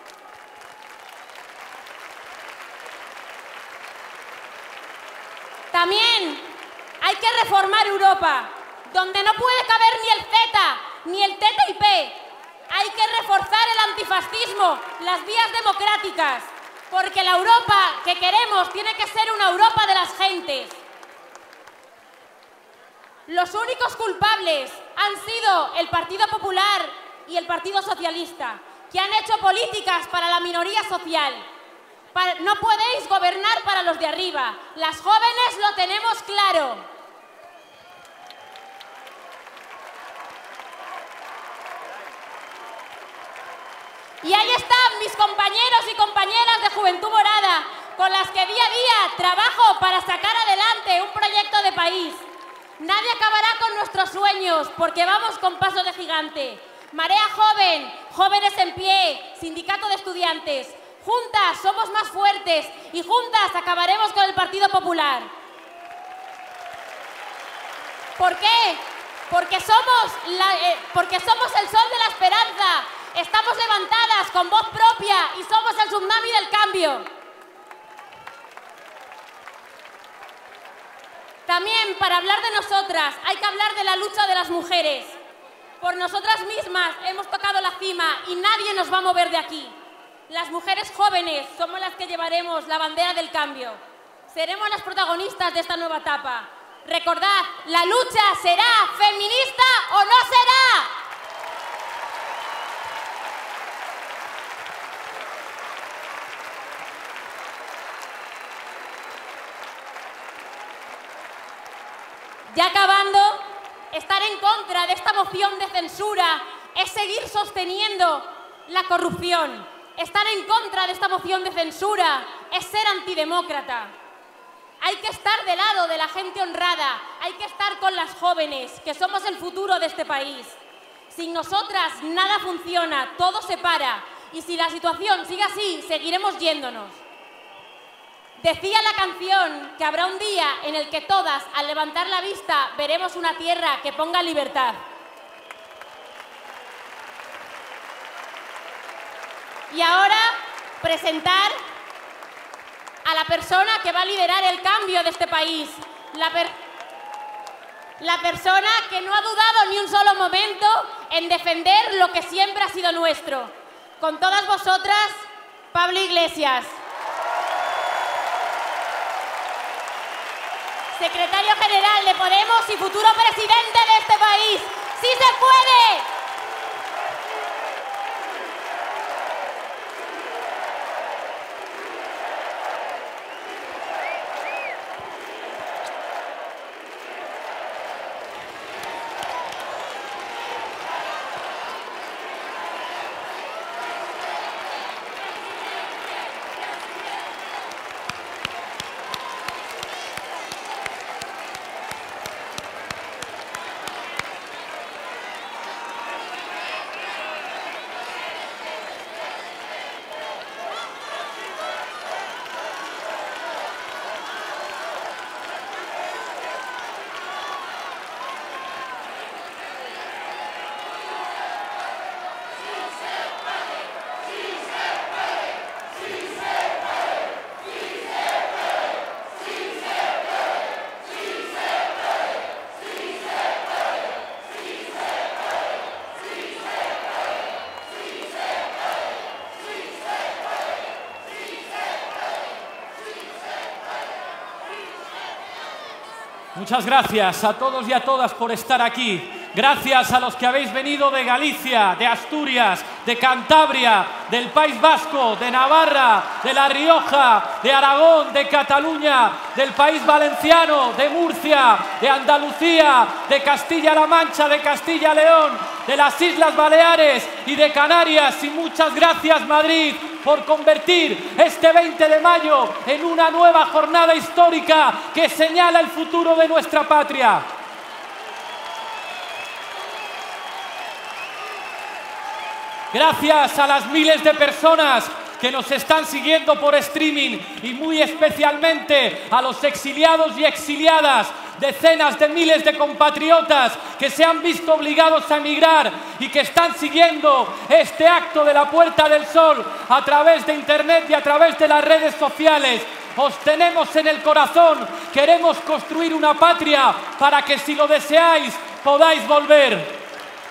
También hay que reformar Europa, donde no puede caber ni el CETA, ni el T T I P. Hay que reforzar el antifascismo, las vías democráticas, porque la Europa que queremos tiene que ser una Europa de las gentes. Los únicos culpables han sido el Partido Popular y el Partido Socialista, que han hecho políticas para la minoría social. No podéis gobernar para los de arriba. Las jóvenes lo tenemos claro. Y ahí están mis compañeros y compañeras de Juventud Morada, con las que día a día trabajo para sacar adelante un proyecto de país. Nadie acabará con nuestros sueños, porque vamos con paso de gigante. Marea Joven, Jóvenes en Pie, Sindicato de Estudiantes. Juntas somos más fuertes y juntas acabaremos con el Partido Popular. ¿Por qué? Porque somos, la, eh, porque somos el sol de la esperanza. Estamos levantadas con voz propia y somos el tsunami del cambio. También, para hablar de nosotras, hay que hablar de la lucha de las mujeres. Por nosotras mismas hemos tocado la cima y nadie nos va a mover de aquí. Las mujeres jóvenes somos las que llevaremos la bandera del cambio. Seremos las protagonistas de esta nueva etapa. Recordad, la lucha será feminista o no será. Ya acabando, estar en contra de esta moción de censura es seguir sosteniendo la corrupción. Estar en contra de esta moción de censura es ser antidemócrata. Hay que estar del lado de la gente honrada, hay que estar con las jóvenes, que somos el futuro de este país. Sin nosotras nada funciona, todo se para, y si la situación sigue así, seguiremos yéndonos. Decía la canción que habrá un día en el que todas, al levantar la vista, veremos una tierra que ponga libertad. Y ahora, presentar a la persona que va a liderar el cambio de este país. La, per la persona que no ha dudado ni un solo momento en defender lo que siempre ha sido nuestro. Con todas vosotras, Pablo Iglesias. Secretario General de Podemos y futuro presidente de este país. ¡Sí se puede! Muchas gracias a todos y a todas por estar aquí. Gracias a los que habéis venido de Galicia, de Asturias, de Cantabria, del País Vasco, de Navarra, de La Rioja, de Aragón, de Cataluña, del País Valenciano, de Murcia, de Andalucía, de Castilla-La Mancha, de Castilla-León, de las Islas Baleares y de Canarias. Y muchas gracias, Madrid, por convertir este veinte de mayo en una nueva jornada histórica que señala el futuro de nuestra patria. Gracias a las miles de personas que nos están siguiendo por streaming y muy especialmente a los exiliados y exiliadas, decenas de miles de compatriotas que se han visto obligados a emigrar y que están siguiendo este acto de la Puerta del Sol a través de internet y a través de las redes sociales. Os tenemos en el corazón, queremos construir una patria para que, si lo deseáis, podáis volver.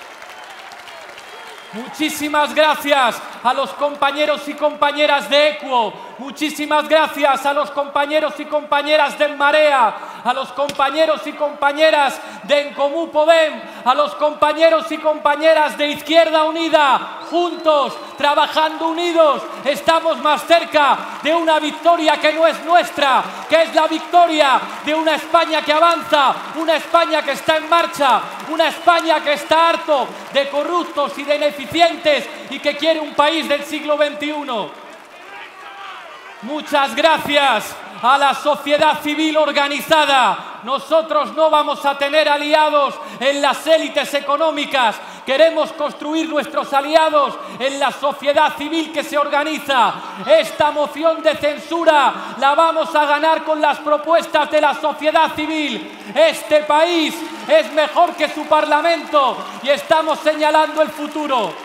Muchísimas gracias a los compañeros y compañeras de Equo, muchísimas gracias a los compañeros y compañeras de En Marea, a los compañeros y compañeras de En Comú Podem, a los compañeros y compañeras de Izquierda Unida. Juntos, trabajando unidos, estamos más cerca de una victoria que no es nuestra, que es la victoria de una España que avanza, una España que está en marcha, una España que está harto de corruptos y de ineficientes y que quiere un país del siglo veintiuno. Muchas gracias a la sociedad civil organizada. Nosotros no vamos a tener aliados en las élites económicas. Queremos construir nuestros aliados en la sociedad civil que se organiza. Esta moción de censura la vamos a ganar con las propuestas de la sociedad civil. Este país es mejor que su parlamento y estamos señalando el futuro.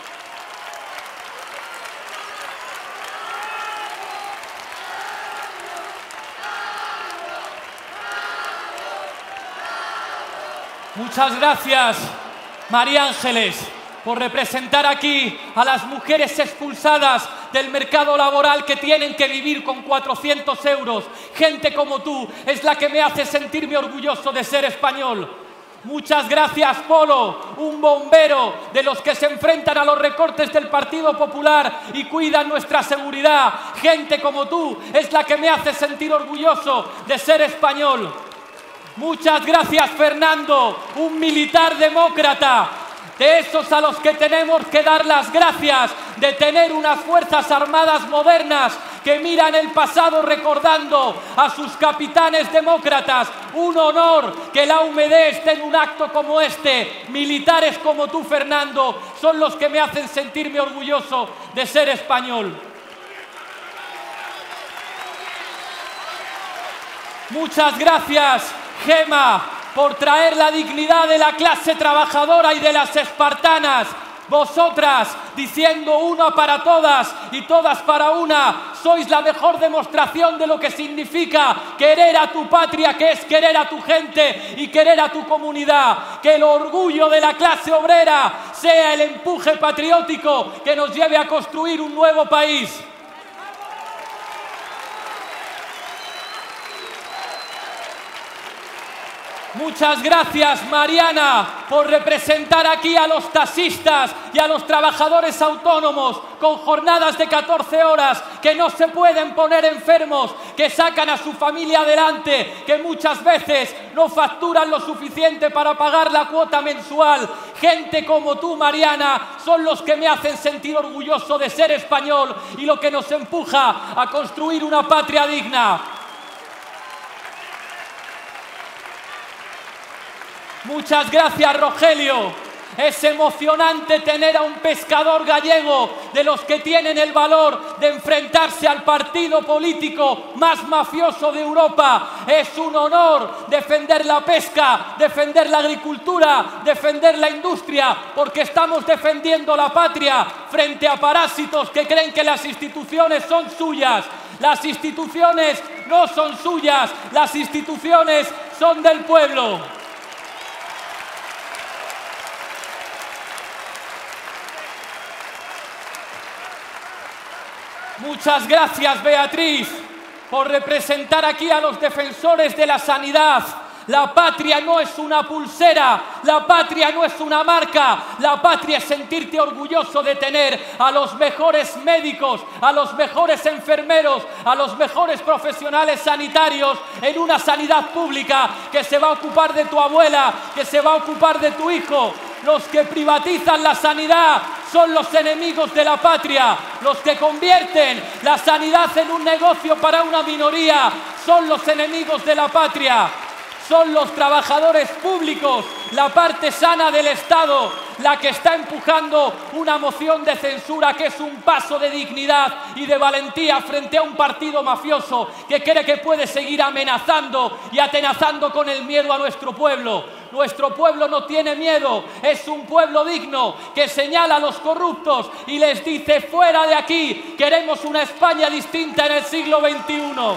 Muchas gracias, María Ángeles, por representar aquí a las mujeres expulsadas del mercado laboral que tienen que vivir con cuatrocientos euros. Gente como tú es la que me hace sentirme orgulloso de ser español. Muchas gracias, Polo, un bombero de los que se enfrentan a los recortes del Partido Popular y cuidan nuestra seguridad. Gente como tú es la que me hace sentir orgulloso de ser español. Muchas gracias, Fernando, un militar demócrata, de esos a los que tenemos que dar las gracias de tener unas fuerzas armadas modernas que miran el pasado recordando a sus capitanes demócratas. Un honor que la U M D esté en un acto como este. Militares como tú, Fernando, son los que me hacen sentirme orgulloso de ser español. Muchas gracias, Gema, por traer la dignidad de la clase trabajadora y de las espartanas. Vosotras, diciendo una para todas y todas para una, sois la mejor demostración de lo que significa querer a tu patria, que es querer a tu gente y querer a tu comunidad. Que el orgullo de la clase obrera sea el empuje patriótico que nos lleve a construir un nuevo país. Muchas gracias, Mariana, por representar aquí a los taxistas y a los trabajadores autónomos con jornadas de catorce horas, que no se pueden poner enfermos, que sacan a su familia adelante, que muchas veces no facturan lo suficiente para pagar la cuota mensual. Gente como tú, Mariana, son los que me hacen sentir orgulloso de ser español y lo que nos empuja a construir una patria digna. Muchas gracias, Rogelio. Es emocionante tener a un pescador gallego de los que tienen el valor de enfrentarse al partido político más mafioso de Europa. Es un honor defender la pesca, defender la agricultura, defender la industria, porque estamos defendiendo la patria frente a parásitos que creen que las instituciones son suyas. Las instituciones no son suyas, las instituciones son del pueblo. Muchas gracias, Beatriz, por representar aquí a los defensores de la sanidad, La patria no es una pulsera, la patria no es una marca, la patria es sentirte orgulloso de tener a los mejores médicos, a los mejores enfermeros, a los mejores profesionales sanitarios en una sanidad pública que se va a ocupar de tu abuela, que se va a ocupar de tu hijo. Los que privatizan la sanidad son los enemigos de la patria. Los que convierten la sanidad en un negocio para una minoría son los enemigos de la patria. Son los trabajadores públicos, la parte sana del Estado, la que está empujando una moción de censura que es un paso de dignidad y de valentía frente a un partido mafioso que cree que puede seguir amenazando y atenazando con el miedo a nuestro pueblo. Nuestro pueblo no tiene miedo, es un pueblo digno que señala a los corruptos y les dice: fuera de aquí, queremos una España distinta en el siglo veintiuno.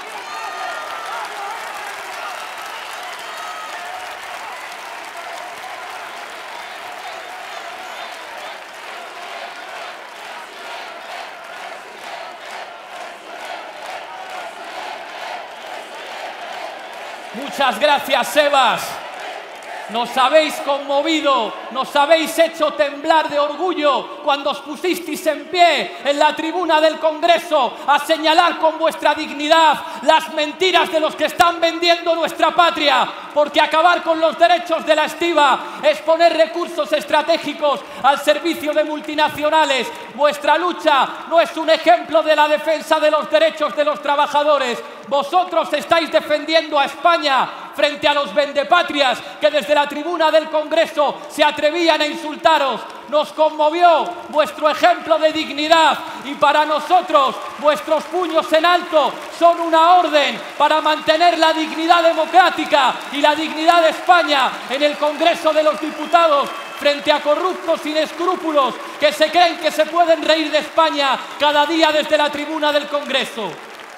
Muchas gracias, Sebas. Nos habéis conmovido, nos habéis hecho temblar de orgullo cuando os pusisteis en pie en la tribuna del Congreso a señalar con vuestra dignidad las mentiras de los que están vendiendo nuestra patria, porque acabar con los derechos de la estiba es poner recursos estratégicos al servicio de multinacionales. Vuestra lucha no es un ejemplo de la defensa de los derechos de los trabajadores. Vosotros estáis defendiendo a España frente a los vendepatrias que desde la tribuna del Congreso se atrevían a insultaros. Nos conmovió vuestro ejemplo de dignidad y para nosotros vuestros puños en alto son una orden para mantener la dignidad democrática y la dignidad de España en el Congreso de los Diputados frente a corruptos sin escrúpulos que se creen que se pueden reír de España cada día desde la tribuna del Congreso.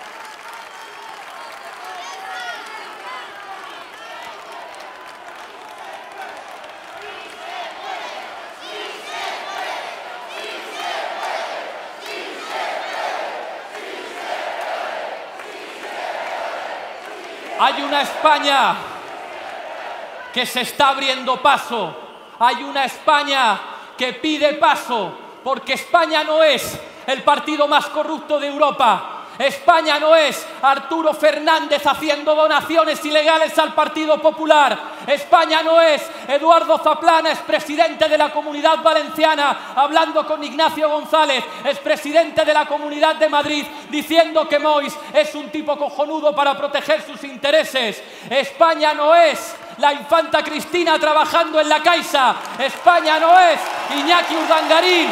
Hay una España que se está abriendo paso, hay una España que pide paso, porque España no es el partido más corrupto de Europa. España no es Arturo Fernández haciendo donaciones ilegales al Partido Popular. España no es Eduardo Zaplana, expresidente de la Comunidad Valenciana, hablando con Ignacio González, expresidente de la Comunidad de Madrid, diciendo que Mois es un tipo cojonudo para proteger sus intereses. España no es la infanta Cristina trabajando en la Caixa. España no es Iñaki Urdangarín.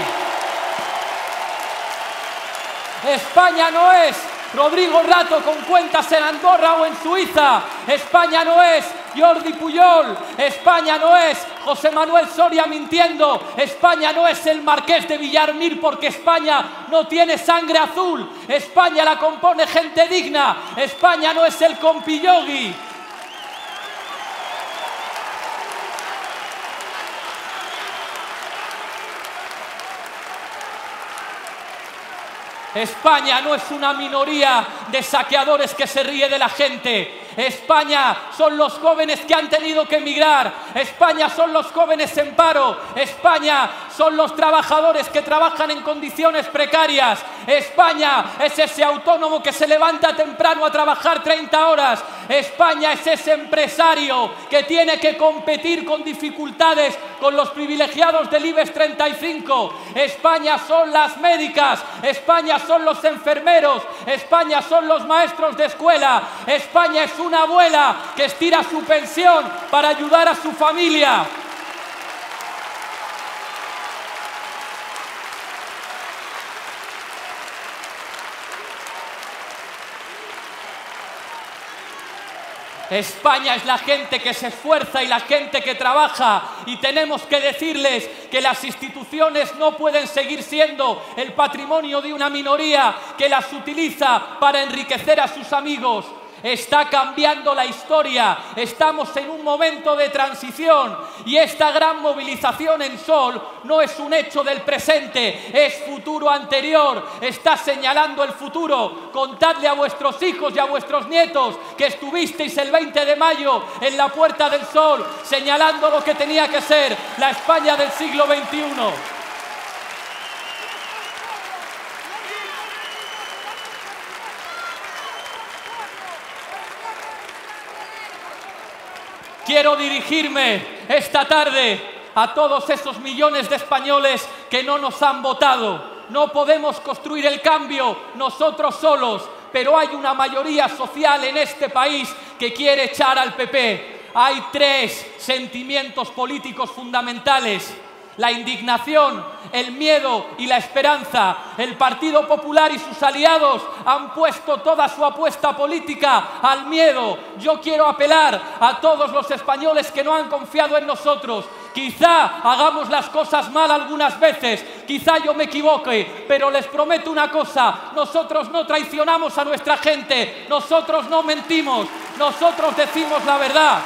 España no es Rodrigo Rato con cuentas en Andorra o en Suiza. España no es Jordi Puyol. España no es José Manuel Soria mintiendo. España no es el Marqués de Villarmir, porque España no tiene sangre azul. España la compone gente digna. España no es el Compillogui. España no es una minoría de saqueadores que se ríe de la gente. España son los jóvenes que han tenido que emigrar. España son los jóvenes en paro. España son los trabajadores que trabajan en condiciones precarias. España es ese autónomo que se levanta temprano a trabajar treinta horas. España es ese empresario que tiene que competir con dificultades con los privilegiados del IBEX treinta y cinco. España son las médicas. España son los enfermeros. España son los maestros de escuela. España es una abuela que estira su pensión para ayudar a su familia. España es la gente que se esfuerza y la gente que trabaja, y tenemos que decirles que las instituciones no pueden seguir siendo el patrimonio de una minoría que las utiliza para enriquecer a sus amigos. está cambiando la historia. Estamos en un momento de transición y esta gran movilización en Sol no es un hecho del presente, es futuro anterior, está señalando el futuro. Contadle a vuestros hijos y a vuestros nietos que estuvisteis el veinte de mayo en la Puerta del Sol señalando lo que tenía que ser la España del siglo veintiuno. Quiero dirigirme esta tarde a todos esos millones de españoles que no nos han votado. No podemos construir el cambio nosotros solos, pero hay una mayoría social en este país que quiere echar al P P. Hay tres sentimientos políticos fundamentales: la indignación, el miedo y la esperanza. El Partido Popular y sus aliados han puesto toda su apuesta política al miedo. Yo quiero apelar a todos los españoles que no han confiado en nosotros. Quizá hagamos las cosas mal algunas veces, quizá yo me equivoque, pero les prometo una cosa: nosotros no traicionamos a nuestra gente, nosotros no mentimos, nosotros decimos la verdad.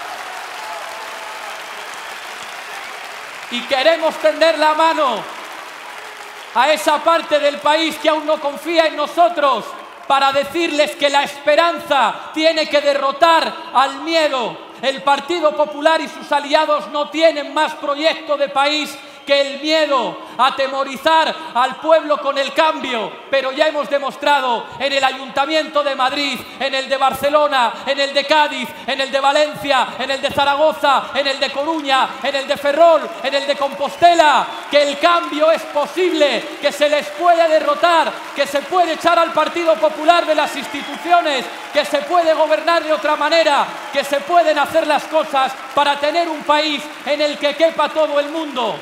Y queremos tender la mano a esa parte del país que aún no confía en nosotros para decirles que la esperanza tiene que derrotar al miedo. El Partido Popular y sus aliados no tienen más proyecto de país que el miedo, atemorizar al pueblo con el cambio, pero ya hemos demostrado en el Ayuntamiento de Madrid, en el de Barcelona, en el de Cádiz, en el de Valencia, en el de Zaragoza, en el de Coruña, en el de Ferrol, en el de Compostela, que el cambio es posible, que se les puede derrotar, que se puede echar al Partido Popular de las instituciones, que se puede gobernar de otra manera, que se pueden hacer las cosas para tener un país en el que quepa todo el mundo.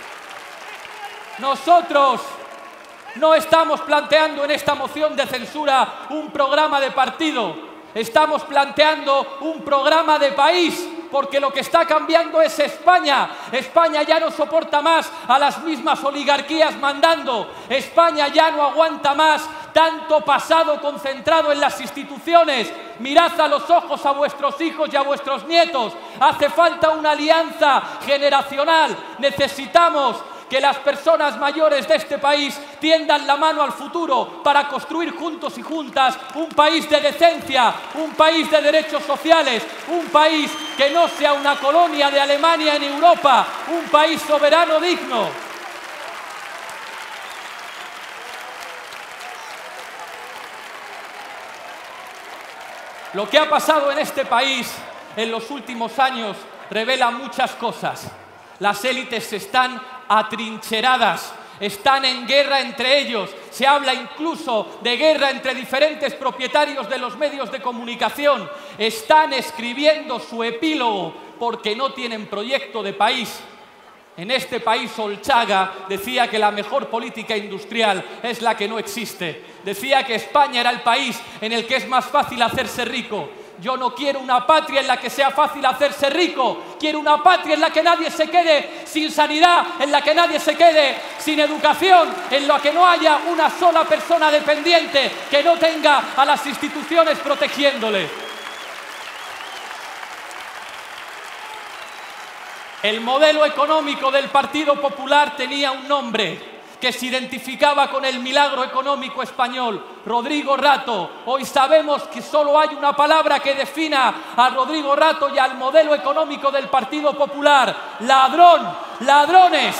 Nosotros no estamos planteando en esta moción de censura un programa de partido, estamos planteando un programa de país, porque lo que está cambiando es España. España ya no soporta más a las mismas oligarquías mandando, España ya no aguanta más tanto pasado concentrado en las instituciones. Mirad a los ojos a vuestros hijos y a vuestros nietos, hace falta una alianza generacional, necesitamos que las personas mayores de este país tiendan la mano al futuro para construir juntos y juntas un país de decencia, un país de derechos sociales, un país que no sea una colonia de Alemania en Europa, un país soberano digno. Lo que ha pasado en este país en los últimos años revela muchas cosas. Las élites están atrincheradas, están en guerra entre ellos. Se habla incluso de guerra entre diferentes propietarios de los medios de comunicación. Están escribiendo su epílogo porque no tienen proyecto de país. En este país Olchaga decía que la mejor política industrial es la que no existe. Decía que España era el país en el que es más fácil hacerse rico. Yo no quiero una patria en la que sea fácil hacerse rico. Quiero una patria en la que nadie se quede sin sanidad, en la que nadie se quede sin educación, en la que no haya una sola persona dependiente que no tenga a las instituciones protegiéndole. El modelo económico del Partido Popular tenía un nombre que se identificaba con el milagro económico español: Rodrigo Rato. Hoy sabemos que solo hay una palabra que defina a Rodrigo Rato y al modelo económico del Partido Popular: ladrón, ladrones.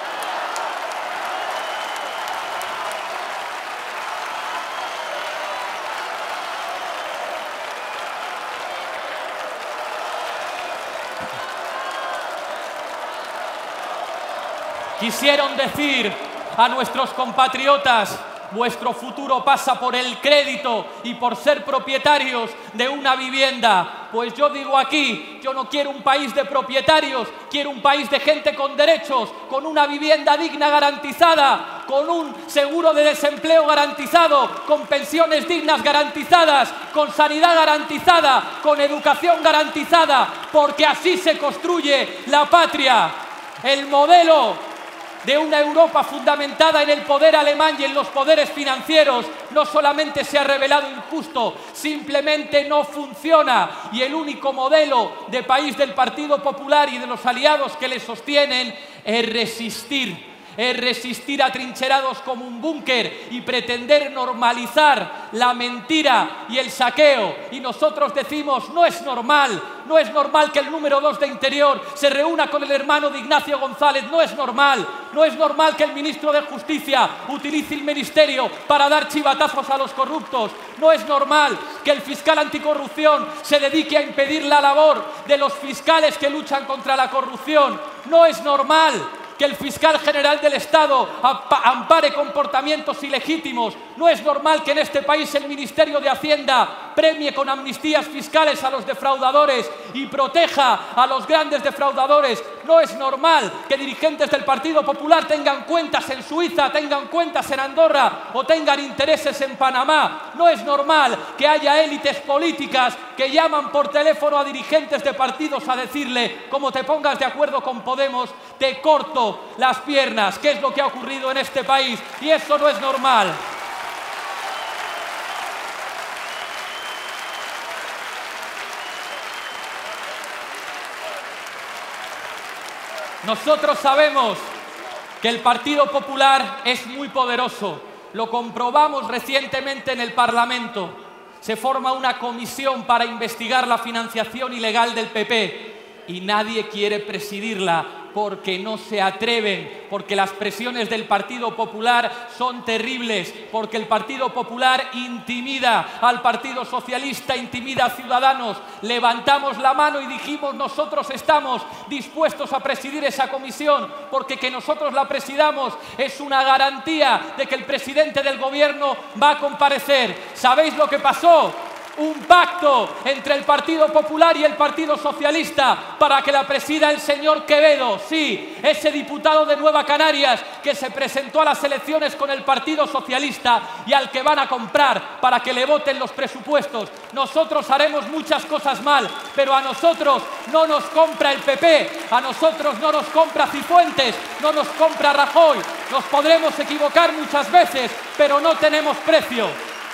Quisieron decir a nuestros compatriotas: vuestro futuro pasa por el crédito y por ser propietarios de una vivienda. Pues yo digo aquí, yo no quiero un país de propietarios, quiero un país de gente con derechos, con una vivienda digna garantizada, con un seguro de desempleo garantizado, con pensiones dignas garantizadas, con sanidad garantizada, con educación garantizada, porque así se construye la patria. El modelo de una Europa fundamentada en el poder alemán y en los poderes financieros no solamente se ha revelado injusto, simplemente no funciona. Y el único modelo de país del Partido Popular y de los aliados que le sostienen es resistir. Es resistir atrincherados como un búnker y pretender normalizar la mentira y el saqueo. Y nosotros decimos, no es normal, no es normal que el número dos de Interior se reúna con el hermano de Ignacio González, no es normal, no es normal que el ministro de Justicia utilice el ministerio para dar chivatazos a los corruptos, no es normal que el fiscal anticorrupción se dedique a impedir la labor de los fiscales que luchan contra la corrupción, no es normal que el fiscal general del Estado ampare comportamientos ilegítimos. No es normal que en este país el Ministerio de Hacienda premie con amnistías fiscales a los defraudadores y proteja a los grandes defraudadores. No es normal que dirigentes del Partido Popular tengan cuentas en Suiza, tengan cuentas en Andorra o tengan intereses en Panamá. No es normal que haya élites políticas que llaman por teléfono a dirigentes de partidos a decirle, como te pongas de acuerdo con Podemos, te corto las piernas. ¿Qué es lo que ha ocurrido en este país? Y eso no es normal. Nosotros sabemos que el Partido Popular es muy poderoso. Lo comprobamos recientemente en el Parlamento. Se forma una comisión para investigar la financiación ilegal del P P y nadie quiere presidirla porque no se atreven, porque las presiones del Partido Popular son terribles, porque el Partido Popular intimida al Partido Socialista, intimida a Ciudadanos. Levantamos la mano y dijimos, nosotros estamos dispuestos a presidir esa comisión, porque que nosotros la presidamos es una garantía de que el presidente del Gobierno va a comparecer. ¿Sabéis lo que pasó? Un pacto entre el Partido Popular y el Partido Socialista para que la presida el señor Quevedo, sí, ese diputado de Nueva Canarias que se presentó a las elecciones con el Partido Socialista y al que van a comprar para que le voten los presupuestos. Nosotros haremos muchas cosas mal, pero a nosotros no nos compra el P P, a nosotros no nos compra Cifuentes, no nos compra Rajoy. Nos podremos equivocar muchas veces, pero no tenemos precio.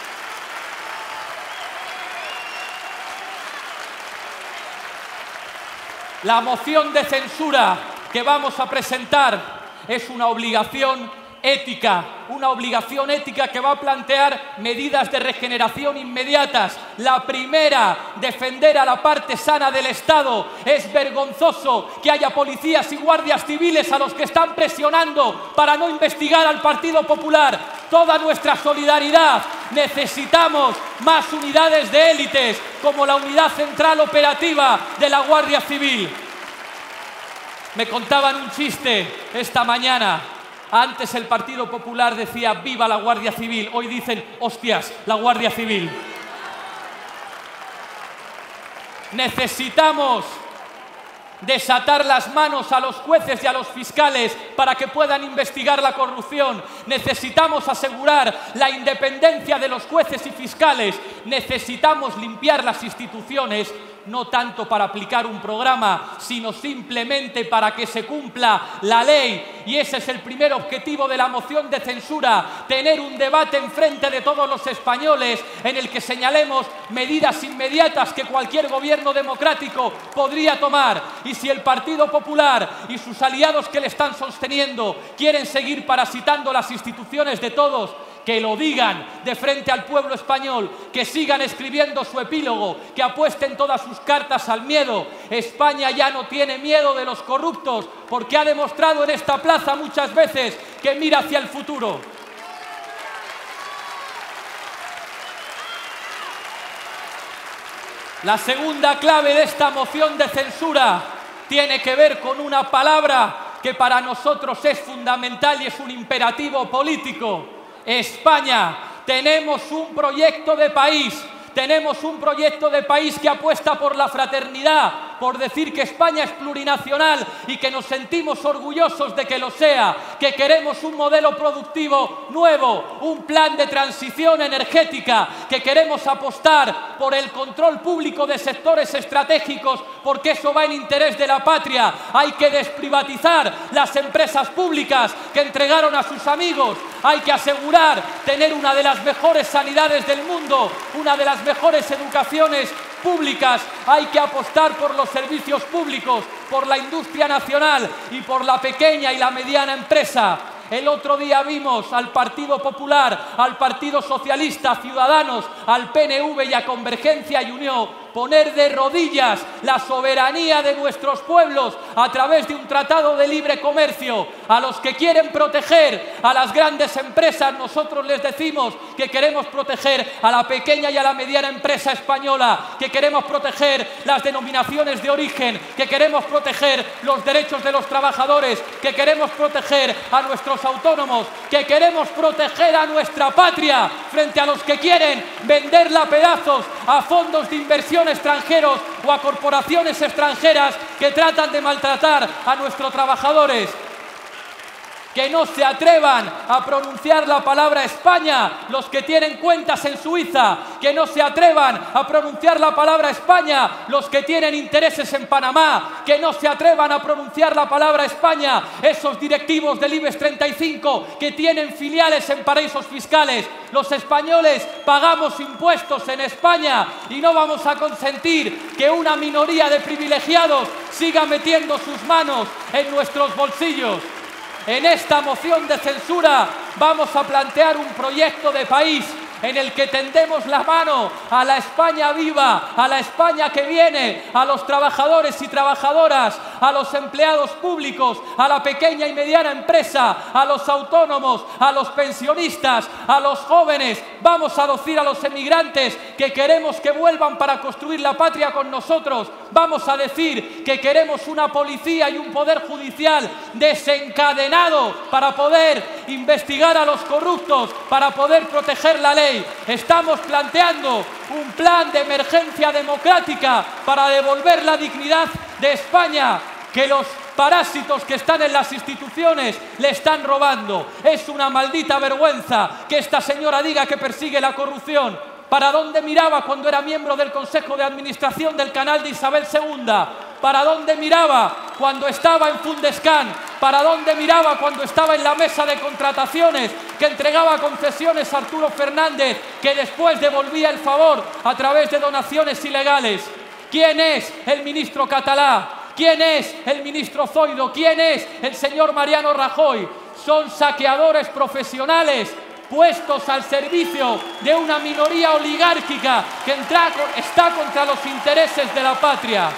La moción de censura que vamos a presentar es una obligación ética, una obligación ética que va a plantear medidas de regeneración inmediatas. La primera, defender a la parte sana del Estado. Es vergonzoso que haya policías y guardias civiles a los que están presionando para no investigar al Partido Popular. Toda nuestra solidaridad. Necesitamos más unidades de élites, como la Unidad Central Operativa de la Guardia Civil. Me contaban un chiste esta mañana. Antes el Partido Popular decía viva la Guardia Civil, hoy dicen hostias, la Guardia Civil. Necesitamos desatar las manos a los jueces y a los fiscales para que puedan investigar la corrupción. Necesitamos asegurar la independencia de los jueces y fiscales. Necesitamos limpiar las instituciones, no tanto para aplicar un programa, sino simplemente para que se cumpla la ley. Y ese es el primer objetivo de la moción de censura, tener un debate en frente de todos los españoles en el que señalemos medidas inmediatas que cualquier gobierno democrático podría tomar. Y si el Partido Popular y sus aliados que le están sosteniendo quieren seguir parasitando las instituciones de todos, que lo digan de frente al pueblo español, que sigan escribiendo su epílogo, que apuesten todas sus cartas al miedo. España ya no tiene miedo de los corruptos, porque ha demostrado en esta plaza muchas veces que mira hacia el futuro. La segunda clave de esta moción de censura tiene que ver con una palabra que para nosotros es fundamental y es un imperativo político. España, tenemos un proyecto de país, tenemos un proyecto de país que apuesta por la fraternidad, por decir que España es plurinacional y que nos sentimos orgullosos de que lo sea, que queremos un modelo productivo nuevo, un plan de transición energética, que queremos apostar por el control público de sectores estratégicos, porque eso va en interés de la patria. Hay que desprivatizar las empresas públicas que entregaron a sus amigos. Hay que asegurar tener una de las mejores sanidades del mundo, una de las mejores educaciones públicas. Hay que apostar por los servicios públicos, por la industria nacional y por la pequeña y la mediana empresa. El otro día vimos al Partido Popular, al Partido Socialista, a Ciudadanos, al P N V y a Convergencia y Unión poner de rodillas la soberanía de nuestros pueblos a través de un tratado de libre comercio. A los que quieren proteger a las grandes empresas, nosotros les decimos que queremos proteger a la pequeña y a la mediana empresa española, que queremos proteger las denominaciones de origen, que queremos proteger los derechos de los trabajadores, que queremos proteger a nuestros autónomos, que queremos proteger a nuestra patria frente a los que quieren venderla a pedazos a fondos de inversión extranjeros o a corporaciones extranjeras que tratan de maltratar a nuestros trabajadores. Que no se atrevan a pronunciar la palabra España los que tienen cuentas en Suiza, que no se atrevan a pronunciar la palabra España los que tienen intereses en Panamá, que no se atrevan a pronunciar la palabra España esos directivos del IBEX treinta y cinco que tienen filiales en paraísos fiscales. Los españoles pagamos impuestos en España y no vamos a consentir que una minoría de privilegiados siga metiendo sus manos en nuestros bolsillos. En esta moción de censura vamos a plantear un proyecto de país en el que tendemos la mano a la España viva, a la España que viene, a los trabajadores y trabajadoras, a los empleados públicos, a la pequeña y mediana empresa, a los autónomos, a los pensionistas, a los jóvenes. Vamos a decir a los emigrantes que queremos que vuelvan para construir la patria con nosotros. Vamos a decir que queremos una policía y un poder judicial desencadenado para poder investigar a los corruptos, para poder proteger la ley. Estamos planteando un plan de emergencia democrática para devolver la dignidad de España que los parásitos que están en las instituciones le están robando. Es una maldita vergüenza que esta señora diga que persigue la corrupción. ¿Para dónde miraba cuando era miembro del Consejo de Administración del canal de Isabel segunda? ¿Para dónde miraba cuando estaba en Fundescan? ¿Para dónde miraba cuando estaba en la mesa de contrataciones que entregaba concesiones a Arturo Fernández, que después devolvía el favor a través de donaciones ilegales? ¿Quién es el ministro Catalá? ¿Quién es el ministro Zoido? ¿Quién es el señor Mariano Rajoy? Son saqueadores profesionales puestos al servicio de una minoría oligárquica que entra, está contra los intereses de la patria.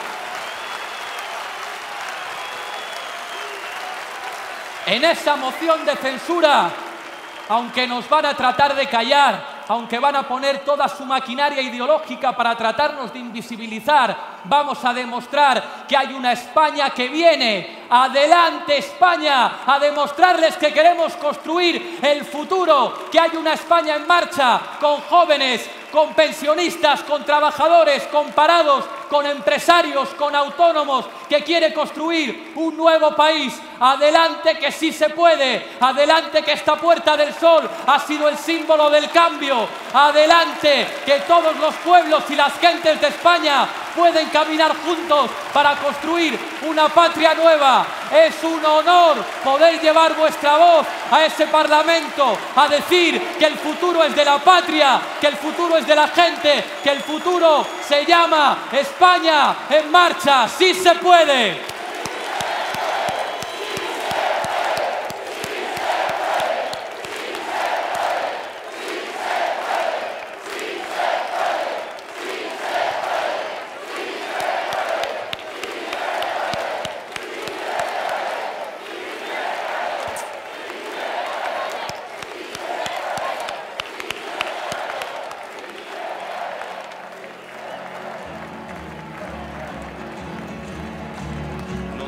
En esa moción de censura, aunque nos van a tratar de callar, aunque van a poner toda su maquinaria ideológica para tratarnos de invisibilizar, vamos a demostrar que hay una España que viene. ¡Adelante, España! A demostrarles que queremos construir el futuro, que hay una España en marcha, con jóvenes, con pensionistas, con trabajadores, con parados, con empresarios, con autónomos, que quiere construir un nuevo país. Adelante, que sí se puede. Adelante, que esta Puerta del Sol ha sido el símbolo del cambio. Adelante, que todos los pueblos y las gentes de España pueden caminar juntos para construir una patria nueva. Es un honor poder llevar vuestra voz a ese Parlamento, a decir que el futuro es de la patria, que el futuro es de la gente, que el futuro se llama España en marcha. ¡Sí se puede!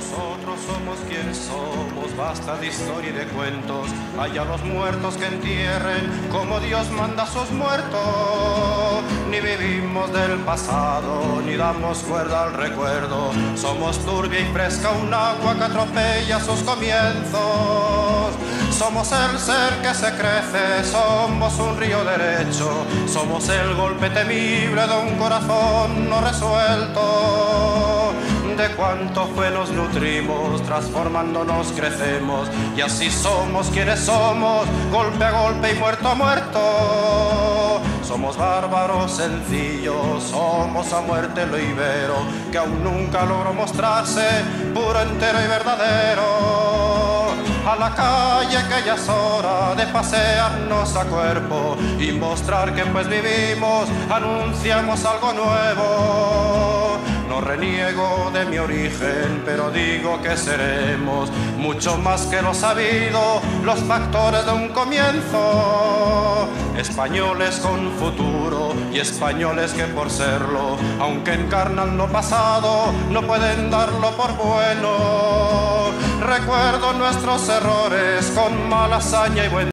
nosotros somos quienes somos, basta de historia y de cuentos. Allá los muertos que entierren como Dios manda a sus muertos. Ni vivimos del pasado, ni damos cuerda al recuerdo. Somos turbia y fresca un agua que atropella sus comienzos. Somos el ser que se crece, somos un río derecho. Somos el golpe temible de un corazón no resuelto. De cuánto fue nos nutrimos, transformándonos crecemos. Y así somos quienes somos, golpe a golpe y muerto a muerto. Somos bárbaros sencillos, somos a muerte lo ibero, que aún nunca logró mostrarse puro, entero y verdadero. A la calle que ya es hora de pasearnos a cuerpo y mostrar que pues vivimos, anunciamos algo nuevo. No reniego de mi origen, pero digo que seremos mucho más que lo sabido, los factores de un comienzo. Españoles con futuro y españoles que por serlo, aunque encarnan lo pasado, no pueden darlo por bueno. Recuerdo nuestros errores con mala hazaña y buen